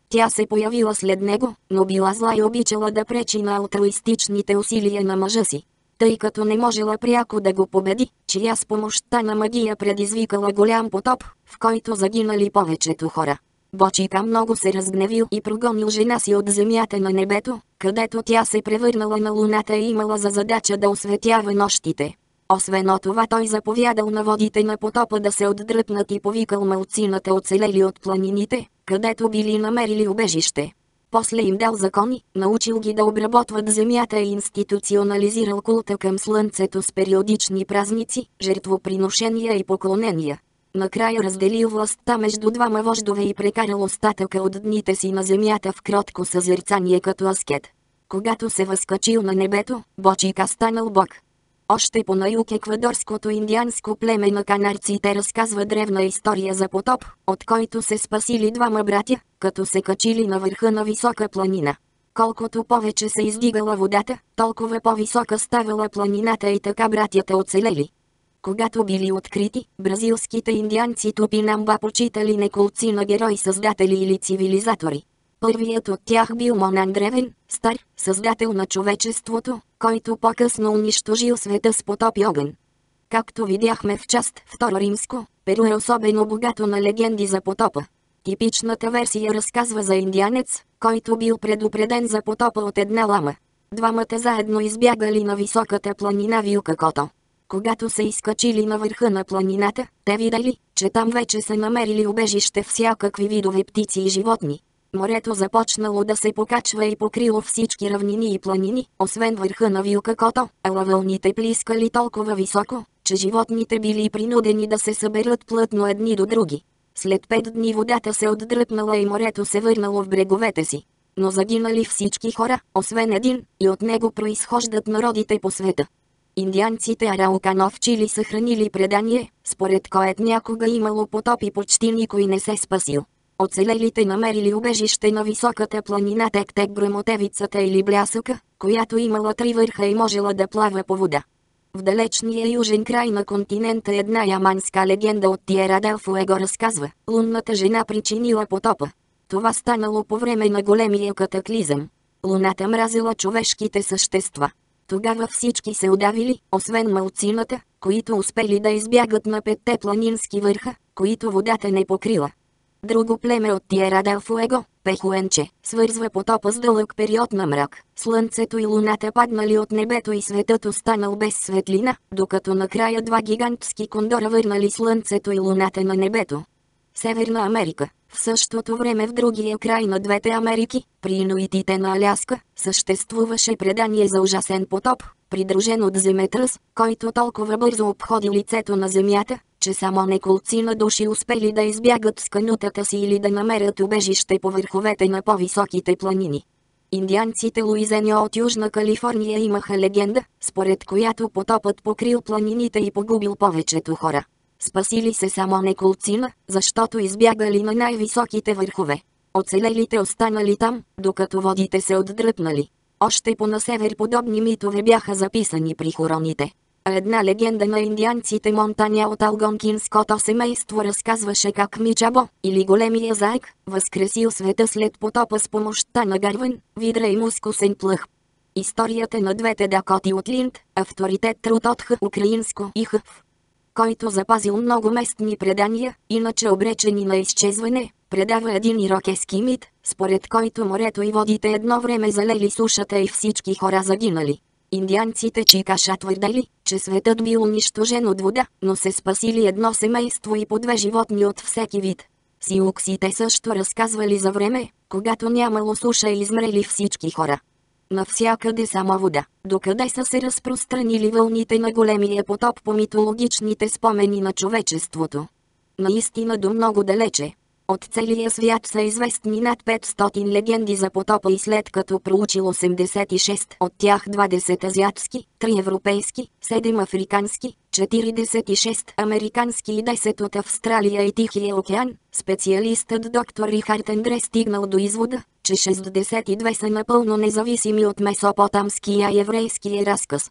Тя се появила след него, но била зла и обичала да пречи на алтруистичните усилия на мъжа си. Тъй като не можела пряко да го победи, чия с помощта на магия предизвикала голям потоп, в който загинали повечето хора. Бочика много се разгневил и прогонил жена си от земята на небето, където тя се превърнала на луната и имала за задача да осветява нощите. Освен това той заповядал на водите на потопа да се отдръпнат и повикал малцината оцелели от планините, където били намерили убежище. После им дал закони, научил ги да обработват земята и институционализирал култа към слънцето с периодични празници, жертвоприношения и поклонения. Накрая разделил властта между двама вождове и прекарал остатъка от дните си на земята в кротко съзерцание като аскет. Когато се възкачил на небето, Бочика станал бог. Още по на юг еквадорското индианско племе на канарците разказва древна история за потоп, от който се спасили двама братя, като се качили на върха на висока планина. Колкото повече се издигала водата, толкова по-висока ставала планината и така братята оцелели. Когато били открити, бразилските индианци Тупинамба почитали неколци на герои-създатели или цивилизатори. Първият от тях бил Монан Древен, стар, създател на човечеството, който по-късно унищожил света с потоп и огън. Както видяхме в част втора римско, Перу е особено богато на легенди за потопа. Типичната версия разказва за индианец, който бил предупреден за потопа от една лама. Двамата заедно избягали на високата планина Вилкакото. Когато се изкачили на върха на планината, те видели, че там вече са намерили убежище всякакви видове птици и животни. Морето започнало да се покачва и покрило всички равнини и планини, освен върха на Вилкакото, а вълните плискали толкова високо, че животните били принудени да се съберат плътно едни до други. След пет дни водата се отдръпнала и морето се върнало в бреговете си. Но загинали всички хора, освен един, и от него произхождат народите по света. Индианците араукановчили съхранили предание, според което някога имало потоп и почти никой не се спасил. Оцелелите намерили убежище на високата планина Тек-Тек Грамотевицата или Блясъка, която имала три върха и можела да плава по вода. В далечния южен край на континента една яманска легенда от Тиера дел Фуего разказва, лунната жена причинила потопа. Това станало по време на големия катаклизъм. Луната мразила човешките същества. Тогава всички се удавили, освен малцината, които успели да избягат на петте планински върха, които водата не покрила. Друго племе от Тиера дел Фуего, Пехуенче, свързва потопа с дълъг период на мрак. Слънцето и луната паднали от небето и светът останал без светлина, докато накрая два гигантски кондора върнали слънцето и луната на небето. Северна Америка. В същото време в другия край на двете Америки, при инуитите на Аляска, съществуваше предание за ужасен потоп, придружен от земетръс, който толкова бързо обходи лицето на земята, че само неколцина души успели да избягат с канутата си или да намерят убежище по върховете на по-високите планини. Индианците Луизеньо от Южна Калифорния имаха легенда, според която потопът покрил планините и погубил повечето хора. Спасили се само неколцина, защото избягали на най-високите върхове. Оцелелите останали там, докато водите се отдръпнали. Още по-на север подобни митове бяха записани при хороните. А една легенда на индианците Монтаня от алгонкинското семейство разказваше как Мичабо, или големия заек, възкресил света след потопа с помощта на гарван, видра и мускусен плъх. Историята на двете Дакоти от Линд, авторитет труд от Х. Украинско и Х. който запазил много местни предания, иначе обречени на изчезване, предава един ирокески мит, според който морето и водите едно време залели сушата и всички хора загинали. Индианците Чикаша твърдели, че светът бил унищожен от вода, но се спасили едно семейство и по две животни от всеки вид. Сиуксите също разказвали за време, когато нямало суша и измрели всички хора. Навсякъде само вода, докъде са се разпространили вълните на големия потоп по митологичните спомени на човечеството. Наистина до много далече. От целия свят са известни над петстотин легенди за потопа и след като проучил осемдесет и шест от тях двадесет азиатски, три европейски, седем африкански, четиридесет и шест американски и десет от Австралия и Тихия океан, специалистът доктор Рихард Ендре стигнал до извода, че шестдесет и две са напълно независими от месопотамския и еврейския разказ.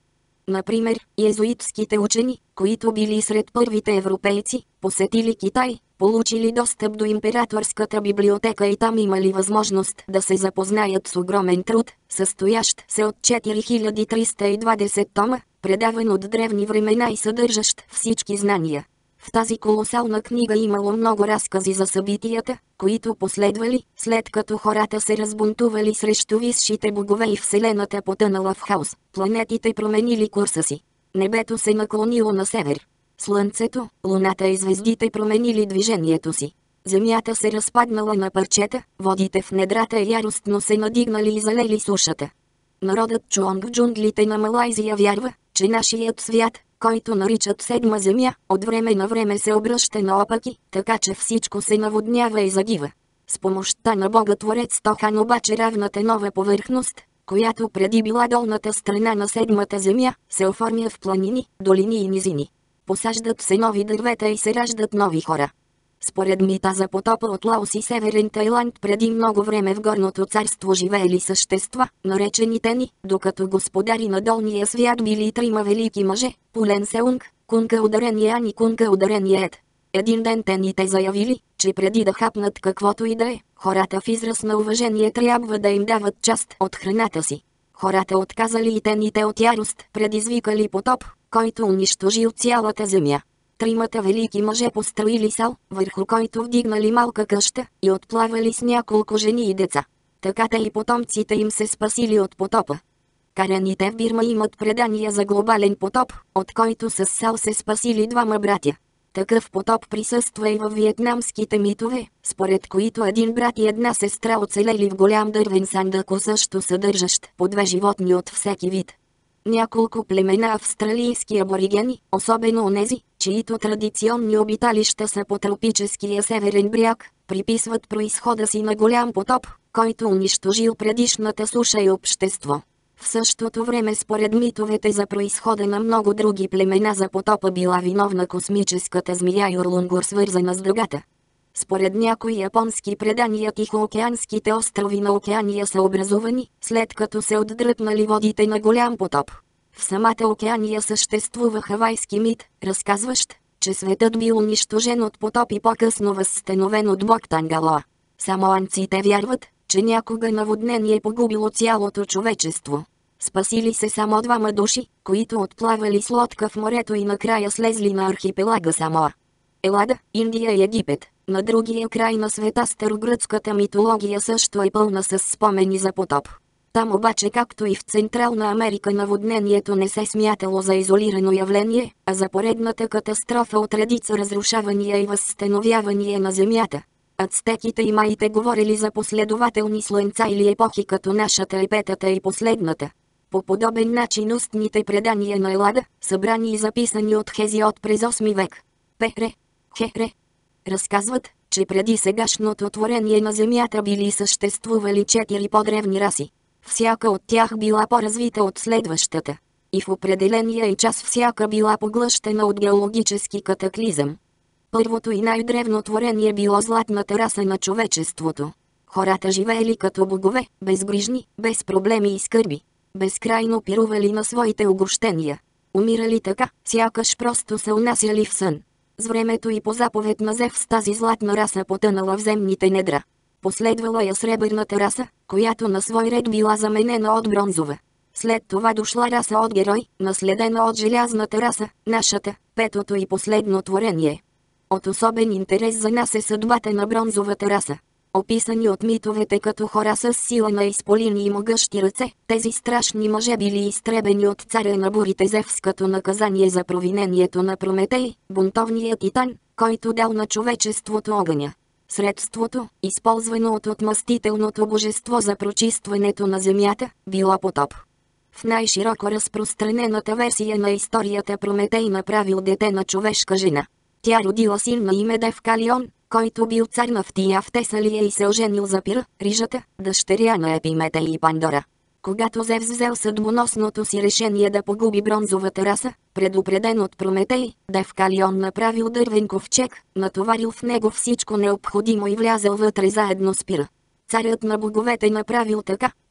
Например, йезуитските учени, които били сред първите европейци, посетили Китай, получили достъп до императорската библиотека и там имали възможност да се запознаят с огромен труд, състоящ се от четири хиляди триста и двадесет тома, предаван от древни времена и съдържащ всички знания. В тази колосална книга имало много разкази за събитията, които последвали, след като хората се разбунтували срещу висшите богове и Вселената потънала в хаос, планетите променили курса си. Небето се наклонило на север. Слънцето, луната и звездите променили движението си. Земята се разпаднала на парчета, водите в недрата яростно се надигнали и залели сушата. Народът Чуонг в джунглите на Малайзия вярва, че нашият свят, който наричат седма земя, от време на време се обръща наопаки, така че всичко се наводнява и загива. С помощта на Бога Творец Тохан обаче равната нова повърхност, която преди била долната страна на седмата земя, се оформя в планини, долини и низини. Посаждат се нови дървета и се раждат нови хора. Според мита за потопа от Лаос и Северен Тайланд преди много време в горното царство живеели същества, наречени Тени, докато господари на долния свят били трима велики мъже, Пулен Сеунг, Кунка ударения Ан и Кунка ударения Ед. Един ден Тените заявили, че преди да хапнат каквото и да е, хората в израз на уважение трябва да им дават част от храната си. Хората отказали и Тените от ярост предизвикали потоп, който унищожил цялата земя. Тримата велики мъже построили сал, върху който вдигнали малка къща и отплавали с няколко жени и деца. Така те и потомците им се спасили от потопа. Караните в Бирма имат предания за глобален потоп, от който с сал се спасили двама братя. Такъв потоп присъства и във виетнамските митове, според които един брат и една сестра оцелели в голям дървен сандък, също съдържащ по две животни от всеки вид. Няколко племена австралийски аборигени, особено онези, чието традиционни обиталища са по тропическия северен бряг, приписват произхода си на голям потоп, който унищожил предишната суша и общество. В същото време според митовете за произхода на много други племена за потопа била виновна космическата змия Юрлунгур, свързана с дъгата. Според някои японски предания Тихоокеанските острови на Океания са образувани, след като се отдръпнали водите на голям потоп. В самата Океания съществува хавайски мит, разказващ, че светът бил унищожен от потоп и по-късно възстановен от бог Тангалоа. Самоанците вярват, че някога наводнение погубило цялото човечество. Спасили се само двама души, които отплавали с лодка в морето и накрая слезли на архипелага Самоа. Елада, Индия и Египет. На другия край на света старогръцката митология също е пълна с спомени за потоп. Там обаче, както и в Централна Америка, наводнението не се смятало за изолирано явление, а за поредната катастрофа от редица разрушавания и възстановявания на земята. Ацтеките и майите говорили за последователни слънца или епохи като нашата е петата и последната. По подобен начин устните предания на Елада, събрани и записани от Хезиод през осми век, Пехре, Хехре, разказват, че преди сегашното творение на Земята били съществували четири по-древни раси. Всяка от тях била по-развита от следващата. И в определения и час всяка била поглъщена от геологически катаклизъм. Първото и най-древно творение било златната раса на човечеството. Хората живеели като богове, безгрижни, без проблеми и скърби. Безкрайно пирували на своите угощения. Умирали така, сякаш просто се унасяли в сън. С времето и по заповед на Зевс тази златна раса потънала в земните недра. Последвала я сребърната раса, която на свой ред била заменена от бронзова. След това дошла раса от герой, наследена от желязната раса, нашата, петото и последно творение. От особен интерес за нас е съдбата на бронзовата раса. Описани от митовете като хора с сила на изполини и могъщи ръце, тези страшни мъже били изтребени от царя на бурите Зевс като наказание за провинението на Прометей, бунтовния титан, който дал на човечеството огъня. Средството, използвано от отмъстителното божество за прочистването на земята, било потоп. В най-широко разпространената версия на историята Прометей направил дете на човешка жена. Тя родила син на име Девкалион, който бил цар на Фтия в Тесалия и се оженил за Пира, рижата, дъщеря на Епимета и Пандора. Когато Зевс взел съдбоносното си решение да погуби бронзовата раса, предупреден от Прометей, Девкалион направил дървен ковчег, натоварил в него всичко необходимо и влязъл вътре заедно с Пира. Царят на боговете направил така, че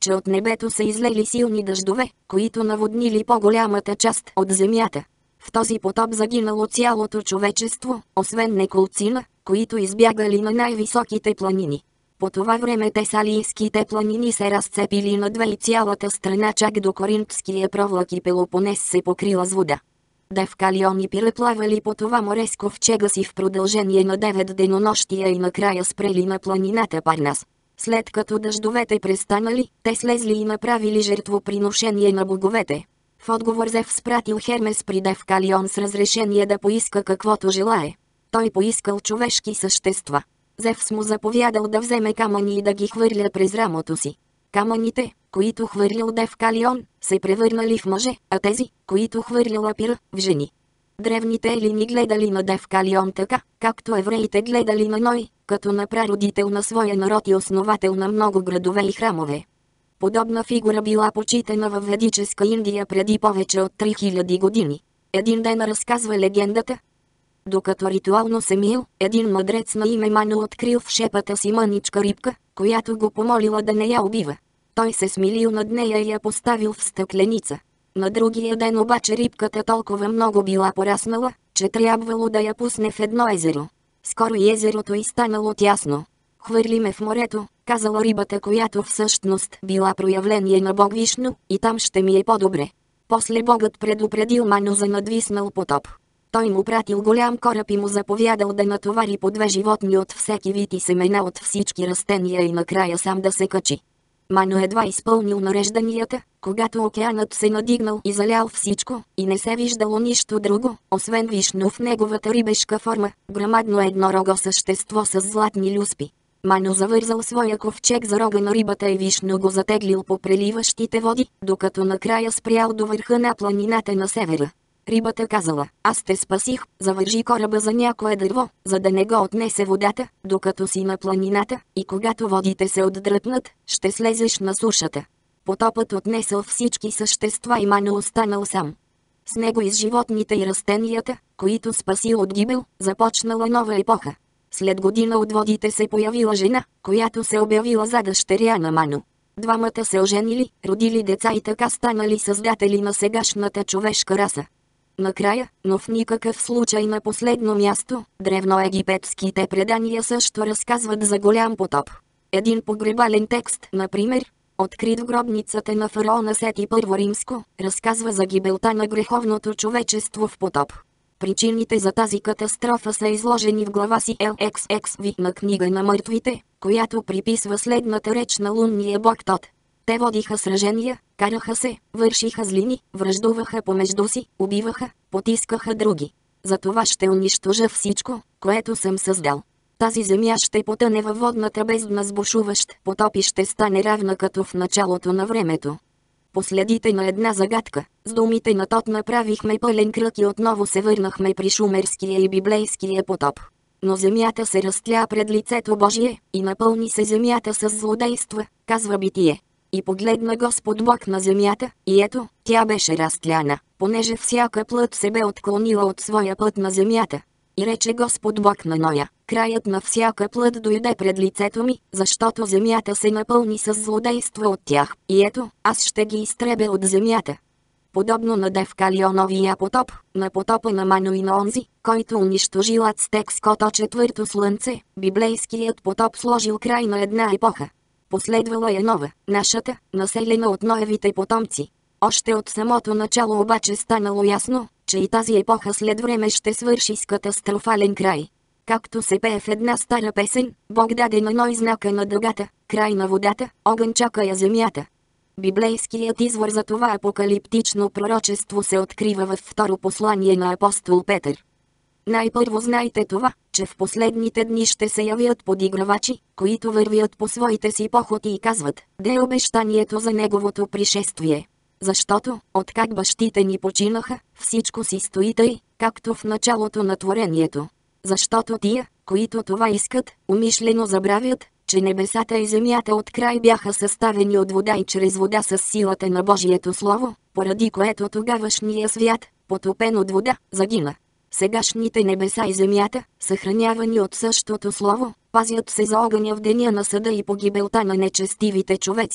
че от небето са излели силни дъждове, които наводнили по-голямата част от земята. В този потоп загинало цялото човечество, освен неколцина, които избягали на най-високите планини. По това време Тесалийските планини се разцепили на две и цялата страна чак до Коринтския провлак и Пелопонес се покрила с вода. Девкалион и Пира плавали по това море с ковчега си в продължение на девет денонощия и накрая спрели на планината Парнас. След като дъждовете престанали, те слезли и направили жертвоприношение на боговете. В отговор Зевс пратил Хермес при Девкалион с разрешение да поиска каквото желае. Той поискал човешки същества. Зевс му заповядал да вземе камъни и да ги хвърля през рамото си. Камъните, които хвърлял Девкалион, се превърнали в мъже, а тези, които хвърлял Пира, в жени. Древните елини гледали на Девкалион така, както евреите гледали на Ной, като на прародител на своя народ и основател на много градове и храмове. Подобна фигура била почитана във ведическа Индия преди повече от три хиляди години. Един ден, разказва легендата, докато ритуално се мил, един мъдрец на име Ману открил в шепата си мъничка рибка, която го помолила да не я убива. Той се смилил над нея и я поставил в стъкленица. На другия ден обаче рибката толкова много била пораснала, че трябвало да я пусне в едно езеро. Скоро и езерото й станало тясно. Хвърли ме в морето, казала рибата, която всъщност била проявление на Бог Вишну, и там ще ми е по-добре. После Богът предупредил Ману за надвиснал потоп. Той му пратил голям кораб и му заповядал да натовари по две животни от всеки вид и семена от всички растения и накрая сам да се качи. Ману едва изпълнил нарежданията, когато океанът се надигнал и залял всичко, и не се виждало нищо друго, освен Вишну в неговата рибешка форма, грамадно еднорого същество с златни люспи. Ману завързал своя ковчег за рога на рибата и Вишну го затеглил по преливащите води, докато накрая спрял до върха на планината на севера. Рибата казала: аз те спасих, завържи кораба за някое дърво, за да не го отнесе водата, докато си на планината, и когато водите се отдръпнат, ще слезеш на сушата. Потопът отнесъл всички същества и Ману останал сам. С него и с животните и растенията, които спасил от гибел, започнала нова епоха. След година от водите се появила жена, която се обявила за дъщеря на Ману. Двамата се оженили, родили деца и така станали създатели на сегашната човешка раса. Накрая, но в никакъв случай на последно място, древноегипетските предания също разказват за голям потоп. Един погребален текст, например, открит в гробницата на фараона Сети Първо римско, разказва за гибелта на греховното човечество в потоп. Причините за тази катастрофа са изложени в глава си Ел Екс Екс Ви на книга на мъртвите, която приписва следната реч на лунния бог Тот. Те водиха сражения, караха се, вършиха злини, враждуваха помежду си, убиваха, потискаха други. Затова ще унищожа всичко, което съм създал. Тази земя ще потъне във водната бездна с бушуващ потоп и ще стане равна като в началото на времето. Последите на една загадка, с думите на Тот направихме пълен кръг и отново се върнахме при шумерския и библейския потоп. Но земята се разтля пред лицето Божие, и напълни се земята с злодейства, казва Битие. И погледна Господ Бог на земята, и ето, тя беше разтляна, понеже всяка плът се бе отклонила от своя път на земята. И рече Господ Бог на Ноя: краят на всяка плът дойде пред лицето ми, защото земята се напълни с злодейства от тях, и ето, аз ще ги изтребя от земята. Подобно на Девкалионовия потоп, на потопа на Ману и на онзи, който унищожил ацтекското четвърто слънце, библейският потоп сложил край на една епоха. Последвала е нова, нашата, населена от Ноевите потомци. Още от самото начало обаче станало ясно, че и тази епоха след време ще свърши с катастрофален край. Както се пее в една стара песен, Бог даде на Ной знака на дъгата, край на водата, огън чака я земята. Библейският извор за това апокалиптично пророчество се открива във второ послание на апостол Петър. Най-първо знайте това, че в последните дни ще се явят подигравачи, които вървят по своите си похоти и казват: де е обещанието за неговото пришествие? Защото, откак бащите ни починаха, всичко си стои тъй, както в началото на творението. Защото тия, които това искат, умишлено забравят, че небесата и земята от край бяха съставени от вода и чрез вода с силата на Божието Слово, поради което тогавашния свят, потопен от вода, загина. Сегашните небеса и земята, съхранявани от същото слово, пазят се за огъня в деня на съда и погибелта на нечестивите човеци.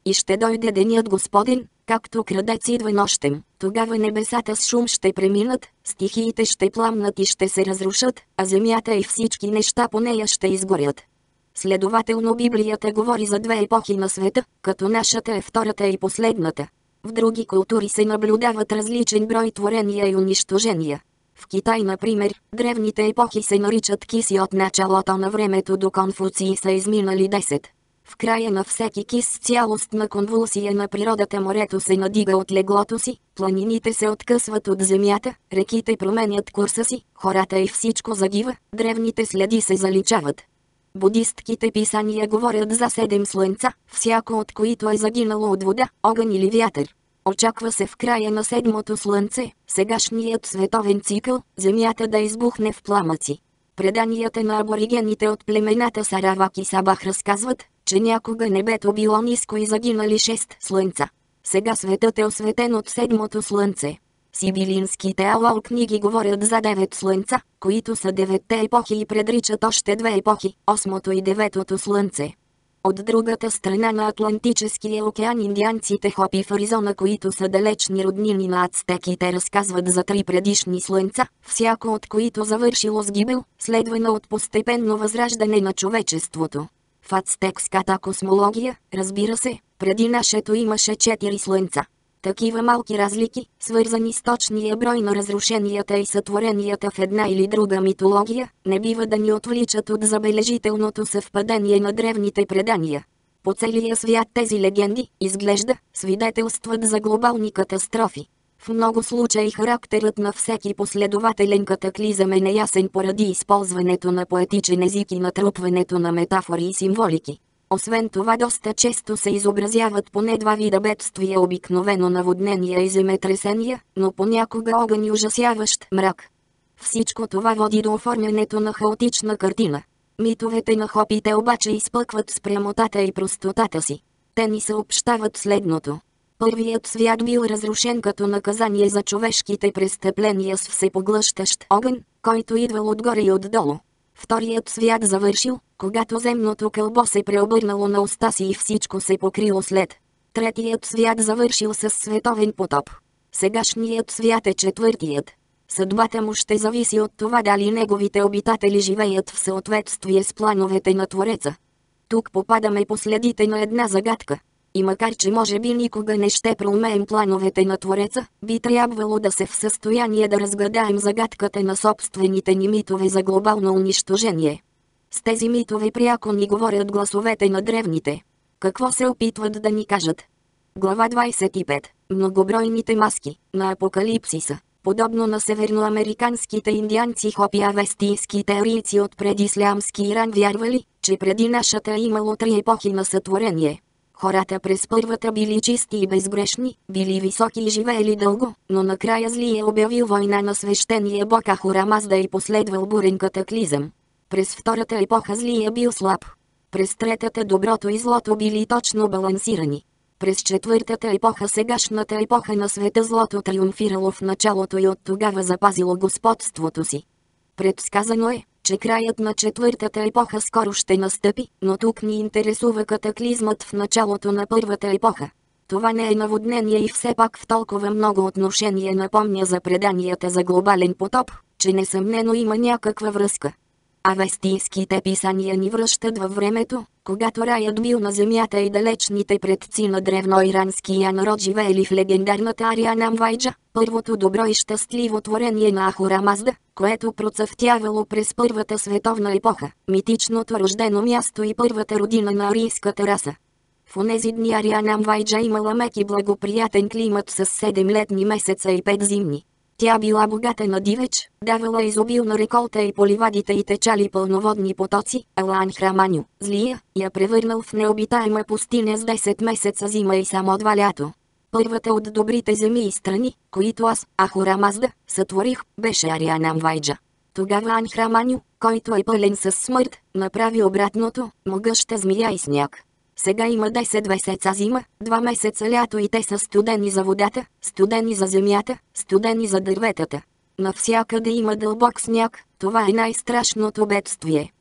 И ще дойде денят Господен, както крадец идва нощем. Тогава небесата с шум ще преминат, стихиите ще пламнат и ще се разрушат, а земята и всички неща по нея ще изгорят. Следователно Библията говори за две епохи на света, като нашата е втората и последната. В други култури се наблюдават различен брой творения и унищожения. В Китай, например, древните епохи се наричат кис и от началото на времето до Конфуций са изминали десет. В края на всеки кис с цялостна конвулсия на природата морето се надига от леглото си, планините се откъсват от земята, реките променят курса си, хората и всичко загива, древните следи се заличават. Будистките писания говорят за седем слънца, всяко от които е загинало от вода, огън или вятър. Очаква се в края на седмото слънце, сегашният световен цикъл, земята да избухне в пламъци. Преданията на аборигените от племената Саравак и Сабах разказват, че някога небето било ниско и загинали шест слънца. Сега светът е осветен от седмото слънце. Сибилинските алал книги говорят за девет слънца, които са деветте епохи и предричат още две епохи, осмото и деветото слънце. От другата страна на Атлантическия океан индианците Хопи в Аризона, които са далечни роднини на ацтеките, разказват за три предишни слънца, всяко от които завършило с гибел, следвано от постепенно възраждане на човечеството. В ацтекската космология, разбира се, преди нашето имаше четири слънца. Такива малки разлики, свързани с точния брой на разрушенията и сътворенията в една или друга митология, не бива да ни отвличат от забележителното съвпадение на древните предания. По целия свят тези легенди, изглежда, свидетелстват за глобални катастрофи. В много случаи характерът на всеки последователен катаклизъм е неясен поради използването на поетичен език и натрупването на метафори и символики. Освен това доста често се изобразяват поне два вида бедствия, обикновено наводнения и земетресения, но понякога огън и ужасяващ мрак. Всичко това води до оформянето на хаотична картина. Митовете на хопите обаче изпъкват с прямотата и простотата си. Те ни съобщават следното. Първият свят бил разрушен като наказание за човешките престъпления с всепоглъщащ огън, който идвал отгоре и отдолу. Вторият свят завършил, когато земното кълбо се преобърнало на уста си и всичко се покрило след. Третият свят завършил с световен потоп. Сегашният свят е четвъртият. Съдбата му ще зависи от това дали неговите обитатели живеят в съответствие с плановете на Твореца. Тук попадаме по следите на една загадка. И макар че може би никога не ще проумеем плановете на Твореца, би трябвало да се в състояние да разгадаем загадката на собствените ни митове за глобално унищожение. С тези митове пряко ни говорят гласовете на древните. Какво се опитват да ни кажат? Глава двадесет и пет. Многобройните маски на Апокалипсиса. Подобно на северноамериканските индианци Хопи, авестийските арийци от предислямски Иран вярвали, че преди нашата е имало три епохи на сътворение. Хората през първата били чисти и безгрешни, били високи и живеели дълго, но накрая зли е обявил война на свещения бог Ахура Мазда и последвал бурен катаклизъм. През втората епоха зли е бил слаб. През третата доброто и злото били точно балансирани. През четвъртата епоха, сегашната епоха на света, злото триумфирало в началото и от тогава запазило господството си. Предсказано е, че краят на четвъртата епоха скоро ще настъпи, но тук ни интересува катаклизмът в началото на първата епоха. Това не е наводнение и все пак в толкова много отношение напомня за преданията за глобален потоп, че несъмнено има някаква връзка. Авестийските писания ни връщат във времето, когато раят бил на земята и далечните предци на древноиранския народ живеели в легендарната Арианам Вайджа, първото добро и щастливо творение на Ахура Мазда, което процъфтявало през първата световна епоха, митичното рождено място и първата родина на арийската раса. В онези дни Арианам Вайджа имала мек и благоприятен климат с седем летни месеца и пет зимни. Тя била богата на дивеч, давала изобилна реколта и по ливадите й течали пълноводни потоци, ала Анхраманю, злия, я превърнал в необитаема пустиня с десет месеца зима и само два лято. Първата от добрите земи и страни, които аз, Ахура Мазда, сътворих, беше Арианам Вайджа. Тогава Анхраманю, който е пълен с смърт, направи обратното, могъща змия и сняг. Сега има десет месеца зима, два месеца лято и те са студени за водата, студени за земята, студени за дърветата. Навсякъде има дълбок сняг, това е най-страшното бедствие.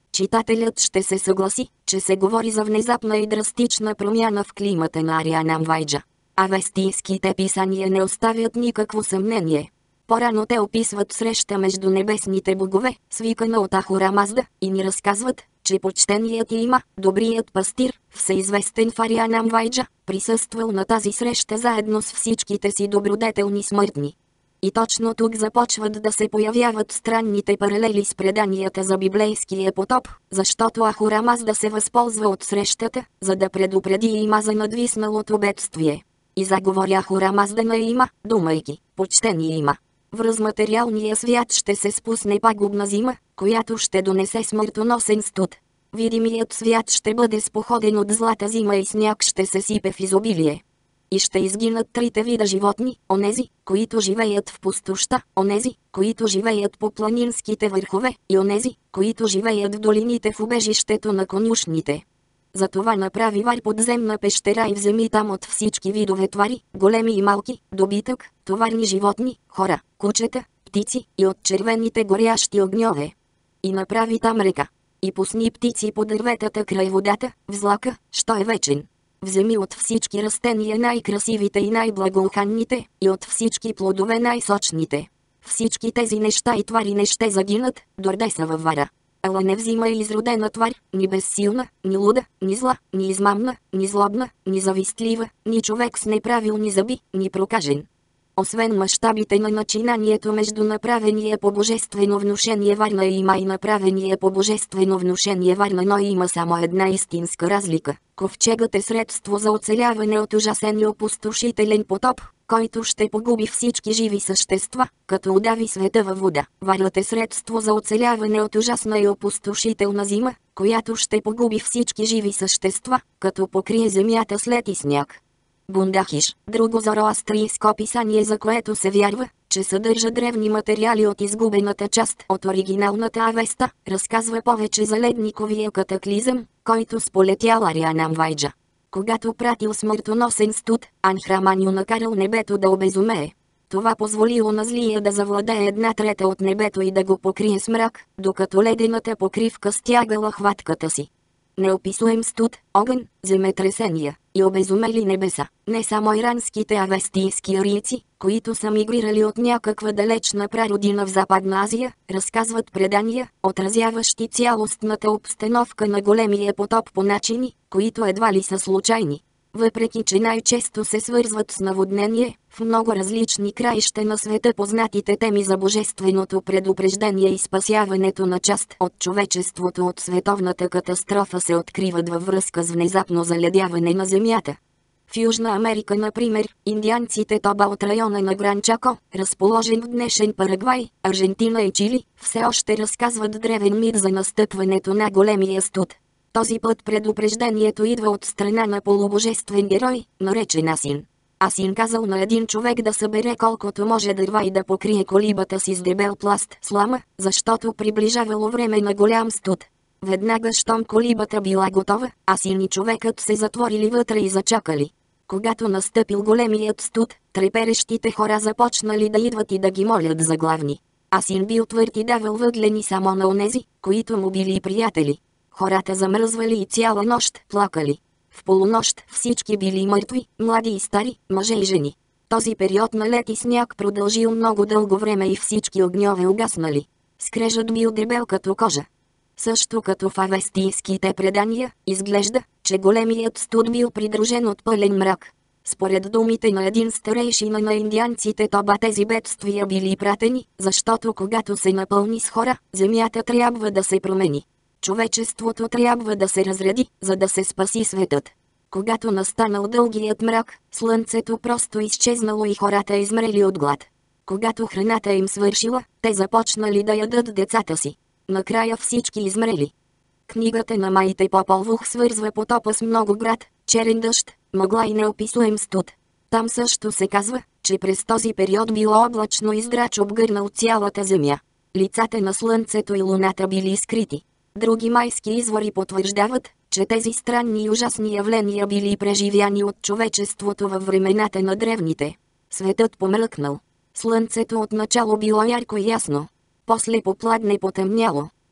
Читателят ще се съгласи, че се говори за внезапна и драстична промяна в климата на Арианам Вайджа. Авестийските писания не оставят никакво съмнение. По-рано те описват среща между небесните богове, свикана от Ахура Мазда, и ни разказват, че почтеният има, добрият пастир, всеизвестен в Арианам Вайджа, присъствал на тази среща заедно с всичките си добродетелни смъртни. И точно тук започват да се появяват странните паралели с преданията за библейския потоп, защото Ахура Мазда се възползва от срещата, за да предупреди Има за надвисналото бедствие. И заговори Ахура Мазда на Има, думайки: почтени Има, връз материалния свят ще се спусне пагубна зима, която ще донесе смъртоносен студ. Видимият свят ще бъде споходен от злата зима и сняг ще се сипе в изобилие. И ще изгинат трите вида животни, онези, които живеят в пустоща, онези, които живеят по планинските върхове, и онези, които живеят в долините в убежището на конюшните. Затова направи Вар подземна пещера и вземи там от всички видове твари, големи и малки, добитък, товарни животни, хора, кучета, птици и от червените горящи огньове. И направи там река. И пусни птици по дърветата край водата, в злака, що е вечен. Вземи от всички растения най-красивите и най-благоуханните, и от всички плодове най-сочните. Всички тези неща и твари не ще загинат, дорде са във Вара. Ала не взима и изродена твар, ни безсилна, ни луда, ни зла, ни измамна, ни злобна, ни завистлива, ни човек с неправилни зъби, ни прокажен. Освен мащабите на начинанието между направения по божествено внушение Варна Има и направения по божествено внушение Варна, но има само една истинска разлика. Ковчегът е средство за оцеляване от ужасен и опустошителен потоп, който ще погуби всички живи същества, като удави света във вода. Варът е средство за оцеляване от ужасна и опустошителна зима, която ще погуби всички живи същества, като покрие земята след и сняг. Бундахиш, друго зороастрийско писание, за което се вярва, че съдържа древни материали от изгубената част от оригиналната Авеста, разказва повече за ледниковия катаклизъм, който сполетял Арианам Вайджа. Когато пратил смъртоносен студ, Анхраманю накарал небето да обезумее. Това позволило на злия да завладее една трета от небето и да го покрие с мрак, докато ледената покривка стягала хватката си. Неописуем студ, огън, земетресения и обезумели небеса. Не само иранските авестийски арийци, които са мигрирали от някаква далечна прародина в Западна Азия, разказват предания, отразяващи цялостната обстановка на големия потоп по начини, които едва ли са случайни. Въпреки че най-често се свързват с наводнение, в много различни краища на света познатите теми за божественото предупреждение и спасяването на част от човечеството от световната катастрофа се откриват във връзка с внезапно заледяване на Земята. В Южна Америка, например, индианците Тоба от района на Гран Чако, разположен в днешен Парагвай, Аржентина и Чили, все още разказват древен мит за настъпването на големия студ. Този път предупреждението идва от страна на полубожествен герой, наречен Асин. Асин казал на един човек да събере колкото може дърва и да покрие колибата си с дебел пласт слама, защото приближавало време на голям студ. Веднага щом колибата била готова, Асин и човекът се затворили вътре и зачакали. Когато настъпил големият студ, треперещите хора започнали да идват и да ги молят за главни. Асин бил твърд и давал въглени само на онези, които му били приятели. Хората замръзвали и цяла нощ плакали. В полунощ всички били мъртви, млади и стари, мъже и жени. Този период на лед и сняг продължил много дълго време и всички огньове угаснали. Скрежът бил дебел като кожа. Също като в авестийските предания, изглежда, че големият студ бил придружен от пълен мрак. Според думите на един старейшина на индианците Тоба, тези бедствия били пратени, защото когато се напълни с хора, земята трябва да се промени. Човечеството трябва да се разреди, за да се спаси светът. Когато настанал дългият мрак, слънцето просто изчезнало и хората измрели от глад. Когато храната им свършила, те започнали да ядат децата си. Накрая всички измрели. Книгата на Майте Пополвух свързва потопа с много град, черен дъжд, мъгла и неописуем студ. Там също се казва, че през този период било облачно и здрач обгърнал цялата земя. Лицата на слънцето и луната били скрити. Други майски извори потвърждават, че тези странни и ужасни явления били преживяни от човечеството във времената на древните. Светът помръкнал. Слънцето отначало било ярко и ясно. После попладне потъмняло.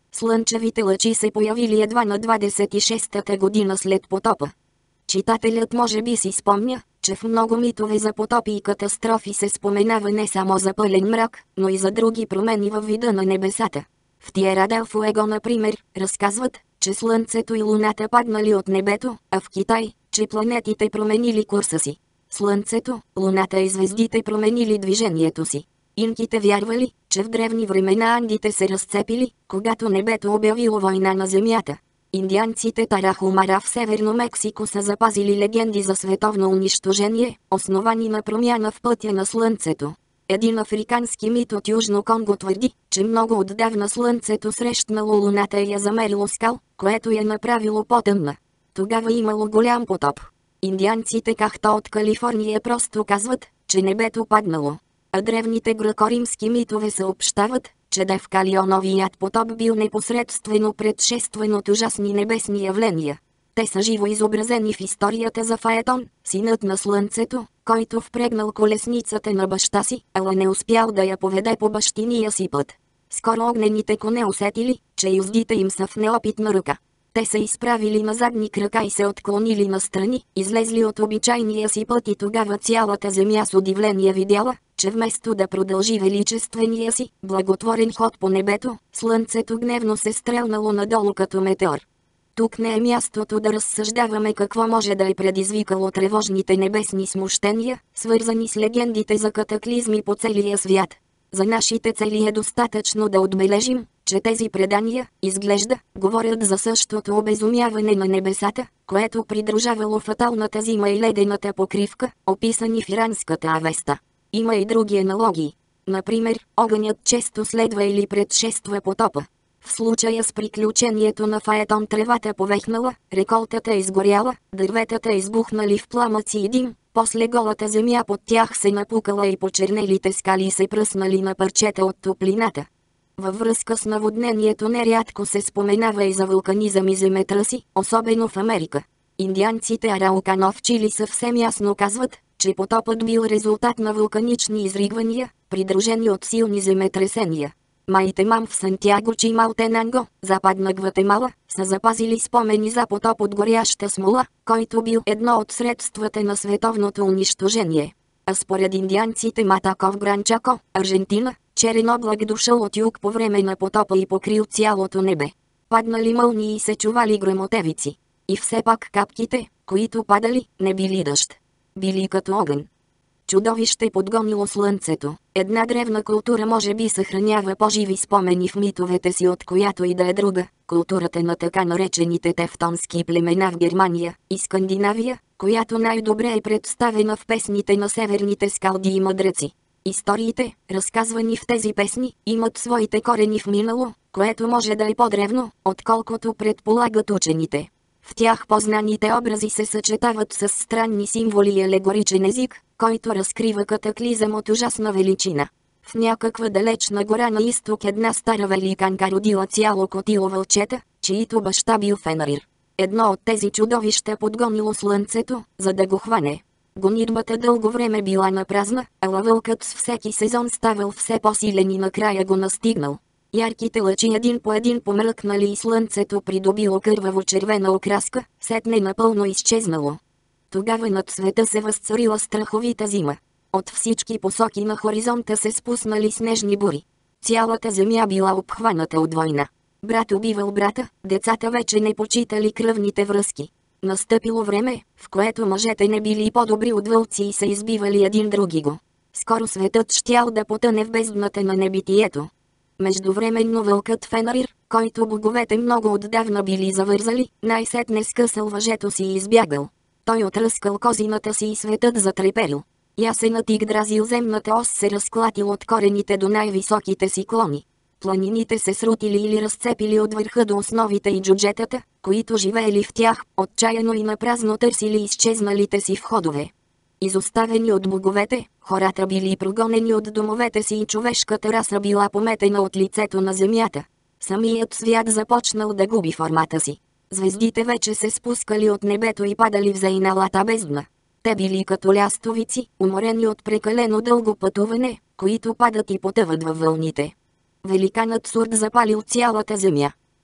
Слънчевите лъчи се появили едва на двадесет и шестата година след потопа. Читателят може би си спомня, че в много митове за потопи и катастрофи се споменава не само за пълен мрак, но и за други промени във вида на небесата. В Тиера дел Фуего, например, разказват, че Слънцето и Луната паднали от небето, а в Китай, че планетите променили курса си. Слънцето, Луната и звездите променили движението си. Инките вярвали, че в древни времена Андите се разцепили, когато небето обявило война на Земята. Индианците Тарахумара в Северно Мексико са запазили легенди за световно унищожение, основани на промяна в пътя на Слънцето. Един африкански мит от Южно Конго твърди, че много отдавна Слънцето срещнало Луната и я замерило скал, което я направило по-тъмна. Тогава имало голям потоп. Индианците Кахта от Калифорния просто казват, че небето паднало. А древните гръкоримски митове съобщават, че Девкалионовият потоп бил непосредствено предшествен от ужасни небесни явления. Те са живо изобразени в историята за Фаетон, синът на Слънцето, който впрегнал колесницата на баща си, ала не успял да я поведе по бащиния си път. Скоро огнените коне усетили, че юздите им са в неопитна ръка. Те се изправили на задни крака и се отклонили настрани, излезли от обичайния си път и тогава цялата земя с удивление видяла, че вместо да продължи величествения си, благотворен ход по небето, Слънцето гневно се стрелнало надолу като метеор. Тук не е мястото да разсъждаваме какво може да е предизвикало тревожните небесни смущения, свързани с легендите за катаклизми по целия свят. За нашите цели е достатъчно да отбележим, че тези предания, изглежда, говорят за същото обезумяване на небесата, което придружавало фаталната зима и ледената покривка, описани в иранската Авеста. Има и други аналогии. Например, огънят често следва или предшества потопа. В случая с приключението на Фаетон тревата повехнала, реколтата е изгоряла, дърветата избухнали в пламъци и дим, после голата земя под тях се напукала и почернелите скали се пръснали на парчета от топлината. Във връзка с наводнението нерядко се споменава и за вулканизъм и земетръси, особено в Америка. Индианците Араукано в Чили съвсем ясно казват, че потопът бил резултат на вулканични изригвания, придружени от силни земетресения. Майтемам в Сантяго Чималтенанго, западна Гватемала, са запазили спомени за потоп от горяща смола, който бил едно от средствата на световното унищожение. А според индианците Матако в Гранчако, Аржентина, черен облак дошъл от юг по време на потопа и покрил цялото небе. Паднали мълнии и се чували гръмотевици. И все пак капките, които падали, не били дъжд. Били като огън. Чудовище подгонило Слънцето. Една древна култура може би съхранява по-живи спомени в митовете си от която и да е друга. Културата на така наречените тевтонски племена в Германия и Скандинавия, която най-добре е представена в песните на северните скалди и мъдреци. Историите, разказвани в тези песни, имат своите корени в минало, което може да е по-древно, отколкото предполагат учените. В тях познаните образи се съчетават с странни символи и алегоричен език, който разкрива катаклизъм от ужасна величина. В някаква далечна гора на изток една стара великанка родила цяло котило вълчета, чието баща бил Фенарир. Едно от тези чудовища подгонило Слънцето, за да го хване. Гонитбата дълго време била напразна, ала вълкът с всеки сезон ставал все по-силен и накрая го настигнал. Ярките лъчи един по един помръкнали и Слънцето придобило кърваво-червена окраска, сетне напълно изчезнало. Тогава над света се възцарила страховита зима. От всички посоки на хоризонта се спуснали снежни бури. Цялата земя била обхваната от война. Брат убивал брата, децата вече не почитали кръвните връзки. Настъпило време, в което мъжете не били по-добри от вълци и се избивали един други го. Скоро светът щял да потъне в бездната на небитието. Междувременно вълкът Фенарир, който боговете много отдавна били завързали, най-сетне скъсал въжето си и избягал. Той отръскал козината си и светът затреперил. Ясенът Игдразил земната ос се разклатил от корените до най-високите си клони. Планините се срутили или разцепили от върха до основите и джуджетата, които живеели в тях, отчаяно и напразно търсили изчезналите си входове. Изоставени от боговете, хората били прогонени от домовете си и човешката раса била пометена от лицето на земята. Самият свят започнал да губи формата си. Звездите вече се спускали от небето и падали в заиналата бездна. Те били като лястовици, уморени от прекалено дълго пътуване, които падат и потъват във вълните. Великанът Сурд запалил цялата земя.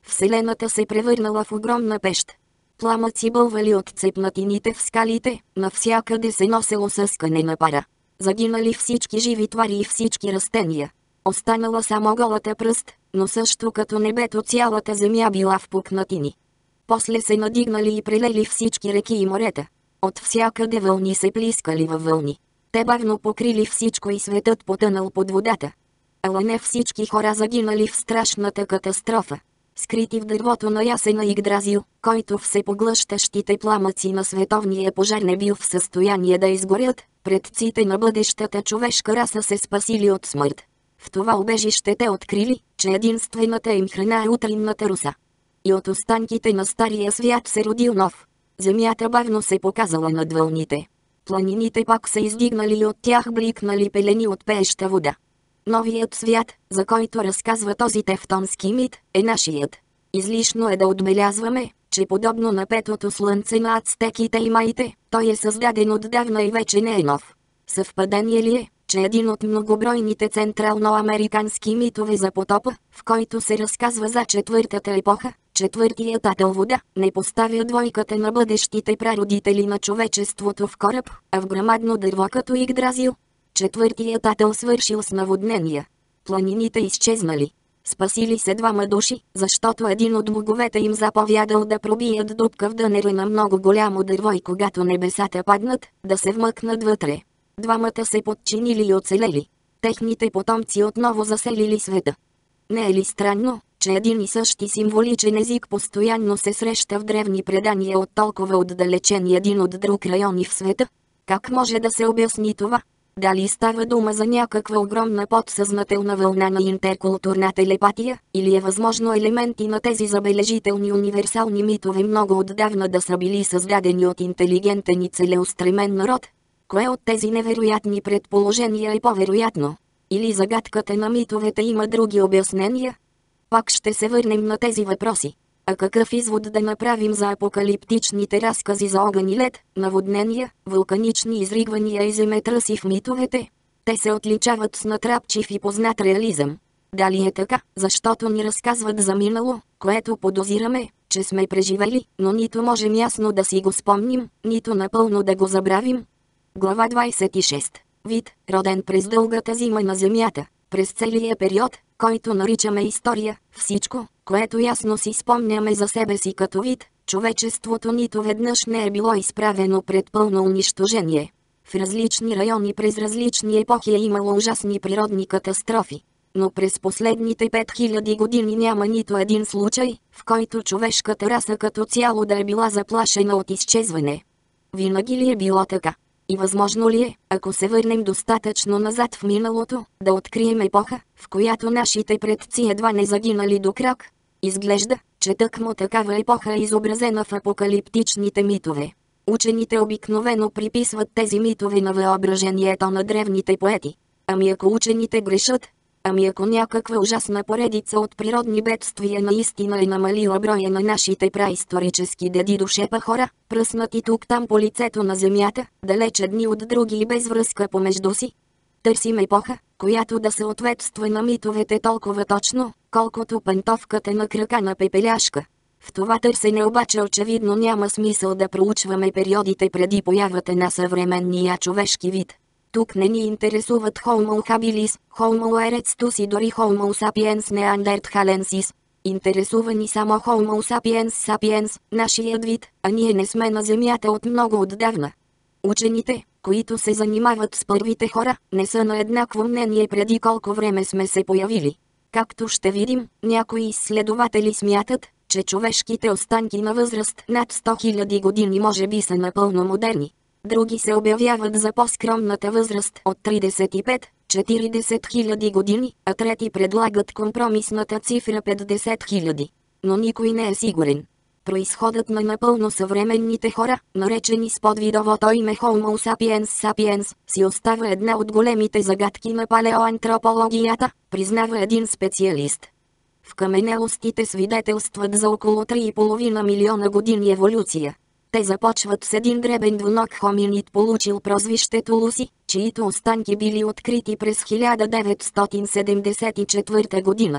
Вселената се превърнала в огромна пещ. Пламъци бълвали от цепнатините в скалите, навсякъде се носело съскане на пара. Загинали всички живи твари и всички растения. Останала само голата пръст, но също като небето цялата земя била в пукнатини. После се надигнали и прелели всички реки и морета. От всякъде вълни се плискали във вълни. Те бавно покрили всичко и светът потънал под водата. Ала не всички хора загинали в страшната катастрофа. Скрити в дървото на ясена Игдразил, който всепоглъщащите пламъци на световния пожар не бил в състояние да изгорят, предците на бъдещата човешка раса се спасили от смърт. В това убежище те открили, че единствената им храна е утринната роса. И от останките на стария свят се родил нов. Земята бавно се показала над вълните. Планините пак се издигнали и от тях бликнали пелени от пееща вода. Новият свят, за който разказва този тевтонски мит, е нашият. Излишно е да отбелязваме, че подобно на петото слънце на ацтеките и майите, той е създаден отдавна и вече не е нов. Съвпадение ли е, че един от многобройните централноамерикански митове за потопа, в който се разказва за четвъртата епоха, четвъртият татъл вода, не поставя двойката на бъдещите прародители на човечеството в кораб, а в грамадно дърво като Игдразил? Четвъртият татъл свършил с наводнения. Планините изчезнали. Спасили се двама души, защото един от боговете им заповядал да пробият дупка в дънера на много голямо дърво и когато небесата паднат, да се вмъкнат вътре. Двамата се подчинили и оцелели. Техните потомци отново заселили света. Не е ли странно, че един и същи символичен език постоянно се среща в древни предания от толкова отдалечени един от друг райони в света? Как може да се обясни това? Дали става дума за някаква огромна подсъзнателна вълна на интеркултурна телепатия, или е възможно елементи на тези забележителни универсални митове много отдавна да са били създадени от интелигентен и целеустремен народ? Кое от тези невероятни предположения е по-вероятно? Или загадката на митовете има други обяснения? Пак ще се върнем на тези въпроси. А какъв извод да направим за апокалиптичните разкази за огън и лед, наводнения, вулканични изригвания и земетръси в митовете? Те се отличават с натрапчив и познат реализъм. Дали е така, защото ни разказват за минало, което подозираме, че сме преживели, но нито можем ясно да си го спомним, нито напълно да го забравим? Глава двадесет и шеста. Вид, роден през дългата зима на Земята, през целия период, който наричаме история, всичко, което ясно си спомняме за себе си като вид, човечеството нито веднъж не е било изправено пред пълно унищожение. В различни райони през различни епохи е имало ужасни природни катастрофи. Но през последните пет хиляди години няма нито един случай, в който човешката раса като цяло да е била заплашена от изчезване. Винаги ли е било така? И възможно ли е, ако се върнем достатъчно назад в миналото, да открием епоха, в която нашите предци едва не загинали до крак? Изглежда, че тъкмо такава епоха е изобразена в апокалиптичните митове. Учените обикновено приписват тези митове на въображението на древните поети. Ами ако учените грешат? Ами ако някаква ужасна поредица от природни бедствия наистина е намалила броя на нашите праисторически деди до шепа хора, пръснати тук-там по лицето на земята, далеч едни от други и без връзка помежду си? Търсим епоха, която да съответства на митовете толкова точно, колкото пантовката на крака на пепеляшка. В това търсене обаче очевидно няма смисъл да проучваме периодите преди появата на съвременния човешки вид. Тук не ни интересуват Homo habilis, Homo erectus и дори Homo sapiens neanderthalensis. Интересува ни само Homo sapiens sapiens, нашият вид, а ние не сме на Земята от много отдавна. Учените, които се занимават с първите хора, не са на еднакво мнение преди колко време сме се появили. Както ще видим, някои изследователи смятат, че човешките останки на възраст над сто хиляди години може би са напълно модерни. Други се обявяват за по-скромната възраст от тридесет и пет до четиридесет хиляди години, а трети предлагат компромисната цифра петдесет хиляди. Но никой не е сигурен. Произходът на напълно съвременните хора, наречени с подвидовото име Homo sapiens sapiens, си остава една от големите загадки на палеоантропологията, признава един специалист. В каменелостите свидетелстват за около три и половина милиона години еволюция. Те започват с един дребен двуног хоминид, получил прозвището Луси, чието останки били открити през хиляда деветстотин седемдесет и четвърта година.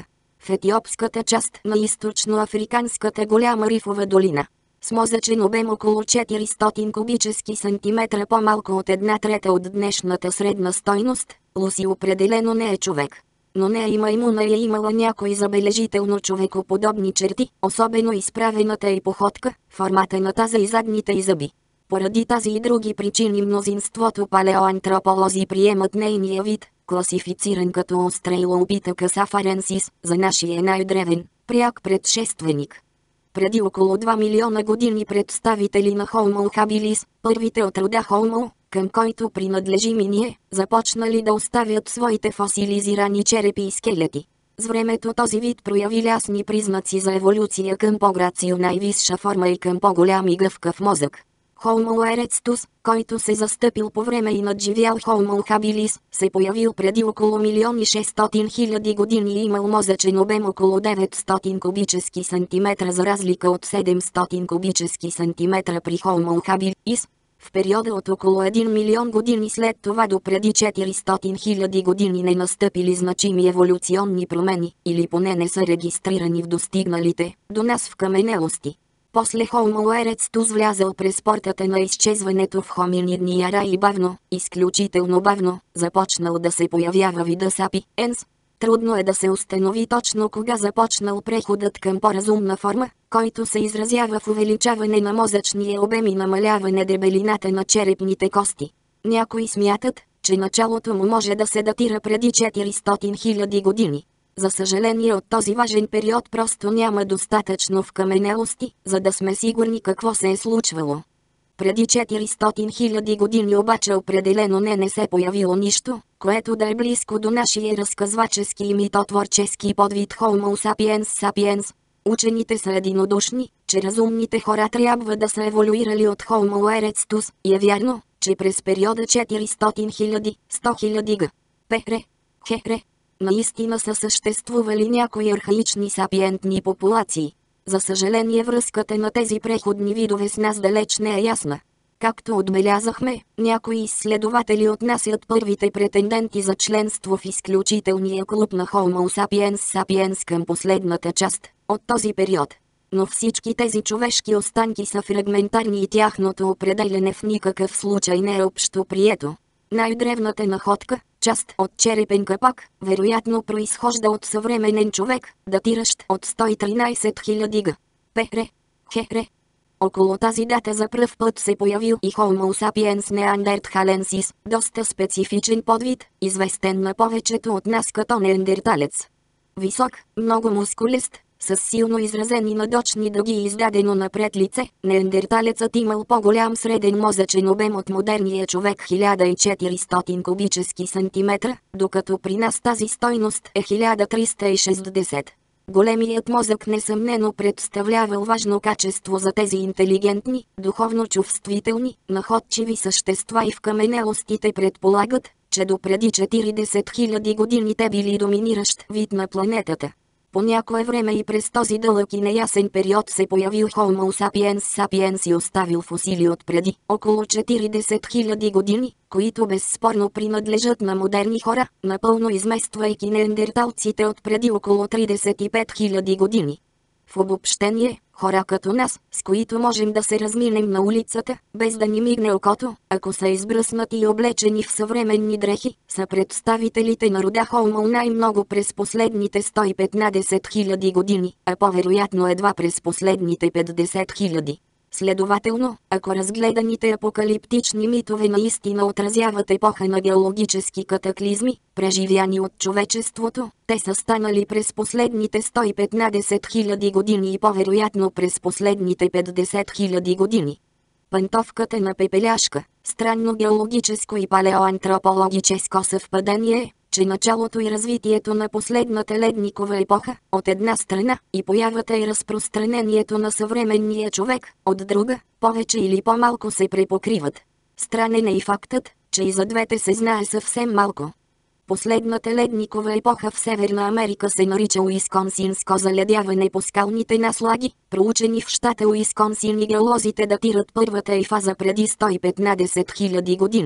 в етиопската част на източноафриканската голяма рифова долина. С мозъчен обем около четиристотин кубически сантиметра по-малко от една трета от днешната средна стойност, Луси определено не е човек. Но нея и маймуна е имала някои забележително човекоподобни черти, особено изправената й походка, формата на таза и задните й зъби. Поради тази и други причини мнозинството палеоантрополози приемат нейния вид, класифициран като Australopithecus afarensis, за нашия най-древен, пряк предшественик. Преди около два милиона години представители на Homo habilis, първите от рода Homo, към който принадлежим и ние, започнали да оставят своите фосилизирани черепи и скелети. С времето този вид прояви ясни признаци за еволюция към по-грациозна и висша форма и към по-голям и гъвкав мозък. Homo erectus, който се застъпил по време и надживял Homo habilis, се появил преди около милион и шестстотин хиляди години и имал мозъчен обем около деветстотин кубически сантиметра за разлика от седемстотин кубически сантиметра при Homo habilis. В периода от около един милион години след това до преди четиристотин хиляди години не настъпили значими еволюционни промени, или поне не са регистрирани в достигналите до нас вкаменелости. После Homo erectus влязъл през портата на изчезването в хоминидния рай и бавно, изключително бавно, започнал да се появява вида Sapiens. Трудно е да се установи точно кога започнал преходът към по-разумна форма, който се изразява в увеличаване на мозъчния обем и намаляване дебелината на черепните кости. Някои смятат, че началото му може да се датира преди четиристотин хиляди години. За съжаление от този важен период просто няма достатъчно вкаменелости, за да сме сигурни какво се е случвало. Преди четиристотин хиляди години обаче определено не не се появило нищо, което да е близко до нашия разказвачески и митотворчески подвид Homo sapiens sapiens. Учените са единодушни, че разумните хора трябва да са еволюирали от Homo erectus, и е вярно, че през периода четиристотин хиляди - сто хиляди г. П.Р. Хе.Р. наистина са съществували някои архаични сапиентни популации. За съжаление връзката на тези преходни видове с нас далеч не е ясна. Както отбелязахме, някои изследователи отнасят първите претенденти за членство в изключителния клуб на Homo sapiens sapiens към последната част от този период. Но всички тези човешки останки са фрагментарни и тяхното определяне в никакъв случай не е общо прието. Най-древната находка, част от черепен капак, вероятно произхожда от съвременен човек, датиращ от сто и тринайсет хиляди г. П.Р. Хе.Р. Около тази дата за пръв път се появил и Homo sapiens neanderthalensis, доста специфичен подвид, известен на повечето от нас като неандерталец. Висок, много мускулест, с силно изразени надочни дъги и издадено напред лице, неандерталецът имал по-голям среден мозъчен обем от модерния човек хиляда и четиристотин кубически сантиметра, докато при нас тази стойност е хиляда триста и шестдесет. Големият мозък несъмнено представлявал важно качество за тези интелигентни, духовно чувствителни, находчиви същества и вкаменелостите предполагат, че допреди четиридесет хиляди години те били доминиращ вид на планетата. По някое време и през този дълъг и неясен период се появил Homo sapiens sapiens и оставил фосили от преди около четиридесет хиляди години, които безспорно принадлежат на модерни хора, напълно измествайки неандерталците от преди около тридесет и пет хиляди години. В обобщение, хора като нас, с които можем да се разминем на улицата, без да ни мигне окото, ако са избръснати и облечени в съвременни дрехи, са представителите на рода Homo най-много през последните сто и петнайсет хиляди години, а по-вероятно едва през последните петдесет хиляди. Следователно, ако разгледаните апокалиптични митове наистина отразяват епоха на геологически катаклизми, преживяни от човечеството, те са станали през последните сто и петнайсет хиляди години и по-вероятно през последните петдесет хиляди години. Пантовката на пепеляшка, странно геологическо и палеоантропологическо съвпадение е, че началото и развитието на последната ледникова епоха, от една страна, и появата и разпространението на съвременния човек, от друга, повече или по-малко се препокриват. Странен е и фактът, че и за двете се знае съвсем малко. Последната ледникова епоха в Северна Америка се нарича уисконсинско заледяване по скалните наслаги, проучени в щата Уисконсин, и геолозите датират първата й фаза преди сто и петнайсет хиляди години.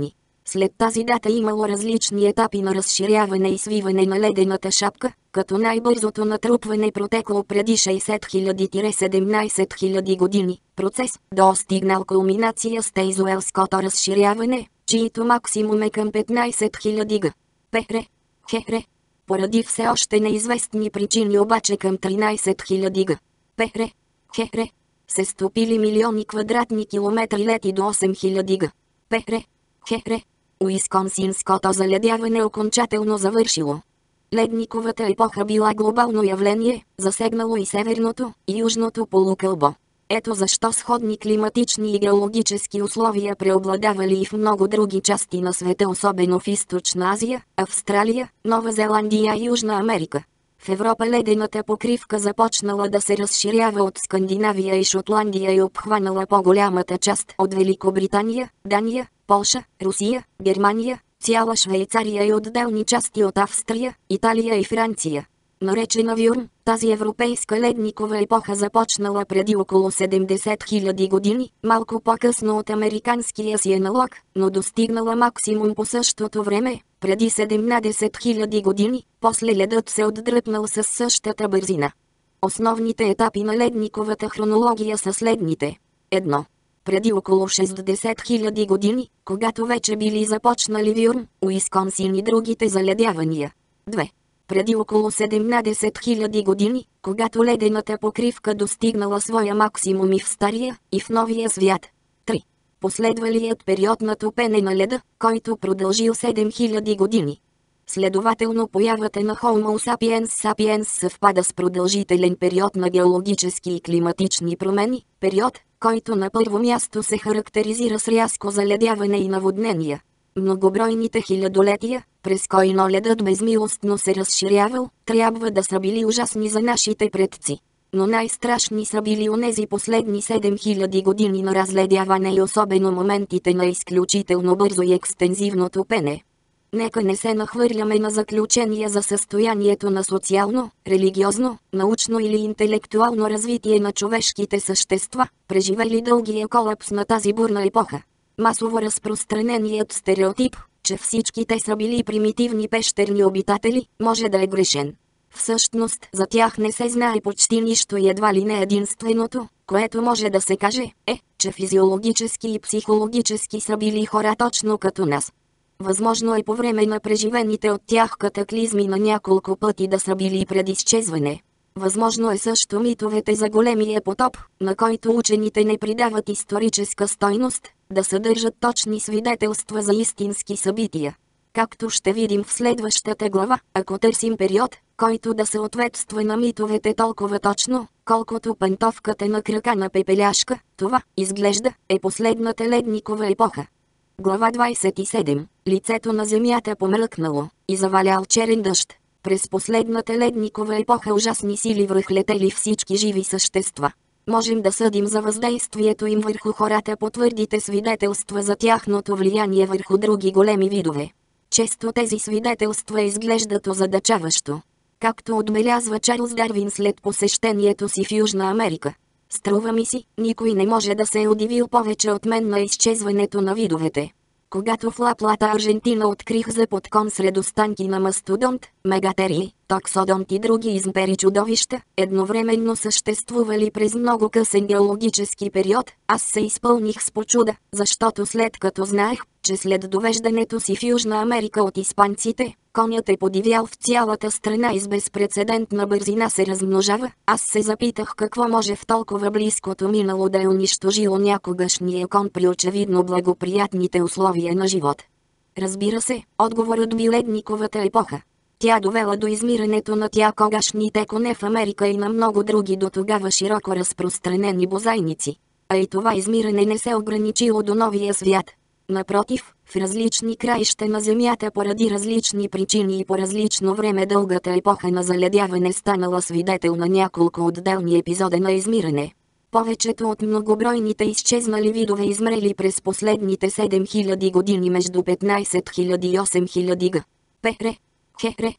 След тази дата имало различни етапи на разширяване и свиване на ледената шапка, като най-бързото натрупване протекло преди шейсет хиляди - седемнайсет хиляди години, процес, достигнал кулминация с Тейзуелското разширяване, чието максимум е към петнайсет хиляди г. П.Р. Х.Р. Поради все още неизвестни причини обаче към тринайсет хиляди г. П.Р. Х.Р. се стопили милиони квадратни километри лед и до осем хиляди г. П.Р. Х.Р. Уисконсинското заледяване окончателно завършило. Ледниковата епоха била глобално явление, засегнало и северното, и южното полукълбо. Ето защо сходни климатични и геологически условия преобладавали и в много други части на света, особено в Източна Азия, Австралия, Нова Зеландия и Южна Америка. В Европа ледената покривка започнала да се разширява от Скандинавия и Шотландия и обхванала по-голямата част от Великобритания, Дания, Полша, Русия, Германия, цяла Швейцария и отделни части от Австрия, Италия и Франция. Наречена Вюрн, тази европейска ледникова епоха започнала преди около седемдесет хиляди години, малко по-късно от американския си аналог, но достигнала максимум по същото време, преди седемнайсет хиляди години, после ледът се отдръпнал със същата бързина. Основните етапи на ледниковата хронология са следните. едно. Преди около шестдесет хиляди години, когато вече били започнали Вюрн, Уисконсин и другите заледявания. две. Преди около седемнайсет хиляди години, когато ледената покривка достигнала своя максимум и в Стария, и в Новия свят. три. Последвалият период на топене на леда, който продължил седем хиляди години. Следователно появата на Homo sapiens sapiens съвпада с продължителен период на геологически и климатични промени, период, който на първо място се характеризира с рязко заледяване и наводнения. Многобройните хилядолетия, през които ледът безмилостно се разширявал, трябва да са били ужасни за нашите предци. Но най-страшни са били онези последни седем хиляди години на разледяване и особено моментите на изключително бързо и екстензивно топене. Нека не се нахвърляме на заключения за състоянието на социално, религиозно, научно или интелектуално развитие на човешките същества, преживели дългия колапс на тази бурна епоха. Масово разпространеният стереотип, че всички те са били примитивни пещерни обитатели, може да е грешен. Всъщност за тях не се знае почти нищо и едва ли не единственото, което може да се каже, е, че физиологически и психологически са били хора точно като нас. Възможно е по време на преживените от тях катаклизми на няколко пъти да са били пред изчезване. Възможно е също митовете за големия потоп, на който учените не придават историческа стойност, да съдържат точни свидетелства за истински събития. Както ще видим в следващата глава, ако търсим период, който да съответства на митовете толкова точно, колкото пантовката на крака на пепеляшка, това, изглежда, е последната ледникова епоха. Глава двайсет и седем. Лицето на земята помръкнало и завалял черен дъжд. През последната ледникова епоха ужасни сили връхлетели всички живи същества. Можем да съдим за въздействието им върху хората по твърдите свидетелства за тяхното влияние върху други големи видове. Често тези свидетелства изглеждат озадачаващо. Както отбелязва Чарлз Дарвин след посещението си в Южна Америка. Струва ми си, никой не може да се е удивил повече от мен на изчезването на видовете. Когато в Ла Плата, Аржентина, открих за подкон сред останки на мастодонт, мегатерии, таксодонт и други измпери чудовища, едновременно съществували през много късен геологически период, аз се изпълних с почуда, защото след като знаех, че след довеждането си в Южна Америка от испанците, конят е подивял в цялата страна и с безпрецедентна бързина се размножава, аз се запитах какво може в толкова близкото минало да е унищожило някогашния кон при очевидно благоприятните условия на живот. Разбира се, отговорът би ледниковата епоха. Тя довела до измирането на тякогашните коне в Америка и на много други до тогава широко разпространени бозайници. А и това измиране не се ограничило до новия свят. Напротив, в различни краища на Земята поради различни причини и по различно време дългата епоха на заледяване станала свидетел на няколко отделни епизода на измиране. Повечето от многобройните изчезнали видове измрели през последните седем хиляди години между петнайсет хиляди и осем хиляди г. П.Р. Х.Р.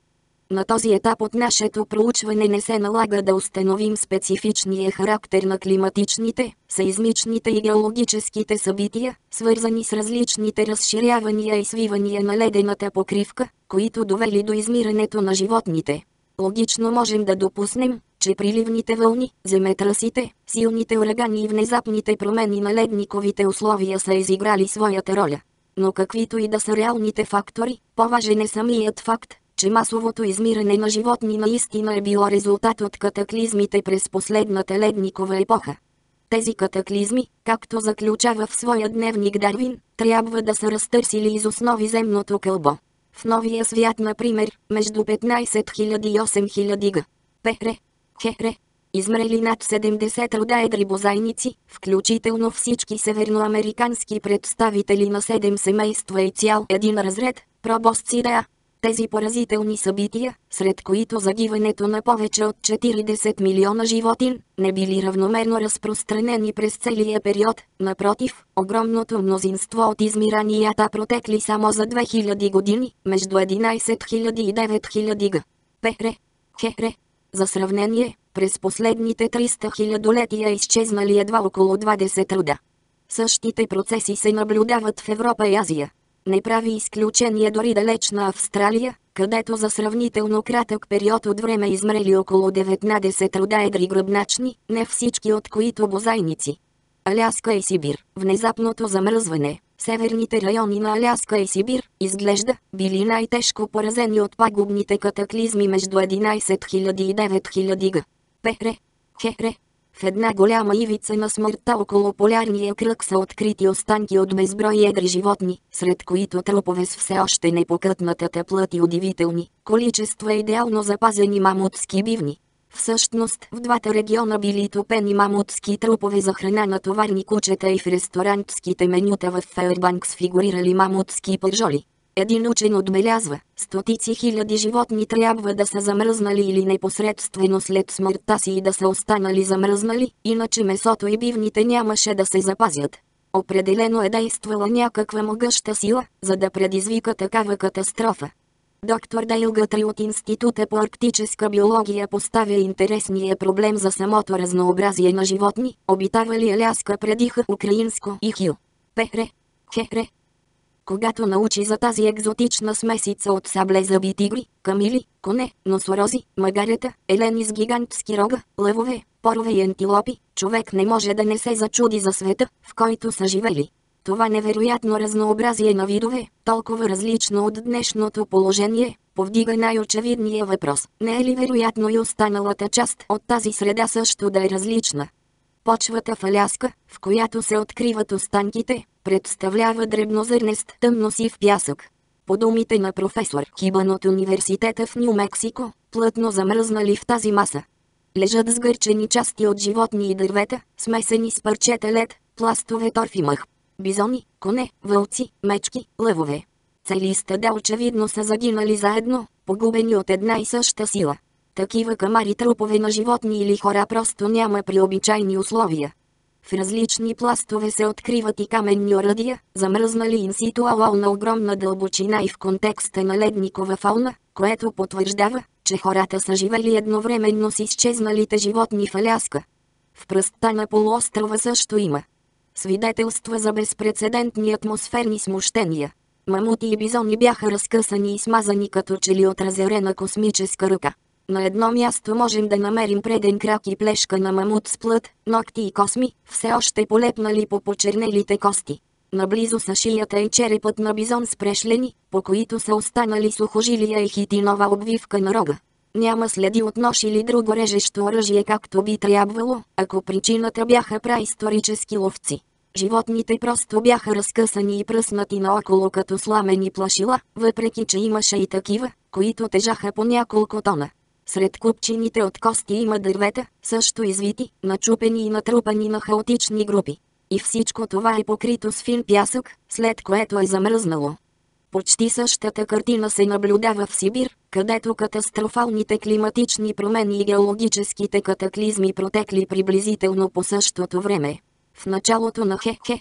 На този етап от нашето проучване не се налага да установим специфичния характер на климатичните, сеизмичните и геологическите събития, свързани с различните разширявания и свивания на ледената покривка, които довели до измирането на животните. Логично можем да допуснем, че приливните вълни, земетръсите, силните урагани и внезапните промени на ледниковите условия са изиграли своята роля. Но каквито и да са реалните фактори, по-важен е самият факт, че масовото измиране на животни наистина е било резултат от катаклизмите през последната ледникова епоха. Тези катаклизми, както заключава в своя дневник Дарвин, трябва да са разтърсили из основи земното кълбо. В новия свят, например, между петнайсет хиляди и осем хиляди г. П. Р. Х. Р. измрели над седемдесет рода едри бозайници, включително всички северноамерикански представители на седем семейства и цял един разред, Proboscidea. Тези поразителни събития, сред които загиването на повече от четиридесет милиона животин, не били равномерно разпространени през целия период. Напротив, огромното мнозинство от измиранията протекли само за две хиляди години, между единайсет хиляди и девет хиляди г. П. Р. Х. Р. За сравнение, през последните триста хилядолетия изчезнали едва около двадесет рода. Същите процеси се наблюдават в Европа и Азия. Не прави изключение дори далечна Австралия, където за сравнително кратък период от време измрели около деветнайсет рода едри гръбначни, не всички от които бозайници. Аляска и Сибир. Внезапното замръзване. Северните райони на Аляска и Сибир, изглежда, били най-тежко поразени от пагубните катаклизми между единайсет хиляди и девет хиляди г. П. Р. Х. Р. В една голяма ивица на смъртта около полярния кръг са открити останки от безброй едри животни, сред които трупове с все още непокътнатата плът и удивителни количества идеално запазени мамутски бивни. Всъщност, в двата региона били топени мамутски трупове за храна на товарни кучета и в ресторантските менюта в Фейербанкс фигурирали мамутски пържоли. Един учен отбелязва, стотици хиляди животни трябва да са замръзнали или непосредствено след смъртта си и да са останали замръзнали, иначе месото и бивните нямаше да се запазят. Определено е действала някаква могъща сила, за да предизвика такава катастрофа. Доктор Дейл Гътри от Института по арктическа биология поставя интересния проблем за самото разнообразие на животни, обитавали Аляска преди Х. Украинско и Хил. П. Р. Х. Р. Когато научи за тази екзотична смесица от саблезъби тигри, камили, коне, носорози, магарета, елени с гигантски рога, лъвове, порове и антилопи, човек не може да не се зачуди за света, в който са живели. Това невероятно разнообразие на видове, толкова различно от днешното положение, повдига най-очевидния въпрос. Не е ли вероятно и останалата част от тази среда също да е различна? Почвата в Аляска, в която се откриват останките, представлява дребнозърнест тъмносив пясък. По думите на професор Хибън от университета в Ню-Мексико, плътно замръзнали в тази маса лежат сгърчени части от животни и дървета, смесени с парчета лед, пластове торф и мъх. Бизони, коне, вълци, мечки, лъвове. Цели стада очевидно са загинали заедно, погубени от една и съща сила. Такива камари трупове на животни или хора просто няма при обичайни условия. В различни пластове се откриват и каменни оръдия, замръзнали инситу алал на огромна дълбочина и в контекста на ледникова фауна, което потвърждава, че хората са живели едновременно с изчезналите животни в Аляска. В пръстта на полуострова също има свидетелства за безпрецедентни атмосферни смущения. Мамути и бизони бяха разкъсани и смазани като че ли от разярена космическа ръка. На едно място можем да намерим преден крак и плешка на мамут с плът, ногти и косми, все още полепнали по почернелите кости. Наблизо са шията и черепът на бизон с прешлени, по които са останали сухожилия и хитинова обвивка на рога. Няма следи от нож или друго режещо оръжие както би трябвало, ако причината бяха праисторически ловци. Животните просто бяха разкъсани и пръснати наоколо като сламени плашила, въпреки че имаше и такива, които тежаха по няколко тона. Сред купчините от кости има дървета, също извити, начупени и натрупани на хаотични групи. И всичко това е покрито с фин пясък, след което е замръзнало. Почти същата картина се наблюдава в Сибир, където катастрофалните климатични промени и геологическите катаклизми протекли приблизително по същото време. В началото на Х. Х.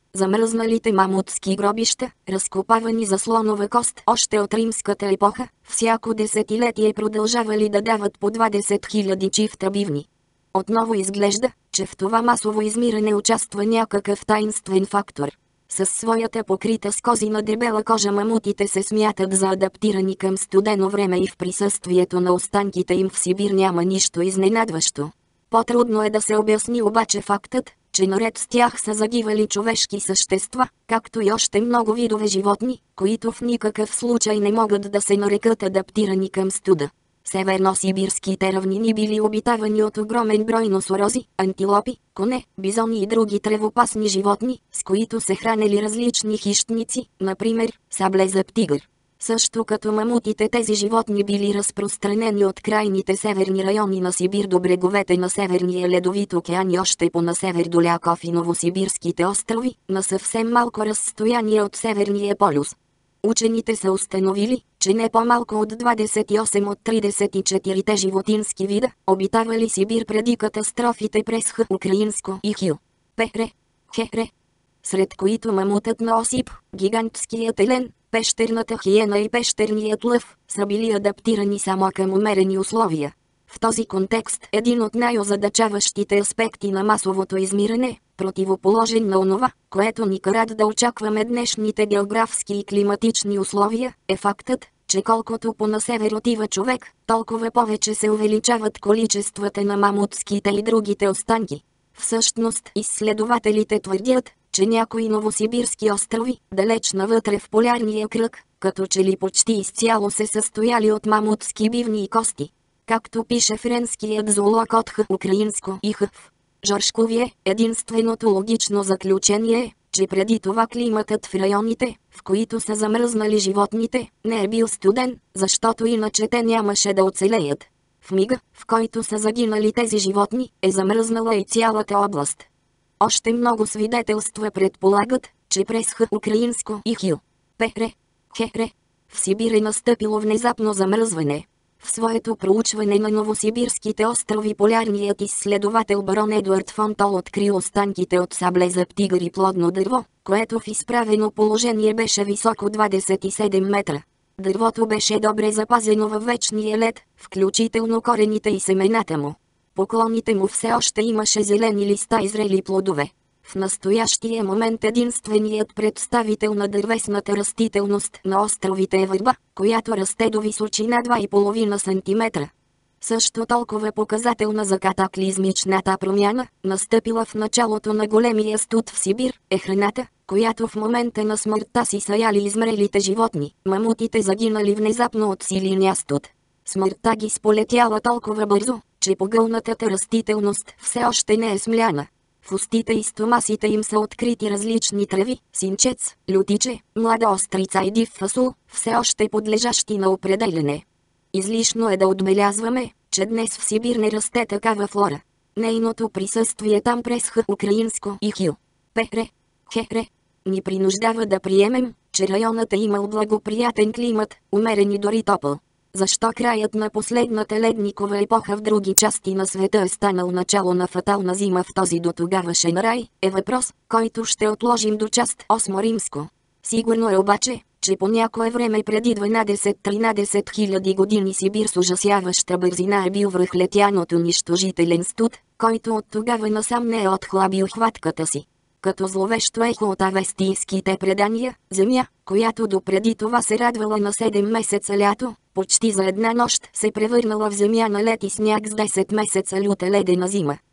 Замръзналите мамутски гробища, разкопавани за слонова кост още от римската епоха, всяко десетилетие продължавали да дават по двадесет хиляди чифта бивни. Отново изглежда, че в това масово измиране участва някакъв таинствен фактор. Със своята покрита с козина дебела кожа мамутите се смятат за адаптирани към студено време и в присъствието на останките им в Сибир няма нищо изненадващо. По-трудно е да се обясни обаче фактът, че наред с тях са загивали човешки същества, както и още много видове животни, които в никакъв случай не могат да се нарекат адаптирани към студа. Северносибирските равнини били обитавани от огромен брой носорози, антилопи, коне, бизони и други тревопасни животни, с които се хранели различни хищници, например, саблезъб тигър. Също като мамутите тези животни били разпространени от крайните северни райони на Сибир до бреговете на Северния ледовит океан и още по на север до Ляков и Новосибирските острови, на съвсем малко разстояние от Северния полюс. Учените са установили, че не по-малко от двадесет и осем от тридесет и четирите животински вида, обитавали Сибир преди катастрофите през Х. Украинско и Хил. Пере. Хере. Сред които мамутът на Осип, гигантският елен, пещерната хиена и пещерният лъв, са били адаптирани само към умерени условия. В този контекст един от най-озадачаващите аспекти на масовото измиране, противоположен на онова, което ни карат да очакваме днешните географски и климатични условия, е фактът, че колкото по-на север отива човек, толкова повече се увеличават количествата на мамутските и другите останки. Всъщност изследователите твърдят, че някои новосибирски острови, далеч навътре в полярния кръг, като че ли почти изцяло се състояли от мамутски бивни и кости. Както пише френският зоолог от Х. Украинско и Х. Жорж Кувие, единственото логично заключение е, че преди това климатът в районите, в които са замръзнали животните, не е бил студен, защото иначе те нямаше да оцелеят. В мига, в който са загинали тези животни, е замръзнала и цялата област. Още много свидетелства предполагат, че през Х. Украинско и Хил. Пере. Хере. В Сибир е настъпило внезапно замръзване. В своето проучване на новосибирските острови полярният изследовател барон Едуард фон Тол открил останките от саблезъб тигър и плодно дърво, което в изправено положение беше високо двадесет и седем метра. Дървото беше добре запазено във вечния лед, включително корените и семената му. По клоните му все още имаше зелени листа и зрели плодове. В настоящия момент единственият представител на дървесната растителност на островите е върба, която расте до височина два и половина сантиметра. Също толкова показателна за катаклизмичната промяна, настъпила в началото на големия студ в Сибир, е храната, която в момента на смъртта си са яли измрелите животни, мамутите загинали внезапно от силния студ. Смъртта ги сполетяла толкова бързо, че погълнатата растителност все още не е смляна. В устите и стомасите им са открити различни треви, синчец, лютиче, млада острица и див фасул, все още подлежащи на определене. Излишно е да отбелязваме, че днес в Сибир не расте такава флора. Нейното присъствие там през Х. Украинско и Хил. Пере. Хере. Ни принуждава да приемем, че районът е имал благоприятен климат, умерен и дори топъл. Защо краят на последната ледникова епоха в други части на света е станал начало на фатална зима в този дотогавашен рай, е въпрос, който ще отложим до част осма римско. Сигурно е обаче, че по някое време преди дванадесет-тринадесет хиляди години Сибир с ужасяваща бързина е бил връхлетян от унищожителен студ, който от тогава насам не е отхлабил хватката си. Като зловещо ехо от авестийските предания, земя, която допреди това се радвала на седем месеца лято, почти за една нощ се превърнала в земя на лед и сняг с десет месеца люта ледена зима.